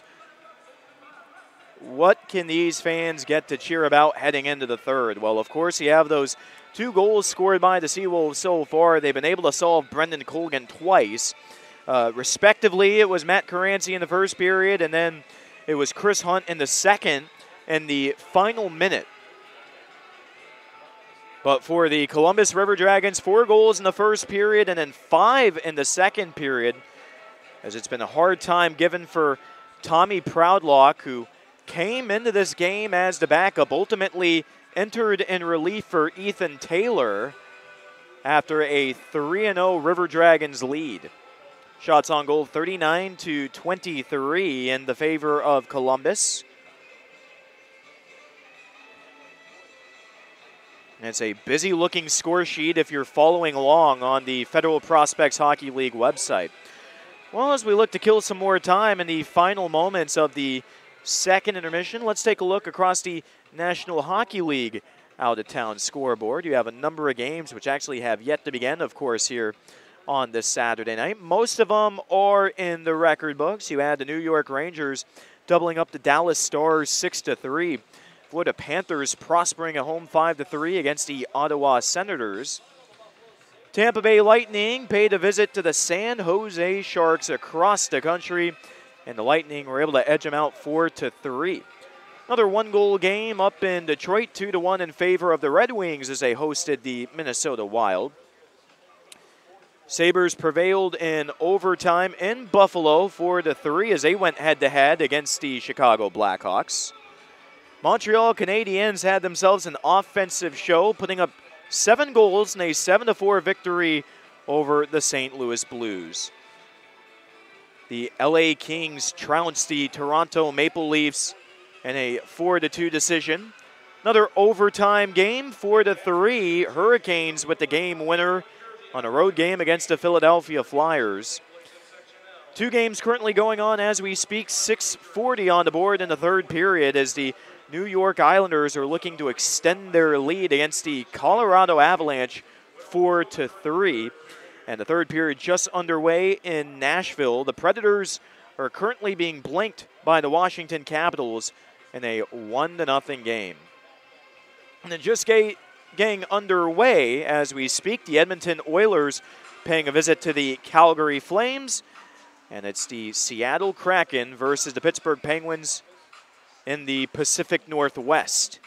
what can these fans get to cheer about heading into the third? Well, of course, you have those 2 goals scored by the Seawolves so far. They've been able to solve Brendan Colgan twice. Respectively, it was Matt Caranci in the first period, and then it was Chris Hunt in the second. In the final minute. But for the Columbus River Dragons, 4 goals in the first period and then 5 in the second period, as it's been a hard time given for Tommy Proudlock, who came into this game as the backup, ultimately entered in relief for Ethan Taylor after a 3-0 River Dragons lead. Shots on goal 39-23 in the favor of Columbus. And it's a busy-looking score sheet if you're following along on the Federal Prospects Hockey League website. Well, as we look to kill some more time in the final moments of the second intermission, let's take a look across the National Hockey League out-of-town scoreboard. You have a number of games which actually have yet to begin, of course, here on this Saturday night. Most of them are in the record books. You had the New York Rangers doubling up the Dallas Stars 6-3. Florida Panthers prospering at home 5-3 against the Ottawa Senators. Tampa Bay Lightning paid a visit to the San Jose Sharks across the country, and the Lightning were able to edge them out 4-3. Another 1-goal game up in Detroit, 2-1 in favor of the Red Wings as they hosted the Minnesota Wild. Sabres prevailed in overtime in Buffalo 4-3 as they went head-to-head against the Chicago Blackhawks. Montreal Canadiens had themselves an offensive show, putting up 7 goals in a 7-4 victory over the St. Louis Blues. The LA Kings trounced the Toronto Maple Leafs in a 4-2 decision. Another overtime game, 4-3. Hurricanes with the game winner on a road game against the Philadelphia Flyers. 2 games currently going on as we speak. 6:40 on the board in the third period as the New York Islanders are looking to extend their lead against the Colorado Avalanche 4-3. And the third period just underway in Nashville. The Predators are currently being blanked by the Washington Capitals in a 1-0 game. And then just getting underway as we speak, the Edmonton Oilers paying a visit to the Calgary Flames. And it's the Seattle Kraken versus the Pittsburgh Penguins in the Pacific Northwest.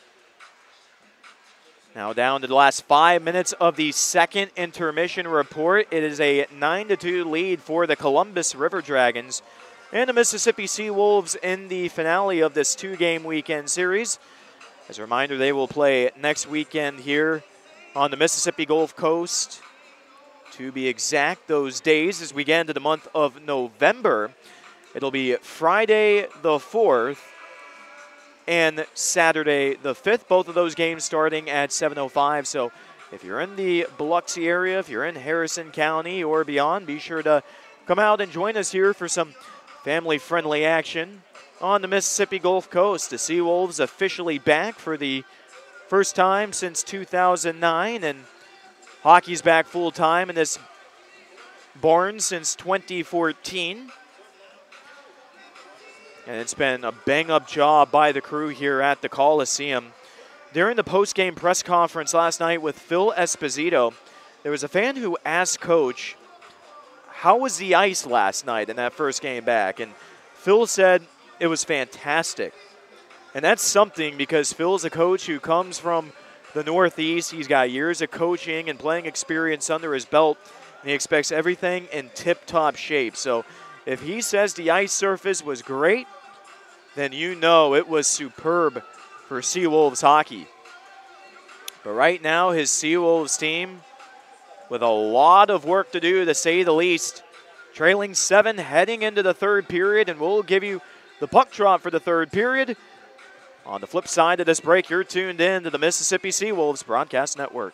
Now down to the last 5 minutes of the second intermission report. It is a 9-2 lead for the Columbus River Dragons and the Mississippi Seawolves in the finale of this 2-game weekend series. As a reminder, they will play next weekend here on the Mississippi Gulf Coast To be exact, those days as we get into the month of November, it'll be Friday the 4th and Saturday the 5th. Both of those games starting at 7:05. So if you're in the Biloxi area, if you're in Harrison County or beyond, be sure to come out and join us here for some family-friendly action on the Mississippi Gulf Coast. The Seawolves officially back for the first time since 2009, and hockey's back full-time in this barn since 2014. And it's been a bang-up job by the crew here at the Coliseum. During the post-game press conference last night with Phil Esposito, there was a fan who asked Coach, how was the ice last night in that first game back? And Phil said it was fantastic. And that's something because Phil's a coach who comes from the Northeast. He's got years of coaching and playing experience under his belt, and he expects everything in tip-top shape. So if he says the ice surface was great, then you know it was superb for Seawolves hockey. But right now, his Seawolves team, with a lot of work to do, to say the least, trailing 7 heading into the third period, and we'll give you the puck drop for the third period. On the flip side of this break, you're tuned in to the Mississippi Seawolves Broadcast Network.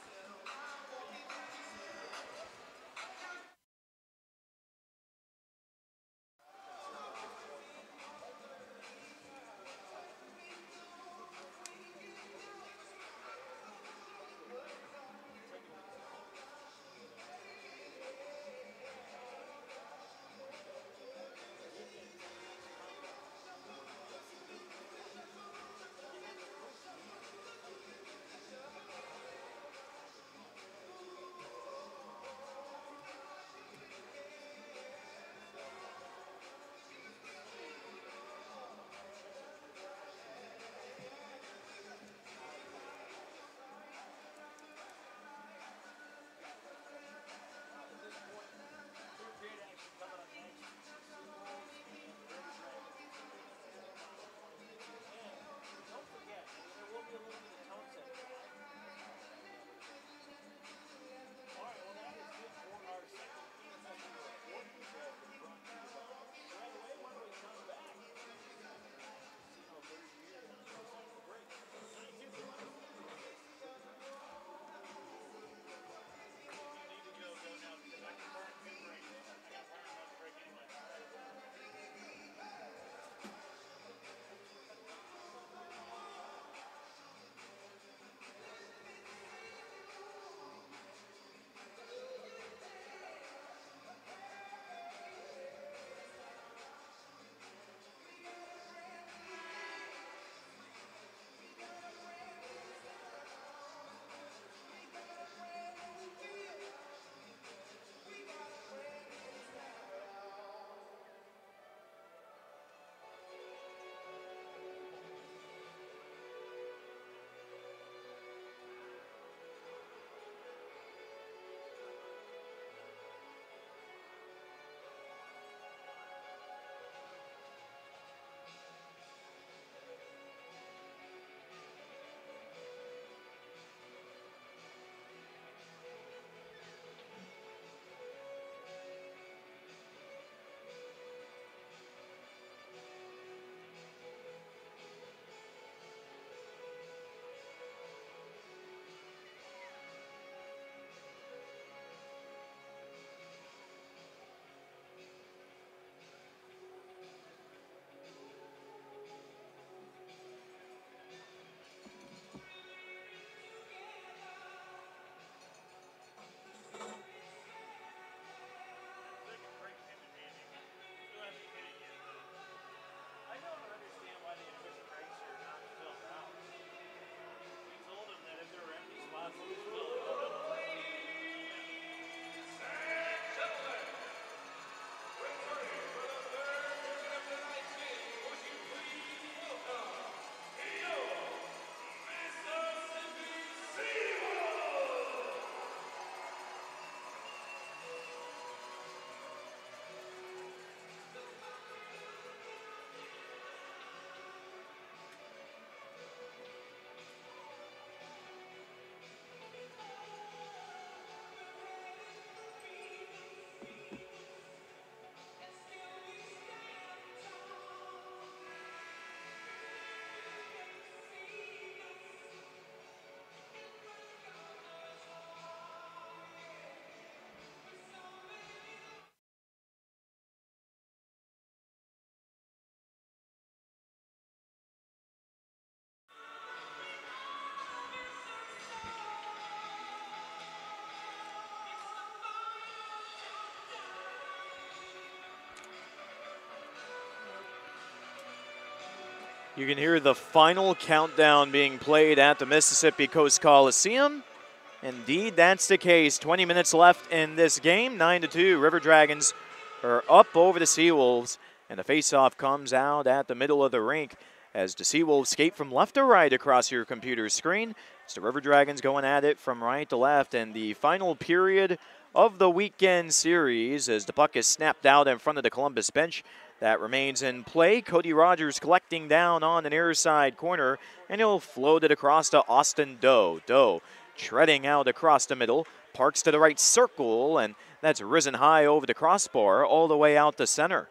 You can hear the final countdown being played at the Mississippi Coast Coliseum. Indeed, that's the case. 20 minutes left in this game. 9-2. River Dragons are up over the Seawolves. And the faceoff comes out at the middle of the rink as the Seawolves skate from left to right across your computer screen. It's the River Dragons going at it from right to left. And the final period of the weekend series as the puck is snapped out in front of the Columbus bench. That remains in play. Cody Rogers collecting down on the near side corner, and he'll float it across to Austin Doe. Doe treading out across the middle, parks to the right circle, and that's risen high over the crossbar all the way out to center.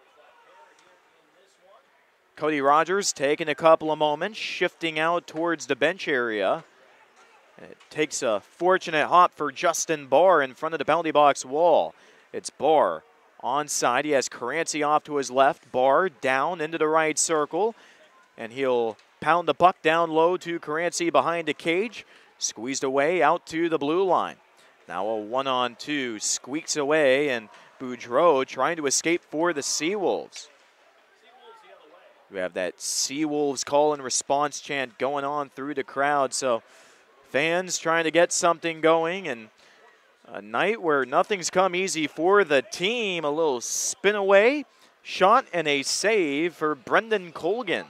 Cody Rogers taking a couple of moments, shifting out towards the bench area. It takes a fortunate hop for Justin Barr in front of the penalty box wall. It's Barr onside. He has Caranci off to his left. Barr down into the right circle. And he'll pound the puck down low to Caranci behind the cage. Squeezed away out to the blue line. Now a 1-on-2. Squeaks away, and Boudreau trying to escape for the Seawolves. We have that Seawolves call and response chant going on through the crowd. So fans trying to get something going, and a night where nothing's come easy for the team. A little spin away shot and a save for Brendan Colgan.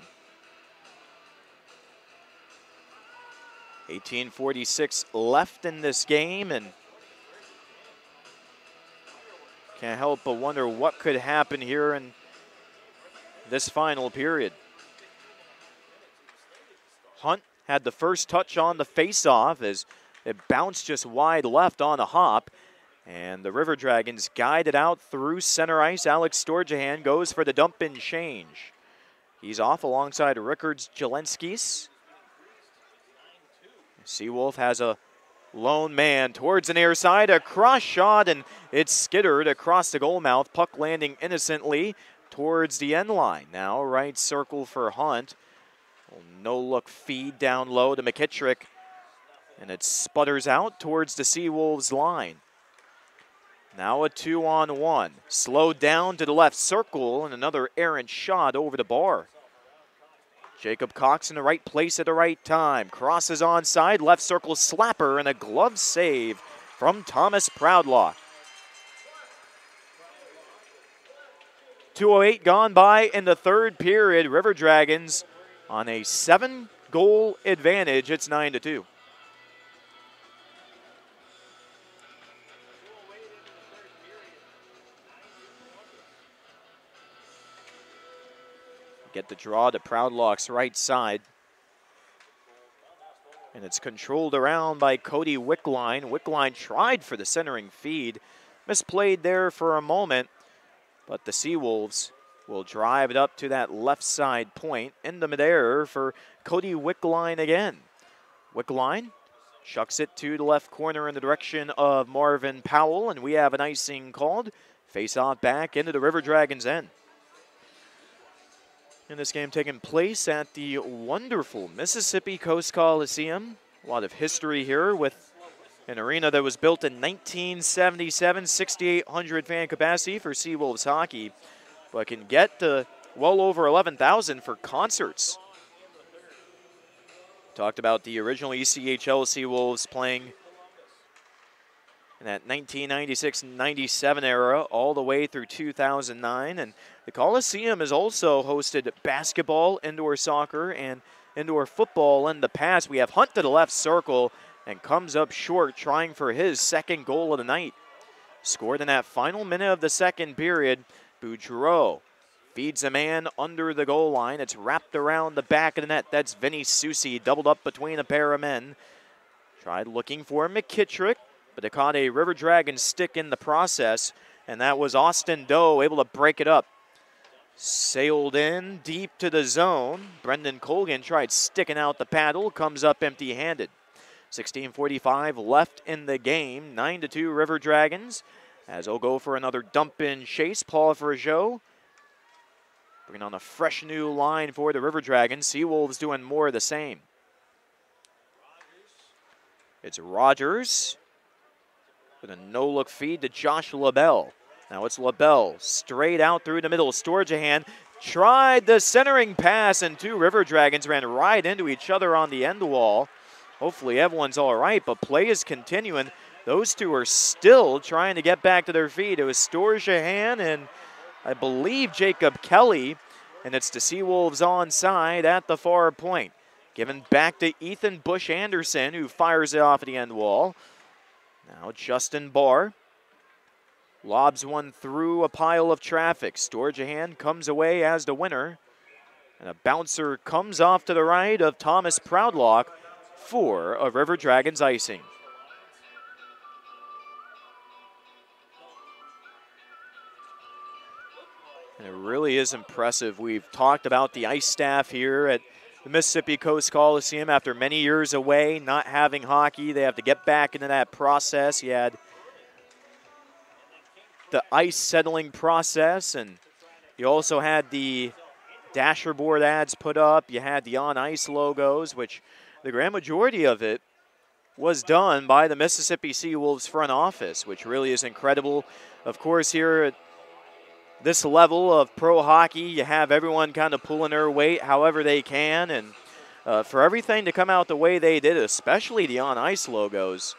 18:46 left in this game, and can't help but wonder what could happen here in this final period. Hunt had the first touch on the face-off as it bounced just wide left on a hop, and the River Dragons guide it out through center ice. Alex Storjahan goes for the dump and change. He's off alongside Rickards Jelenskis. Seawolf has a lone man towards the near side, a cross shot, and it's skittered across the goal mouth, puck landing innocently towards the end line. Now right circle for Hunt. No-look feed down low to McKittrick, and it sputters out towards the Seawolves line. Now a 2-on-1. Slowed down to the left circle, and another errant shot over the bar. Jacob Cox in the right place at the right time. Crosses onside, left circle slapper, and a glove save from Thomas Proudlaw. 2:08 gone by in the third period. River Dragons on a 7-goal advantage. It's 9-2. Get the draw to Proudlaw's right side. And it's controlled around by Cody Wickline. Wickline tried for the centering feed. Misplayed there for a moment. But the Seawolves will drive it up to that left side point. Into midair for Cody Wickline again. Wickline chucks it to the left corner in the direction of Marvin Powell. And we have an icing called. Face off back into the River Dragons' end. In this game taking place at the wonderful Mississippi Coast Coliseum. A lot of history here with an arena that was built in 1977, 6,800 fan capacity for Seawolves hockey, but can get to well over 11,000 for concerts. Talked about the original ECHL Seawolves playing in that 1996-97 era all the way through 2009, and the Coliseum has also hosted basketball, indoor soccer, and indoor football in the past. We have Hunt to the left circle and comes up short trying for his second goal of the night. Scored in that final minute of the second period. Boudreau feeds a man under the goal line. It's wrapped around the back of the net. That's Vinny Susi doubled up between a pair of men. Tried looking for McKittrick, but it caught a River Dragon stick in the process, and that was Austin Doe able to break it up. Sailed in deep to the zone. Brendan Colgan tried sticking out the paddle, comes up empty-handed. 16:45 left in the game. 9-2 River Dragons. As they'll go for another dump-in chase. Paul Vergeau bringing on a fresh new line for the River Dragons. Seawolves doing more of the same. It's Rogers with a no-look feed to Josh LaBelle. Now it's LaBelle straight out through the middle. Storjahan tried the centering pass, and two River Dragons ran right into each other on the end wall. Hopefully everyone's all right, but play is continuing. Those two are still trying to get back to their feet. It was Storjahan and I believe Jacob Kelly, and it's the Seawolves onside at the far point. Given back to Ethan Bush Anderson, who fires it off at the end wall. Now Justin Barr lobs one through a pile of traffic. Storjahan comes away as the winner. And a bouncer comes off to the right of Thomas Proudlock for a River Dragons icing. And it really is impressive. We've talked about the ice staff here at the Mississippi Coast Coliseum after many years away, not having hockey. They have to get back into that process. You had the ice settling process, and you also had the dasher board ads put up. You had the on-ice logos, which the grand majority of it was done by the Mississippi Seawolves front office, which really is incredible. Of course, here at this level of pro hockey, you have everyone kind of pulling their weight however they can, and for everything to come out the way they did, especially the on-ice logos,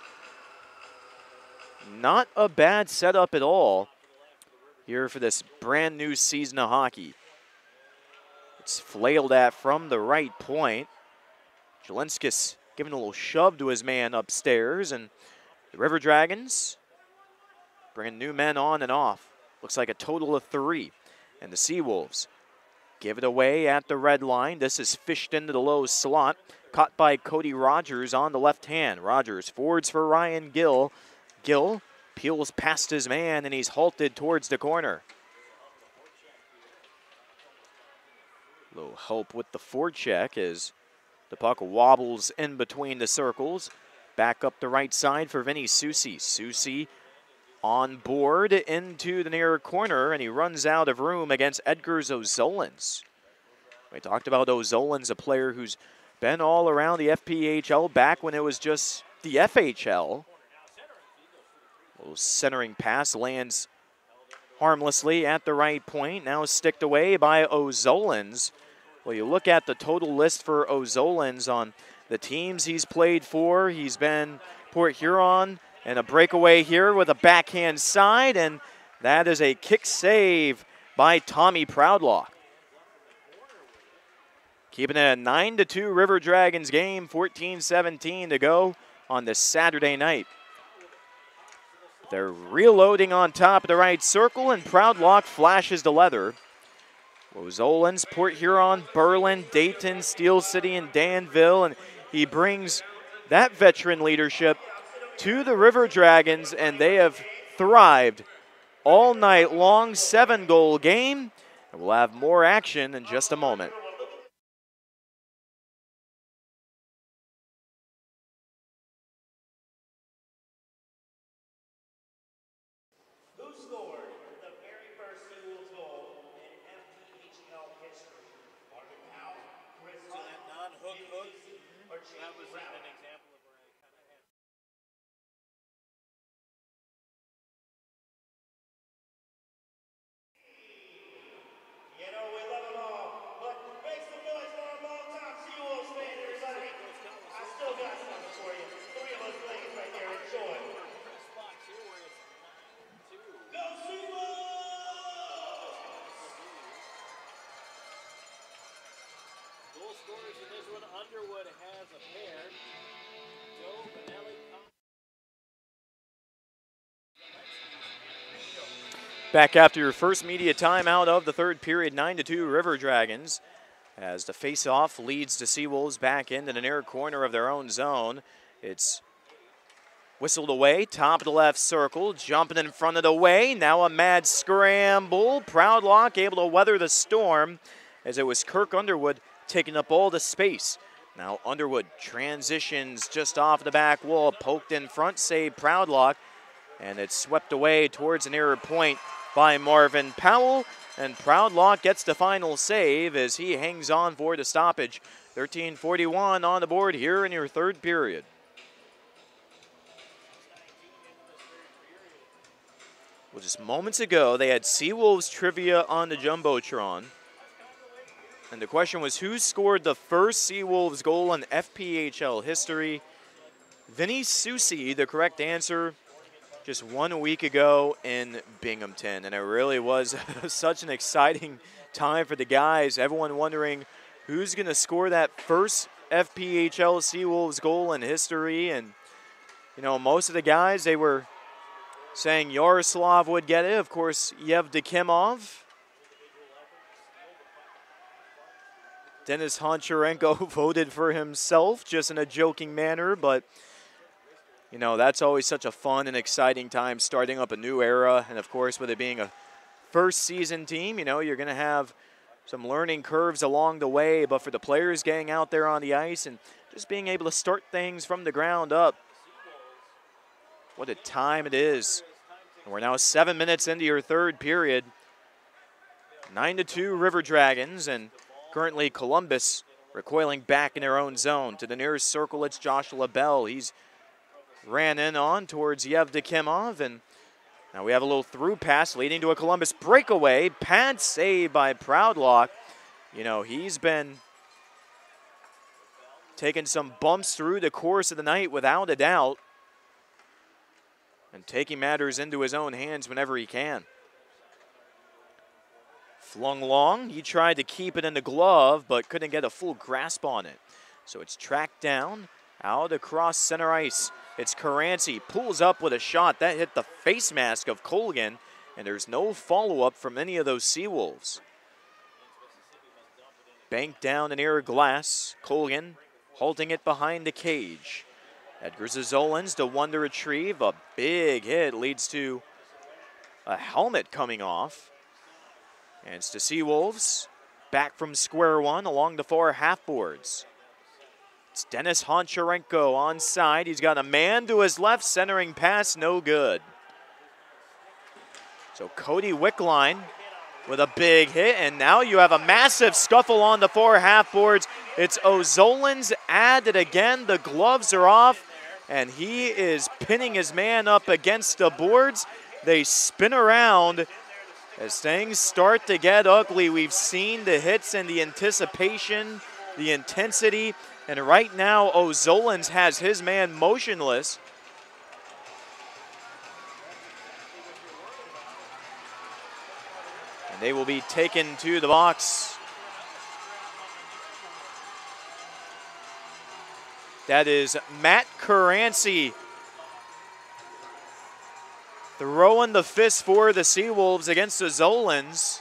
not a bad setup at all here for this brand new season of hockey. It's flailed at from the right point. Jelinskis giving a little shove to his man upstairs, and the River Dragons bringing new men on and off. Looks like a total of 3. And the Seawolves give it away at the red line. This is fished into the low slot. Caught by Cody Rogers on the left hand. Rogers forwards for Ryan Gill. Gill peels past his man, and he's halted towards the corner. Little help with the forecheck as the puck wobbles in between the circles. Back up the right side for Vinny Susi. Susi on board into the near corner, and he runs out of room against Edgars Ozolins. We talked about Ozolins, a player who's been all around the FPHL back when it was just the FHL. A little centering pass lands harmlessly at the right point. Now sticked away by Ozolins. Well, you look at the total list for Ozolins on the teams he's played for. He's been Port Huron, and a breakaway here with a backhand side, and that is a kick save by Tommy Proudlock. Keeping it a 9-2 River Dragons game, 14-17 to go on this Saturday night. They're reloading on top of the right circle, and Proudlock flashes the leather. Ozolins, Port Huron, Berlin, Dayton, Steel City, and Danville, and he brings that veteran leadership to the River Dragons, and they have thrived all night long. 7-goal game, and we'll have more action in just a moment. Who scored the very first Seawolves goal in FPHL history? Marvin Powell, Chris Hunt, non-hook, or that was an example of where I kind of had. You know, we love them all, but make some noise for our long-time Seawolves fan, everybody. I still got something for you. 3 of those plays right there. Enjoy. Go Seawolves! Goal scorers in this one, Underwood has a pair. Joe Benelli. Back after your first media timeout of the third period, 9-2 River Dragons. As the face-off leads the Seawolves back into the near corner of their own zone. It's whistled away, top of the left circle, jumping in front of the way. Now a mad scramble. Proudlock able to weather the storm as it was Kirk Underwood taking up all the space. Now Underwood transitions just off the back wall, poked in front, save Proudlock, and it's swept away towards the nearer point by Marvin Powell, and Proudlock gets the final save as he hangs on for the stoppage. 13:41 on the board here in your third period. Well, just moments ago, they had Seawolves trivia on the Jumbotron. And the question was, who scored the first Seawolves goal in FPHL history? Vinny Susi, the correct answer, just 1 week ago in Binghamton. And it really was such an exciting time for the guys. Everyone wondering who's going to score that first FPHL Seawolves goal in history. And, you know, most of the guys, they were saying Yaroslav would get it. Of course, Yevdokimov. Denis Honcharenko voted for himself, just in a joking manner, but, you know, that's always such a fun and exciting time, starting up a new era. And, of course, with it being a first-season team, you know, you're going to have some learning curves along the way, but for the players getting out there on the ice and just being able to start things from the ground up, what a time it is. And we're now 7 minutes into your third period. 9-2 River Dragons, and currently Columbus recoiling back in their own zone. To the nearest circle, it's Josh LaBelle. He's ran in on towards Yevdokimov, and now we have a little through pass leading to a Columbus breakaway. Pad save by Proudlock. You know, he's been taking some bumps through the course of the night without a doubt, and taking matters into his own hands whenever he can. Flung long, he tried to keep it in the glove, but couldn't get a full grasp on it. So it's tracked down, out across center ice. It's Caranci, pulls up with a shot. That hit the face mask of Colgan, and there's no follow-up from any of those Seawolves. Banked down an air glass. Colgan holding it behind the cage. Edgar Zazolins, the one to retrieve. A big hit leads to a helmet coming off. And it's the Seawolves back from square one along the far half boards. It's Denis Honcharenko onside. He's got a man to his left, centering pass, no good. So Cody Wickline with a big hit, and now you have a massive scuffle on the far half boards. It's O'Zolins added again. The gloves are off, and he is pinning his man up against the boards. They spin around. As things start to get ugly, we've seen the hits and the anticipation, the intensity, and right now O'Zolins has his man motionless. And they will be taken to the box. That is Matt Caranci throwing the fist for the Seawolves against the Zolins.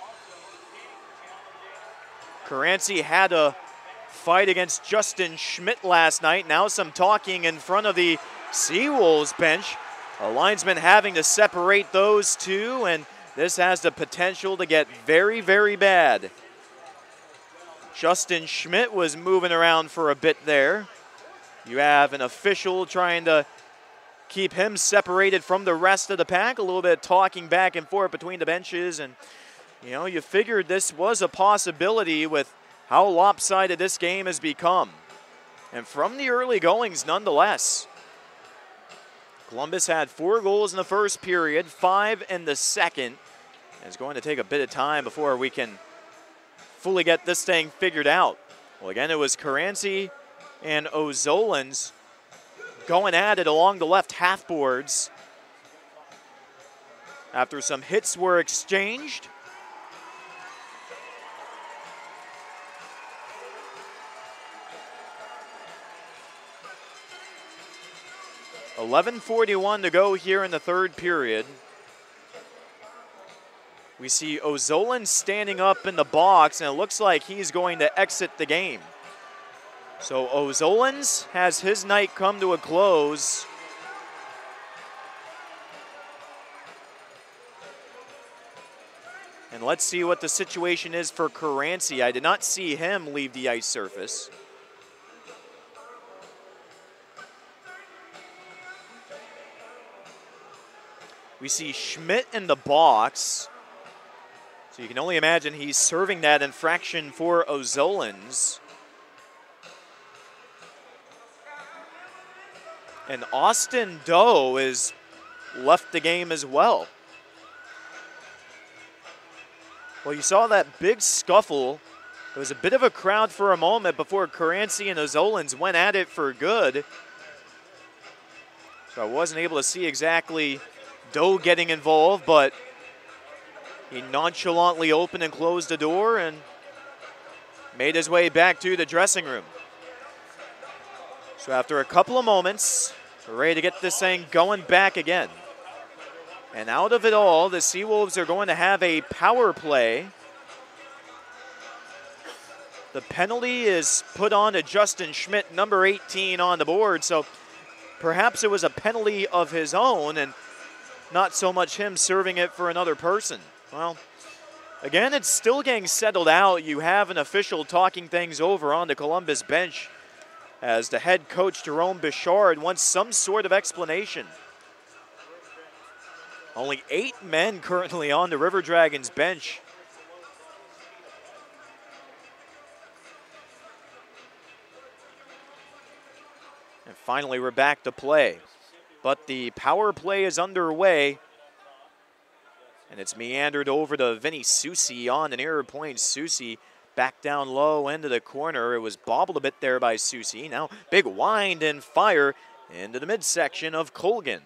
Caranci had a fight against Justin Schmidt last night. Now some talking in front of the Seawolves bench. A linesman having to separate those two, and this has the potential to get very, very bad. Justin Schmidt was moving around for a bit there. You have an official trying to keep him separated from the rest of the pack. A little bit of talking back and forth between the benches. And, you know, you figured this was a possibility with how lopsided this game has become. And from the early goings, nonetheless, Columbus had 4 goals in the first period, 5 in the second. It's going to take a bit of time before we can fully get this thing figured out. Well, again, it was Caranci and O'Zolins going at it along the left half boards. After some hits were exchanged. .11:41 to go here in the third period. We see O'Zolins standing up in the box, and it looks like he's going to exit the game. So O'Zolins has his night come to a close. And let's see what the situation is for Caranci. I did not see him leave the ice surface. We see Schmidt in the box. So you can only imagine he's serving that infraction for O'Zolins. And Austin Doe is left the game as well. Well, you saw that big scuffle There was a bit of a crowd for a moment before Caranci and the Zolans went at it for good. So I wasn't able to see exactly Doe getting involved, but he nonchalantly opened and closed the door and made his way back to the dressing room. So after a couple of moments, we're ready to get this thing going back again. And out of it all, the Seawolves are going to have a power play. The penalty is put on to Justin Schmidt, number 18 on the board, so perhaps it was a penalty of his own and not so much him serving it for another person. Well, again, it's still getting settled out. You have an official talking things over on the Columbus bench as the head coach, Jerome Bichard, wants some sort of explanation. Only 8 men currently on the River Dragons bench. And finally, we're back to play. But the power play is underway. And it's meandered over to Vinny Susi on the near point. Susi back down low into the corner. It was bobbled a bit there by Susi. Now big wind and fire into the midsection of Colgan.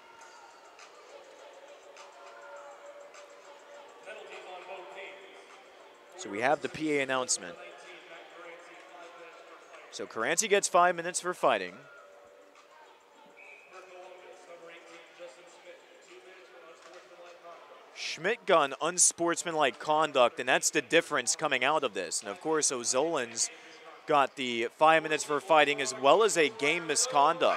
So we have the PA announcement. So Caranci gets 5 minutes for fighting. Schmidt got unsportsmanlike conduct, and that's the difference coming out of this. And of course, O'Zolans got the 5 minutes for fighting as well as a game misconduct.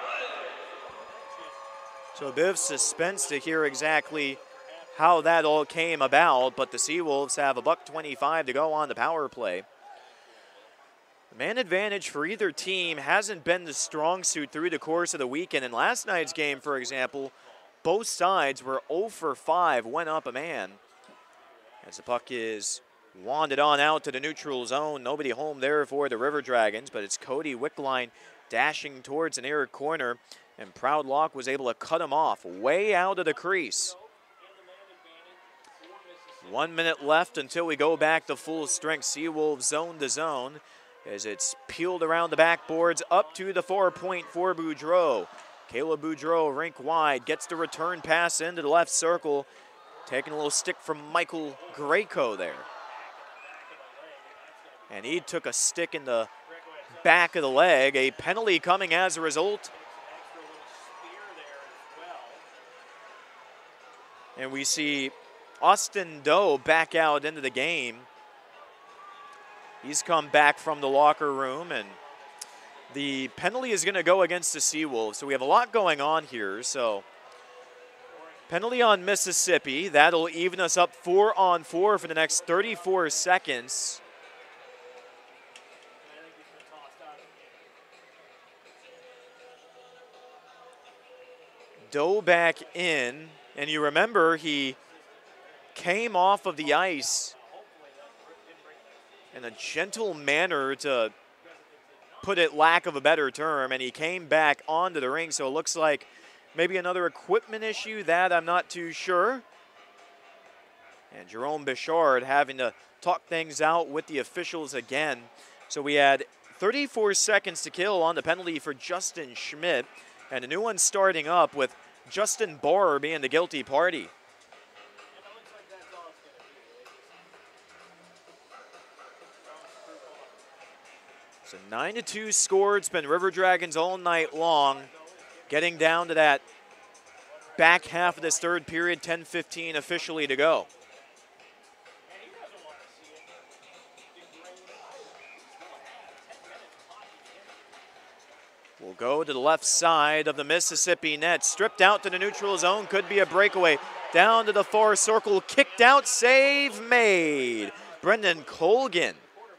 So a bit of suspense to hear exactly how that all came about, but the Seawolves have $1:25 to go on the power play. The man advantage for either team hasn't been the strong suit through the course of the weekend. In last night's game, for example, both sides were 0 for 5, went up a man. As the puck is wanded on out to the neutral zone. Nobody home there for the River Dragons, but it's Cody Wickline dashing towards the near corner, and Proudlock was able to cut him off way out of the crease. 1 minute left until we go back to full strength. Seawolves zone to zone as it's peeled around the backboards up to the 4 point for Boudreau. Caleb Boudreau, rink wide, gets the return pass into the left circle. Taking a little stick from Michael Greco there. And he took a stick in the back of the leg. A penalty coming as a result. And we see Austin Doe back out into the game. He's come back from the locker room, and the penalty is going to go against the Seawolves. So we have a lot going on here. So penalty on Mississippi. That'll even us up 4-on-4 for the next 34 seconds. Doe back in. And you remember he came off of the ice in a gentle manner, to put it lack of a better term, and he came back onto the ring. So it looks like maybe another equipment issue, that I'm not too sure. And Jerome Bichard having to talk things out with the officials again. So we had 34 seconds to kill on the penalty for Justin Schmidt, and a new one starting up with Justin Barr being the guilty party. So 9-2 score. It's been River Dragons all night long. Getting down to that back half of this third period, 10:15 officially to go. We'll go to the left side of the Mississippi net. Stripped out to the neutral zone. Could be a breakaway. Down to the far circle. Kicked out. Save made. Brendan Colgan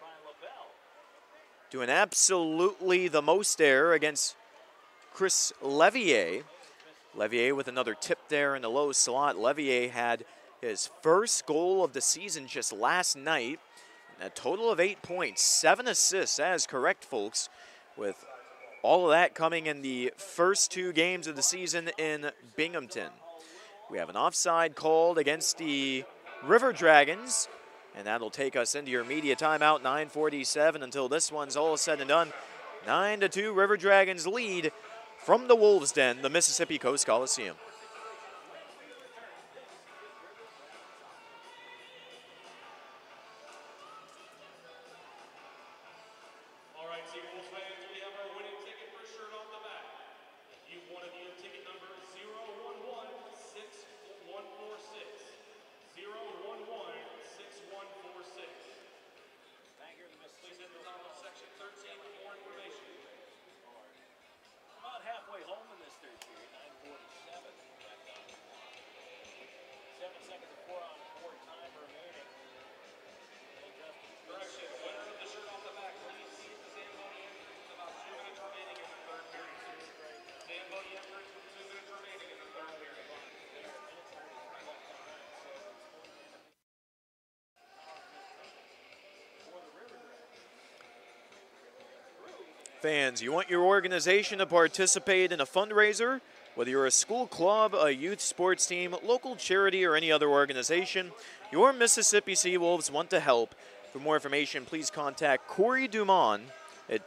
doing absolutely the most there against Chris Levier. Levier with another tip there in the low slot. Levier had his first goal of the season just last night. A total of 8 points, 7 assists. That is correct, folks, with all of that coming in the first 2 games of the season in Binghamton. We have an offside called against the River Dragons, And that'll take us into your media timeout, 9:47 until this one's all said and done. 9-2 River Dragons lead from the Wolves' Den, the Mississippi Coast Coliseum. All right, Seawolves fans, we have our winning ticket for shirt on the back. If you wanted the ticket number 0116146. 0116146. Please hit the top of section 13 for more information. About halfway home in this third period, 9:47. 7 seconds of 4-on-4 time remaining. Correction, winner of the shirt off the back, please see the Zamboni entrance with about 2 minutes remaining in the third period. Zamboni entrance with 2 minutes remaining in the third period. Fans, you want your organization to participate in a fundraiser? Whether you're a school club, a youth sports team, local charity, or any other organization, your Mississippi Seawolves want to help. For more information, please contact Corey Dumont at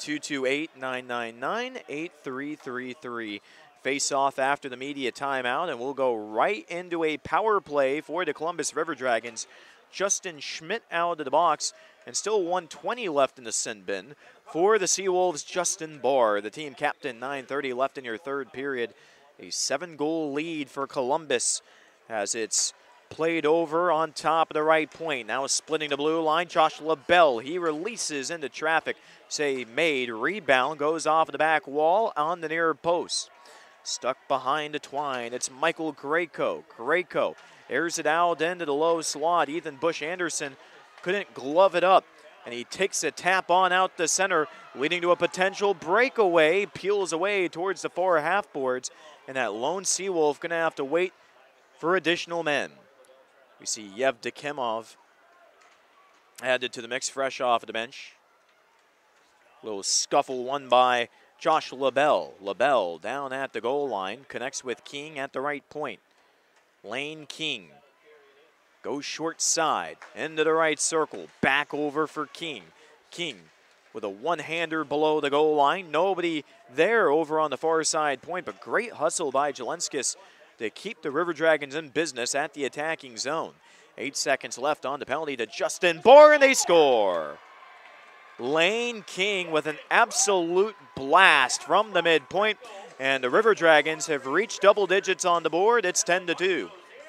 228-999-8333. Face off after the media timeout, and we'll go right into a power play for the Columbus River Dragons. Justin Schmidt out of the box, and still 1:20 left in the sin bin. For the Seawolves, Justin Barr, the team captain, 9:30 left in your third period. A 7-goal lead for Columbus as it's played over on top of the right point. Now splitting the blue line, Josh LaBelle. He releases into traffic. Say made, rebound, goes off the back wall on the near post. Stuck behind the twine, it's Michael Grayco. Grayco airs it out into the low slot. Ethan Bush Anderson couldn't glove it up, and he takes a tap on out the center, leading to a potential breakaway. Peels away towards the far half boards, and that lone Seawolf going to have to wait for additional men. We see Yevdokimov added to the mix, fresh off the bench. Little scuffle won by Josh LaBelle. LaBelle down at the goal line, connects with King at the right point. Lane King goes short side, into the right circle, back over for King. King with a one-hander below the goal line. Nobody there over on the far side point, but great hustle by Jelenskis to keep the River Dragons in business at the attacking zone. 8 seconds left on the penalty to Justin Barr, and they score. Lane King with an absolute blast from the midpoint, and the River Dragons have reached double digits on the board. It's 10-2.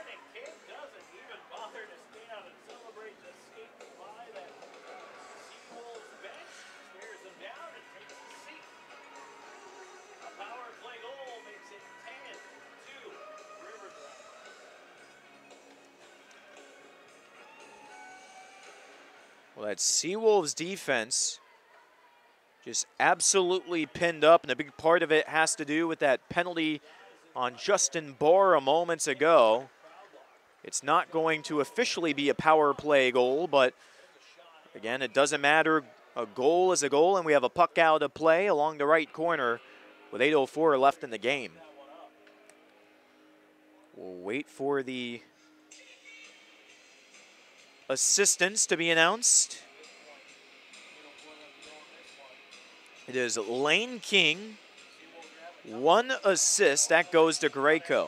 Well, that Seawolves defense just absolutely pinned up, and a big part of it has to do with that penalty on Justin Barr a moments ago. It's not going to officially be a power play goal, but again, it doesn't matter. A goal is a goal, and we have a puck out of play along the right corner with 8:04 left in the game. We'll wait for the assistants to be announced. It is Lane King, 1 assist. That goes to Grayco.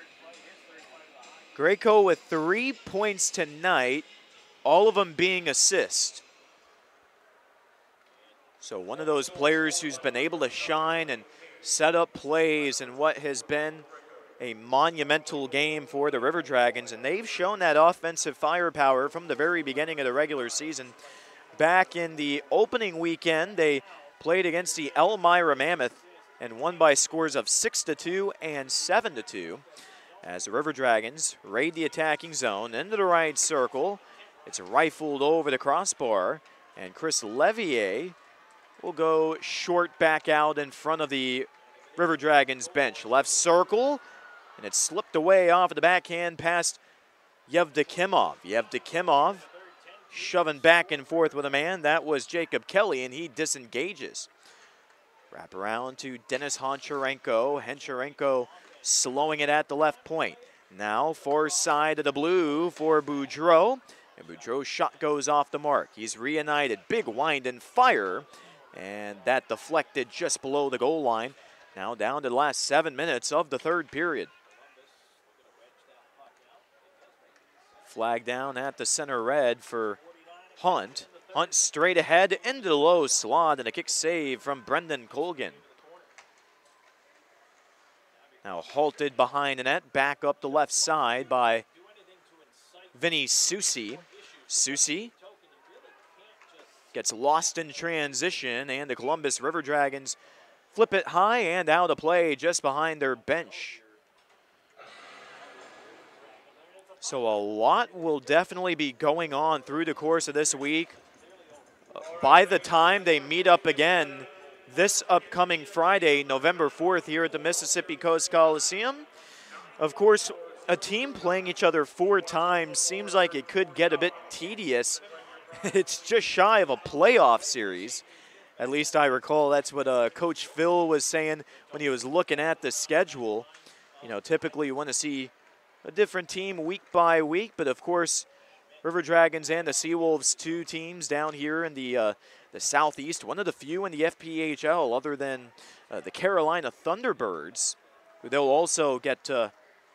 Grayco with 3 points tonight, all of them being assists. So one of those players who's been able to shine and set up plays in what has been a monumental game for the River Dragons, and they've shown that offensive firepower from the very beginning of the regular season. Back in the opening weekend, they played against the Elmira Mammoth and won by scores of 6-2 and 7-2. As the River Dragons raid the attacking zone into the right circle, it's rifled over the crossbar, and Chris Levier will go short back out in front of the River Dragons bench. Left circle, and it slipped away off of the backhand past Yevdokimov. Yevdokimov shoving back and forth with a man. That was Jacob Kelly, and he disengages. Wrap around to Dennis Honcharenko. Honcharenko slowing it at the left point. Now far side of the blue for Boudreau. And Boudreau's shot goes off the mark. He's reunited. Big wind and fire. And that deflected just below the goal line. Now down to the last 7 minutes of the third period. Flag down at the center red for Hunt. Hunt straight ahead into the low slot and a kick save from Brendan Colgan. Now halted behind the net, back up the left side by Vinny Susi. Susi gets lost in transition, and the Columbus River Dragons flip it high and out of play just behind their bench. So a lot will definitely be going on through the course of this week. By the time they meet up again this upcoming Friday, November 4th, here at the Mississippi Coast Coliseum, of course, a team playing each other 4 times seems like it could get a bit tedious. It's just shy of a playoff series. At least I recall that's what Coach Phil was saying when he was looking at the schedule. You know, typically you want to see a different team week by week, but of course, River Dragons and the Seawolves, 2 teams down here in the Southeast, one of the few in the FPHL other than the Carolina Thunderbirds, who they'll also get to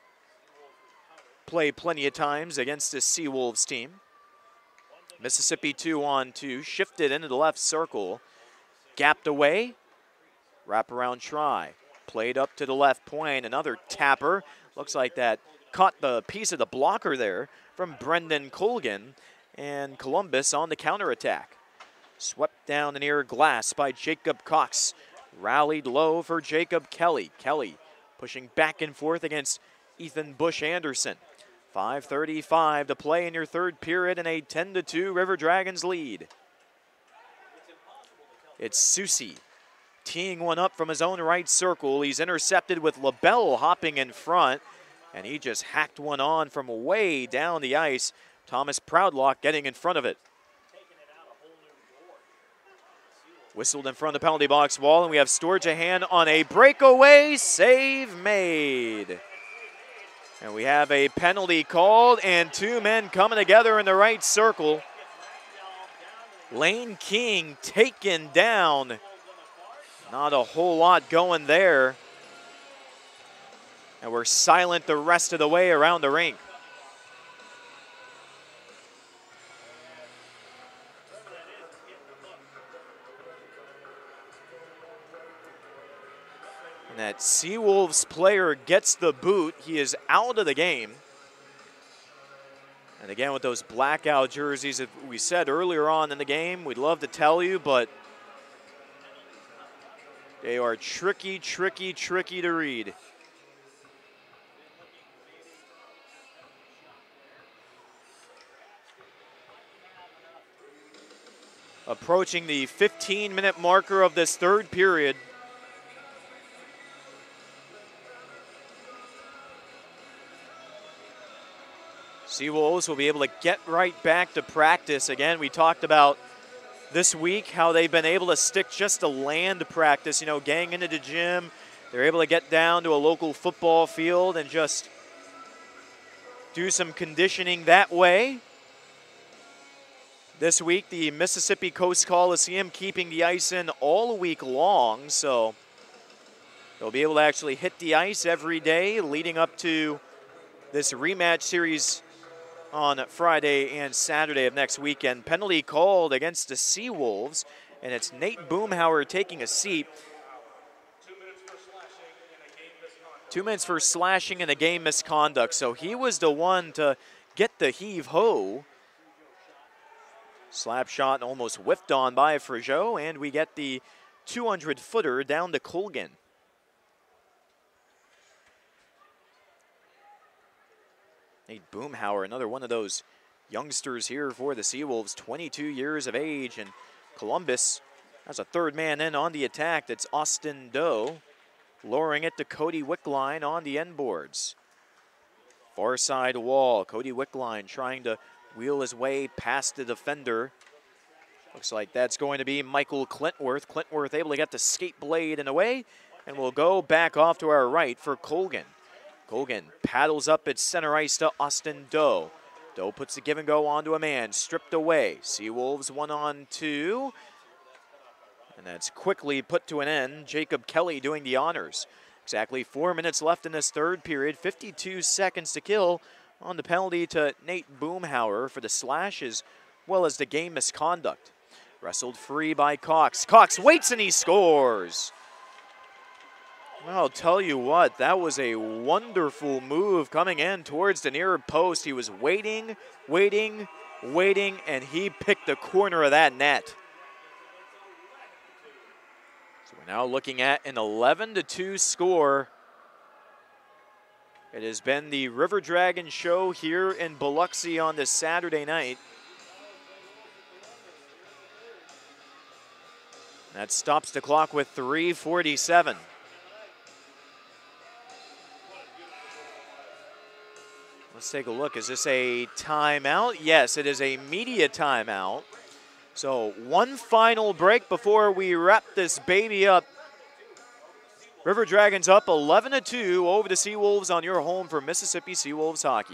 play plenty of times against the Seawolves team. Mississippi 2-on-2, shifted into the left circle, gapped away, wraparound try, played up to the left point, another tapper. Looks like that caught the piece of the blocker there from Brendan Colgan, and Columbus on the counterattack. Swept down the near glass by Jacob Cox. Rallied low for Jacob Kelly. Kelly pushing back and forth against Ethan Bush Anderson. 5:35 to play in your third period and a 10-2 River Dragons lead. It's Susi teeing one up from his own right circle. He's intercepted with LaBelle hopping in front, and he just hacked one on from way down the ice. Thomas Proudlock getting in front of it. Whistled in front of the penalty box wall, and we have Storjahan on a breakaway save made. And we have a penalty called, and 2 men coming together in the right circle. Lane King taken down. Not a whole lot going there. And we're silent the rest of the way around the rink. And that Seawolves player gets the boot. He is out of the game. And again, with those blackout jerseys, as we said earlier on in the game, we'd love to tell you, but they are tricky, tricky, tricky to read. Approaching the 15-minute marker of this third period. Seawolves will be able to get right back to practice. Again, we talked about this week how they've been able to stick just to land practice, you know, getting into the gym. They're able to get down to a local football field and just do some conditioning that way. This week, the Mississippi Coast Coliseum keeping the ice in all week long, so they'll be able to actually hit the ice every day leading up to this rematch series on Friday and Saturday of next weekend. Penalty called against the Seawolves, and it's Nate Boomhauer taking a seat. 2 minutes for slashing and a game misconduct, so he was the one to get the heave-ho. Slap shot almost whiffed on by Frageau, and we get the 200-footer down to Colgan. Nate Boomhauer, another one of those youngsters here for the Seawolves, 22 years of age, and Columbus has a third man in on the attack. That's Austin Doe, lowering it to Cody Wickline on the end boards. Far side wall, Cody Wickline trying to wheel his way past the defender. Looks like that's going to be Michael Clintworth. Clintworth able to get the skate blade in the way, and we'll go back off to our right for Colgan. Colgan paddles up at center ice to Austin Doe. Doe puts the give and go onto a man, stripped away. Seawolves 1-on-2. And that's quickly put to an end. Jacob Kelly doing the honors. Exactly 4 minutes left in this third period, 52 seconds to kill on the penalty to Nate Boomhauer for the slash as well as the game misconduct. Wrestled free by Cox. Cox waits and he scores. Well, I'll tell you what, that was a wonderful move coming in towards the near post. He was waiting, and he picked the corner of that net. So we're now looking at an 11-2 score. It has been the River Dragon show here in Biloxi on this Saturday night. That stops the clock with 3:47. Let's take a look. Is this a timeout? Yes, it is a media timeout. So one final break before we wrap this baby up. River Dragons up 11-2 over the Seawolves on your home for Mississippi Seawolves hockey.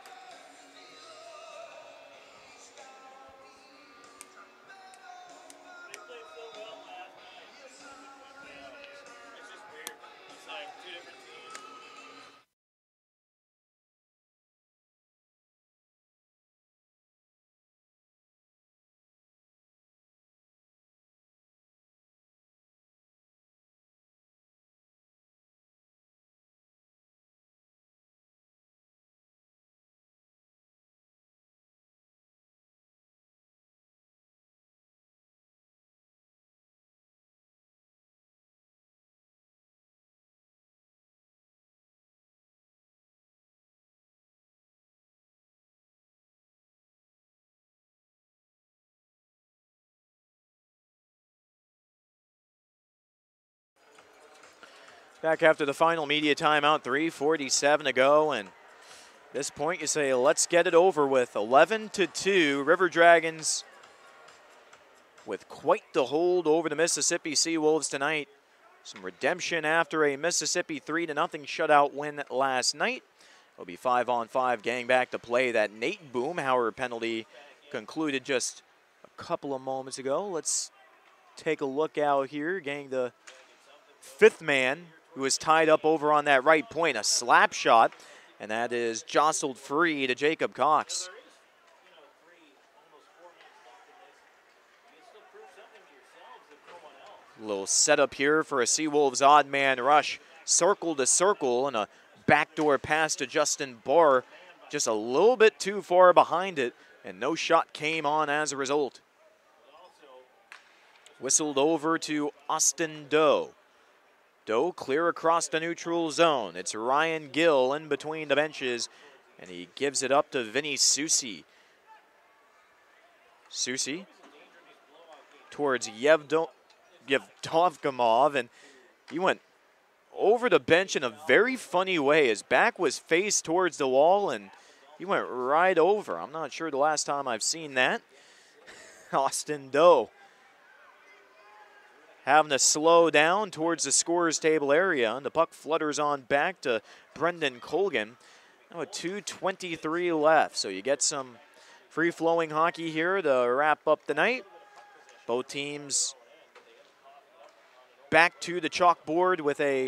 Back after the final media timeout, 3:47 to go, and at this point you say, let's get it over with. 11-2, River Dragons with quite the hold over the Mississippi Seawolves tonight. Some redemption after a Mississippi 3-0 shutout win last night. It'll be 5-on-5 getting back to play. That Nate Boomhauer penalty concluded just a couple of moments ago. Let's take a look out here, getting the fifth man who was tied up over on that right point, a slap shot, and that is jostled free to Jacob Cox. Little setup here for a Seawolves odd man rush, circle to circle, and a backdoor pass to Justin Barr, just a little bit too far behind it, and no shot came on as a result. Whistled over to Austin Doe. Doe clear across the neutral zone. It's Ryan Gill in between the benches, and he gives it up to Vinny Susi. Susi towards Yevdovgamov, and he went over the bench in a very funny way. His back was faced towards the wall, and he went right over. I'm not sure the last time I've seen that. Austin Doe having to slow down towards the scorer's table area, and the puck flutters on back to Brendan Colgan. Now with 2:23 left, so you get some free-flowing hockey here to wrap up the night. Both teams back to the chalkboard with a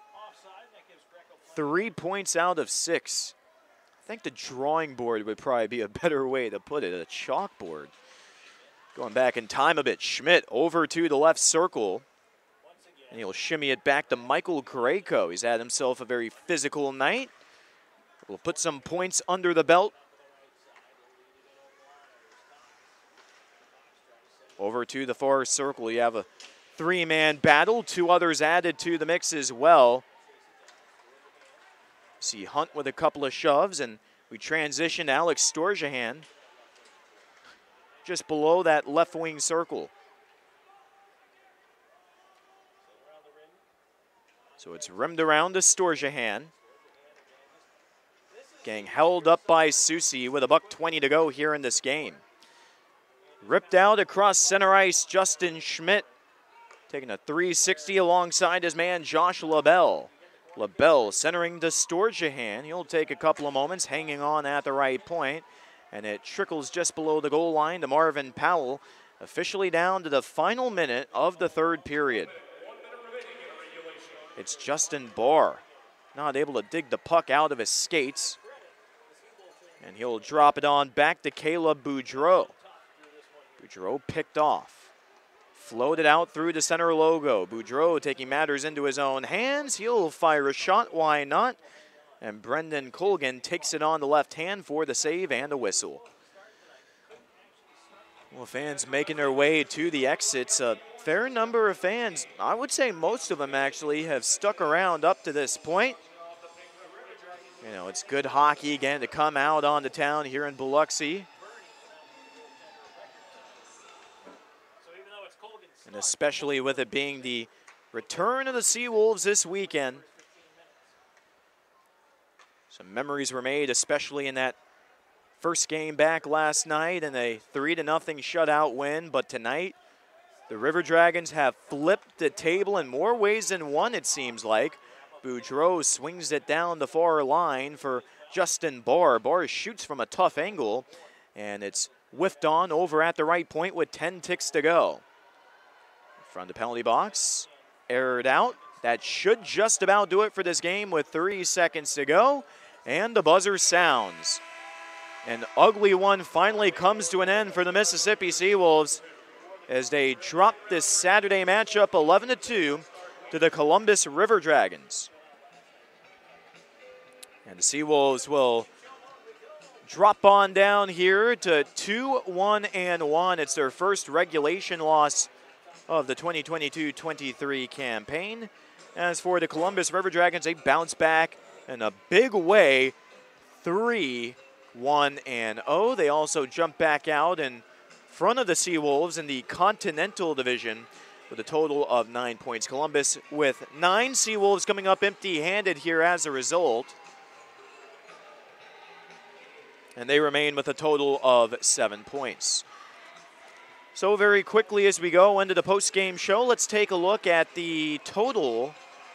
3 points out of 6. I think the drawing board would probably be a better way to put it, a chalkboard. Going back in time a bit, Schmidt over to the left circle, and he'll shimmy it back to Michael Grayko. He's had himself a very physical night. We'll put some points under the belt. Over to the far circle, you have a three-man battle, 2 others added to the mix as well. See Hunt with a couple of shoves, and we transition to Alex Storjahan just below that left wing circle. So it's rimmed around to Storjahan. Getting held up by Susi with $1:20 to go here in this game. Ripped out across center ice, Justin Schmidt taking a 360 alongside his man Josh LaBelle. LaBelle centering to Storjahan. He'll take a couple of moments, hanging on at the right point. and it trickles just below the goal line to Marvin Powell, officially down to the final minute of the third period. It's Justin Barr, not able to dig the puck out of his skates, and he'll drop it on back to Caleb Boudreau. Boudreau picked off, floated out through the center logo. Boudreau taking matters into his own hands. He'll fire a shot, why not? And Brendan Colgan takes it on the left hand for the save and a whistle. Well, fans making their way to the exits. A fair number of fans, I would say most of them actually, have stuck around up to this point. You know, it's good hockey again to come out onto town here in Biloxi. And especially with it being the return of the Seawolves this weekend. Some memories were made, especially in that first game back last night and a 3-0 shutout win. But tonight, the River Dragons have flipped the table in more ways than one, it seems like. Boudreau swings it down the far line for Justin Barr. Barr shoots from a tough angle, and it's whiffed on over at the right point with 10 ticks to go. From the penalty box, aired out. That should just about do it for this game with 3 seconds to go, and the buzzer sounds. An ugly one finally comes to an end for the Mississippi Seawolves as they drop this Saturday matchup 11-2 to the Columbus River Dragons. And the Seawolves will drop on down here to 2-1-1. It's their first regulation loss of the 2022-23 campaign. As for the Columbus River Dragons, they bounce back in a big way, 3-1-0. They also jump back out in front of the Seawolves in the Continental Division with a total of 9 points. Columbus with 9, Seawolves coming up empty-handed here as a result. And they remain with a total of 7 points. So very quickly as we go into the post-game show, let's take a look at the total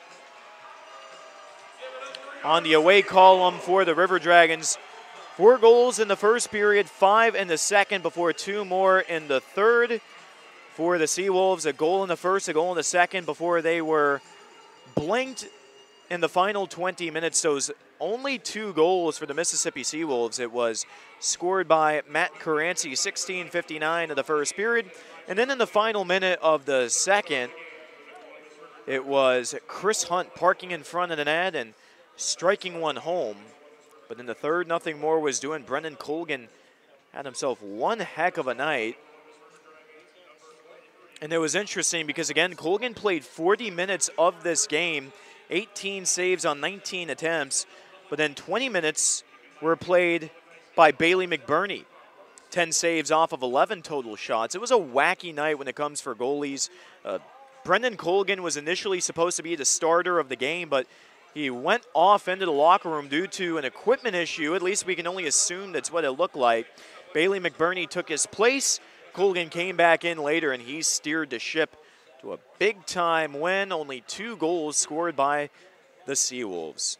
on the away column for the River Dragons. 4 goals in the first period, 5 in the second before 2 more in the third. For the Seawolves, a goal in the first, a goal in the second before they were blanked in the final 20 minutes. Those only 2 goals for the Mississippi Seawolves. It was scored by Matt Caranci, 16:59 of the first period. And then in the final minute of the second, it was Chris Hunt parking in front of the net and striking one home. But in the third, nothing more was doing. Brendan Colgan had himself one heck of a night. And it was interesting because, again, Colgan played 40 minutes of this game, 18 saves on 19 attempts, but then 20 minutes were played by Bailey McBurney, 10 saves off of 11 total shots. It was a wacky night when it comes for goalies. Brendan Colgan was initially supposed to be the starter of the game, but he went off into the locker room due to an equipment issue. At least we can only assume that's what it looked like. Bailey McBurney took his place. Colgan came back in later, and he steered the ship to a big-time win. Only 2 goals scored by the Seawolves.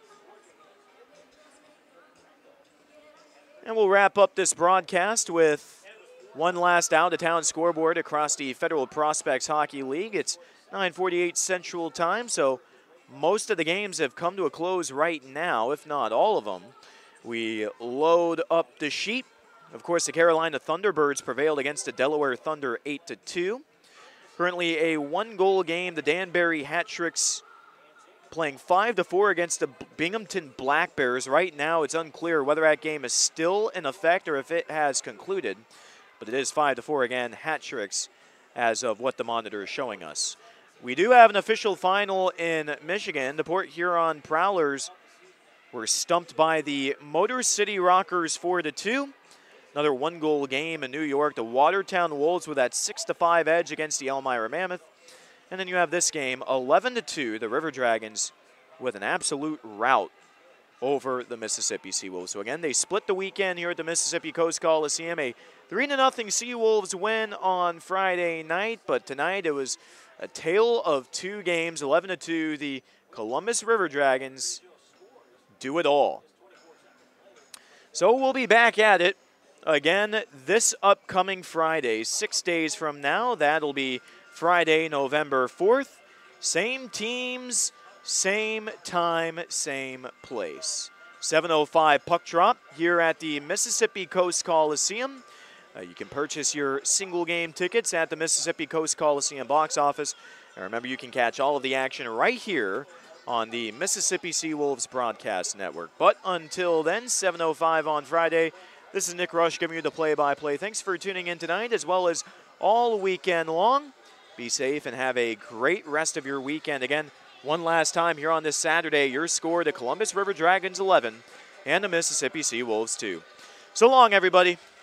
And we'll wrap up this broadcast with one last out-of-town scoreboard across the Federal Prospects Hockey League. It's 9:48 Central Time, so most of the games have come to a close right now, if not all of them. We load up the sheet. Of course, the Carolina Thunderbirds prevailed against the Delaware Thunder 8-2. Currently a 1-goal game. The Danbury Hat-Tricks playing 5-4 against the Binghamton Black Bears. Right now, it's unclear whether that game is still in effect or if it has concluded. But it is 5-4 again, Hat-Tricks, as of what the monitor is showing us. We do have an official final in Michigan. The Port Huron Prowlers were stumped by the Motor City Rockers 4-2. Another 1-goal game in New York. The Watertown Wolves with that 6-5 edge against the Elmira Mammoth. And then you have this game, 11-2, the River Dragons with an absolute rout over the Mississippi Seawolves. So again, they split the weekend here at the Mississippi Coast Coliseum. A 3-0 Seawolves win on Friday night, but tonight it was a tale of 2 games, 11-2. The Columbus River Dragons do it all. So we'll be back at it again this upcoming Friday, 6 days from now. That'll be Friday, November 4th. Same teams, same time, same place. 7:05 puck drop here at the Mississippi Coast Coliseum. You can purchase your single game tickets at the Mississippi Coast Coliseum box office. And remember, you can catch all of the action right here on the Mississippi Seawolves Broadcast Network. But until then, 7:05 on Friday, this is Nick Rush giving you the play-by-play. Thanks for tuning in tonight as well as all weekend long. Be safe and have a great rest of your weekend. Again, one last time here on this Saturday, your score: the Columbus River Dragons 11 and the Mississippi Seawolves 2. So long, everybody.